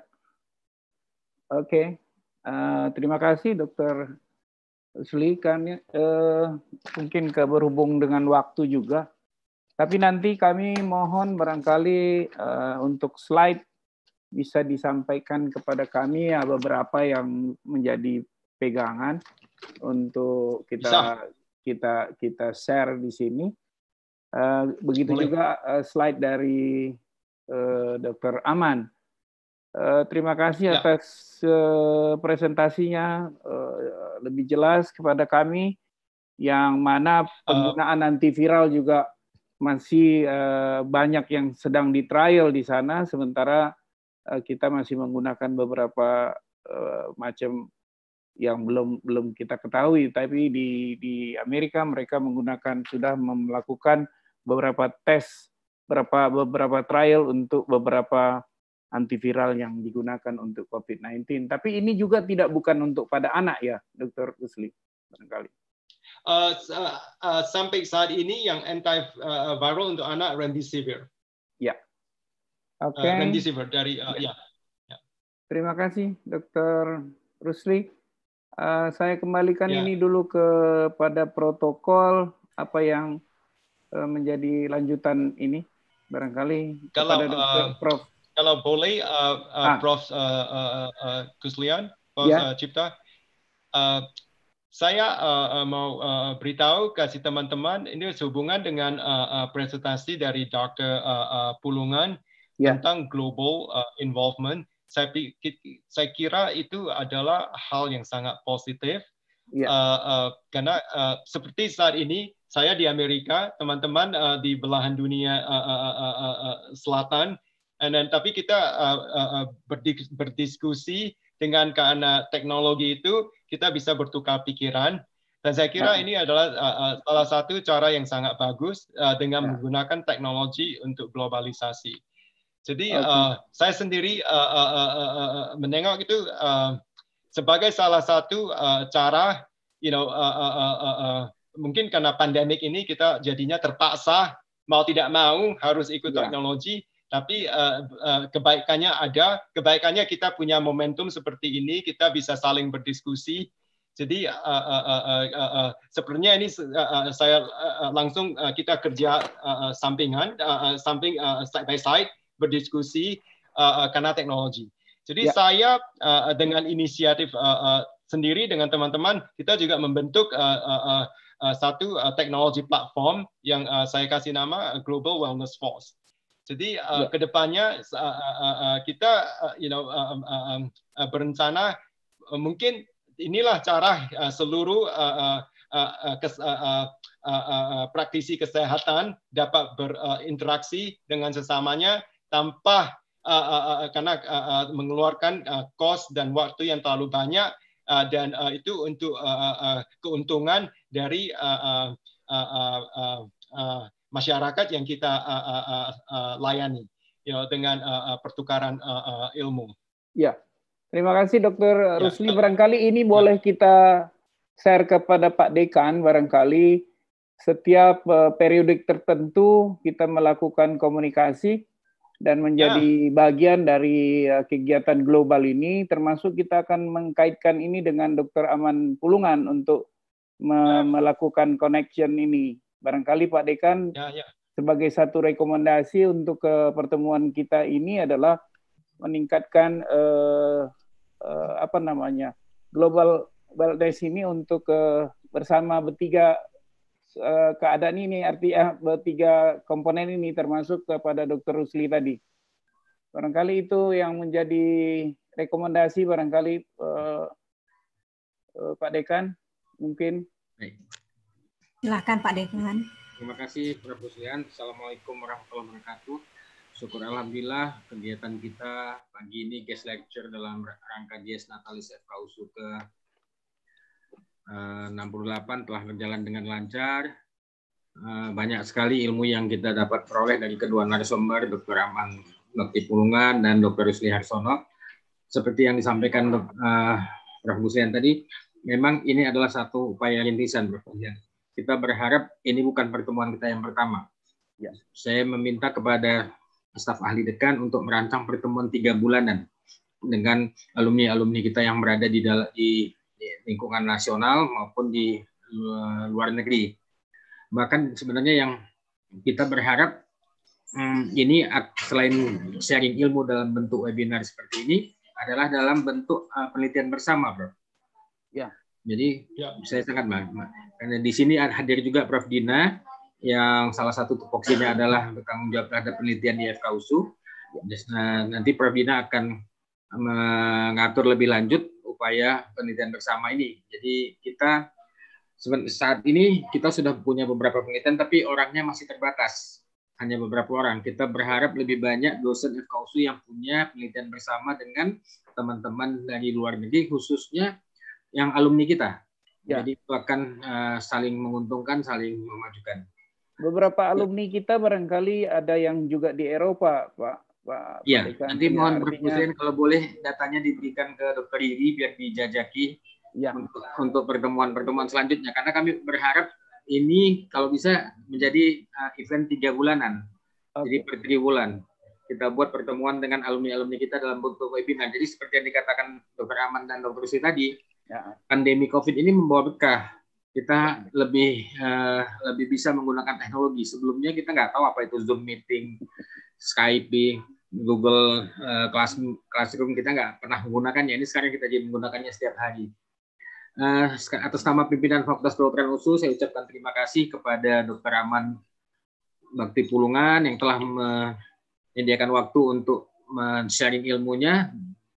Oke, okay. uh, terima kasih Dokter Rusli. Kan uh, mungkin berhubung dengan waktu juga. Tapi nanti kami mohon barangkali uh, untuk slide bisa disampaikan kepada kami ya beberapa yang menjadi pegangan untuk kita Bisa. kita kita share di sini. Uh, begitu Boleh. juga uh, slide dari uh, Dokter Aman. Uh, terima kasih ya. atas uh, presentasinya uh, lebih jelas kepada kami, yang mana penggunaan uh, antiviral juga masih uh, banyak yang sedang di trial di sana, sementara uh, kita masih menggunakan beberapa uh, macam yang belum belum kita ketahui, tapi di di Amerika mereka menggunakan sudah melakukan beberapa tes, beberapa beberapa trial untuk beberapa antiviral yang digunakan untuk COVID sembilan belas. Tapi ini juga tidak bukan untuk pada anak ya, Dokter Rusli, barangkali. Uh, uh, sampai saat ini yang antiviral untuk anak remdesivir. Ya. Oke. Okay. Uh, remdesivir dari uh, ya. ya. Terima kasih, Dokter Rusli. Uh, saya kembalikan ya. ini dulu kepada protokol apa yang uh, menjadi lanjutan ini barangkali kalau kepada Dokter uh, Prof Kalau boleh uh, uh, ah. Prof uh, uh, uh, Kuslian, Prof ya. uh, Cipta, uh, saya uh, uh, mau uh, beritahu kasih teman-teman ini sehubungan dengan uh, uh, presentasi dari Dokter uh, uh, Pulungan ya. tentang global uh, involvement. Saya, saya kira itu adalah hal yang sangat positif, yeah. uh, uh, karena uh, seperti saat ini saya di Amerika, teman-teman uh, di belahan dunia uh, uh, uh, uh, selatan, and then, tapi kita uh, uh, berdiskusi dengan karena teknologi itu kita bisa bertukar pikiran, dan saya kira yeah. ini adalah uh, uh, salah satu cara yang sangat bagus uh, dengan yeah. menggunakan teknologi untuk globalisasi. Jadi okay. uh, saya sendiri uh, uh, uh, uh, menengok itu uh, sebagai salah satu uh, cara, you know, uh, uh, uh, uh, uh, mungkin karena pandemik ini kita jadinya terpaksa mau tidak mau harus ikut yeah. teknologi. Tapi uh, uh, kebaikannya ada, kebaikannya kita punya momentum seperti ini, kita bisa saling berdiskusi. Jadi uh, uh, uh, uh, uh, sebenarnya ini uh, uh, saya uh, langsung uh, kita kerja uh, uh, sampingan, uh, uh, samping uh, side by side berdiskusi uh, uh, karena teknologi. Jadi ya. Saya uh, dengan inisiatif uh, uh, sendiri dengan teman-teman, kita juga membentuk uh, uh, uh, uh, satu uh, teknologi platform yang uh, saya kasih nama uh, Global Wellness Force. Jadi uh, ya. Kedepannya uh, uh, uh, kita uh, you know uh, uh, uh, berencana uh, mungkin inilah cara uh, seluruh uh, uh, uh, kes, uh, uh, uh, uh, praktisi kesehatan dapat berinteraksi uh, dengan sesamanya tanpa uh, uh, uh, karena uh, uh, mengeluarkan uh, kos dan waktu yang terlalu banyak uh, dan uh, itu untuk uh, uh, keuntungan dari uh, uh, uh, uh, uh, uh, masyarakat yang kita uh, uh, uh, uh, layani, you know, dengan uh, uh, pertukaran uh, uh, ilmu. Ya, terima kasih Doktor Rusli. Barangkali ini boleh kita share kepada Pak Dekan. Barangkali setiap uh, periode tertentu kita melakukan komunikasi dan menjadi ya. bagian dari uh, kegiatan global ini. Termasuk kita akan mengkaitkan ini dengan Doktor Aman Pulungan untuk me ya. melakukan connection ini. Barangkali Pak Dekan ya, ya. sebagai satu rekomendasi untuk uh, pertemuan kita ini adalah meningkatkan uh, uh, apa namanya global wellness ini untuk uh, bersama bertiga uh, keadaan ini, artinya bertiga komponen ini termasuk kepada Doktor Rusli tadi. Barangkali itu yang menjadi rekomendasi barangkali uh, uh, Pak Dekan mungkin. Baik. Silakan Pak Dekan. Terima kasih Prof Ruslian. Assalamualaikum warahmatullahi wabarakatuh. Syukur alhamdulillah kegiatan kita pagi ini guest lecture dalam rangka Dies Natalis F K U S U ke enam puluh delapan telah berjalan dengan lancar. Banyak sekali ilmu yang kita dapat peroleh dari kedua narasumber, Doktor Aman Bakti Pulungan dan Doktor Rusli Harsono. Seperti yang disampaikan uh, Prof Ruslian tadi, memang ini adalah satu upaya rintisan, Prof Ruslian. Kita berharap ini bukan pertemuan kita yang pertama. Ya. Saya meminta kepada staf ahli dekan untuk merancang pertemuan tiga bulanan dengan alumni-alumni kita yang berada di, di, di lingkungan nasional maupun di luar negeri. Bahkan sebenarnya yang kita berharap hmm, ini selain sharing ilmu dalam bentuk webinar seperti ini adalah dalam bentuk uh, penelitian bersama, Bro. Ya. Jadi ya. Saya sangat bangga. Karena di sini hadir juga Prof Dina yang salah satu tupoksinya adalah bertanggung jawab terhadap penelitian di F K U S U. Nah, nanti Prof Dina akan mengatur lebih lanjut upaya penelitian bersama ini. Jadi kita saat ini kita sudah punya beberapa penelitian, tapi orangnya masih terbatas, hanya beberapa orang. Kita berharap lebih banyak dosen F K U S U yang punya penelitian bersama dengan teman-teman dari luar negeri, khususnya yang alumni kita. Ya. Jadi itu akan uh, saling menguntungkan, saling memajukan. Beberapa alumni kita barangkali ada yang juga di Eropa, Pak. Pak Iya, nanti mohon berpusin kalau boleh datanya diberikan ke Dokter Riri biar dijajaki ya. untuk, untuk pertemuan-pertemuan selanjutnya. Karena kami berharap ini kalau bisa menjadi uh, event tiga bulanan. Okay. Jadi per tiga bulan kita buat pertemuan dengan alumni-alumni kita dalam bentuk webinar. Jadi seperti yang dikatakan Dokter Aman dan Dokter Rusli tadi, ya. Pandemi COVID ini membawa berkah. Kita lebih uh, lebih bisa menggunakan teknologi. Sebelumnya kita nggak tahu apa itu Zoom meeting, Skype, Google uh, Class, Classroom, kita nggak pernah menggunakannya. Ini sekarang kita jadi menggunakannya setiap hari. Uh, atas nama pimpinan Fakultas Kedokteran U S U, saya ucapkan terima kasih kepada Dokter Aman Bakti Pulungan yang telah menyediakan waktu untuk men-sharing ilmunya.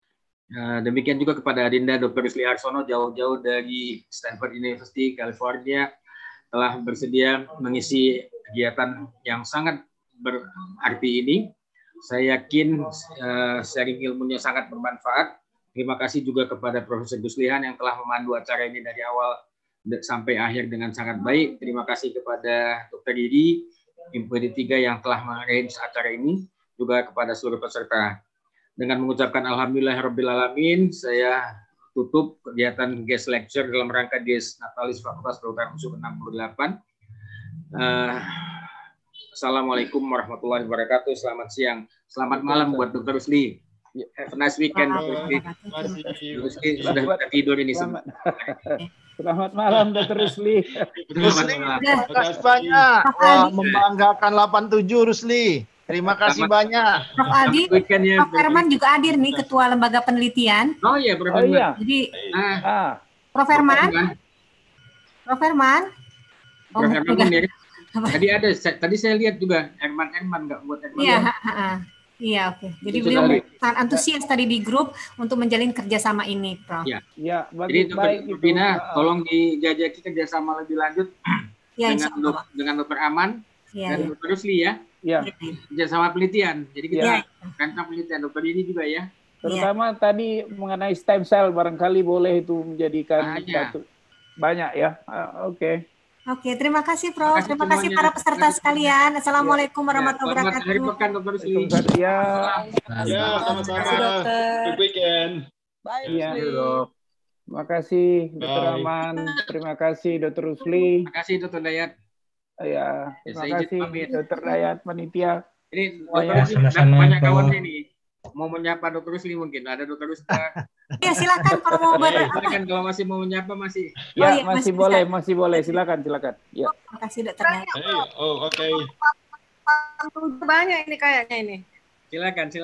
Uh, demikian juga kepada Adinda Dokter Rusli Harsono jauh-jauh dari Stanford University, California, telah bersedia mengisi kegiatan yang sangat berarti ini. Saya yakin uh, sharing ilmunya sangat bermanfaat. Terima kasih juga kepada Profesor Guslihan yang telah memandu acara ini dari awal sampai akhir dengan sangat baik. Terima kasih kepada Dokter Didi, P D tiga yang telah mengarrange acara ini, juga kepada seluruh peserta. Dengan mengucapkan Alhamdulillahirrahmanirrahim, saya tutup kegiatan guest lecture dalam rangka Dies Natalis Fakultas Kedokteran U S U ke enam puluh delapan. Uh, Assalamualaikum warahmatullahi wabarakatuh. Selamat siang. Selamat malam buat Dokter Rusli. Have a nice weekend, Dokter Rusli. Dokter Rusli sudah bisa tidur ini. Selamat, selamat malam, Dokter Rusli. Rusli, terima kasih banyak. Wah, membanggakan delapan tujuh, Rusli. Terima kasih Selamat. banyak. Prof Aldi, Prof Herman juga hadir nih, Ketua Lembaga Penelitian. Oh iya, Prof Oh iya. Jadi, Ah. Prof Herman, Prof Herman, Prof Herman hadir. Tadi ada, tadi saya lihat juga Herman Herman nggak buat Herman. Iya, ha, ha, ha. Iya, oke. Jadi Itu beliau dari- sangat antusias tadi di grup untuk menjalin kerjasama ini, Prof. Ya. Ya, Jadi Dokter Bina, tolong dijajaki kerjasama lebih lanjut Ya, dengan insya Allah. dok, dengan Dokter Aman Ya, dan ya. Dokter Rusli ya. Ya. Kerjasama penelitian. Jadi kita Ya. rancang penelitian Dokter ini juga ya. Terutama tadi mengenai stem cell, barangkali boleh itu menjadikan Banyak. satu banyak ya. Ah, Oke. Oke, terima kasih, Prof. Terima kasih Terima kasih semuanya. para peserta sekalian. Assalamualaikum Ya, warahmatullahi selamat hari wabarakatuh. pekan Dokter Rusli. Ya. Ya, sama-sama. Good weekend. Iya. Terima kasih, Dokter Bye. Aman. Terima kasih, Dokter Rusli. Terima kasih Dokter Dayat. Ya, Ya, terima saya izin kasih, pamit. Dokter Dayat, panitia. Ini Oh, Dokter ya, Rusli sama-sama, banyak Prof. kawannya nih. Mau menyapa Dokter Rusli mungkin. Ada Dokter Rusli. Ya, silakan kalau mau ber Silakan kalau masih mau menyapa masih. Ya, iya, masih masih boleh, masih boleh. Silakan, silakan. Ya. Terima kasih, Dokter Dayat. Hey, oh, oke. Banyak ini kayaknya ini. Silakan, silakan.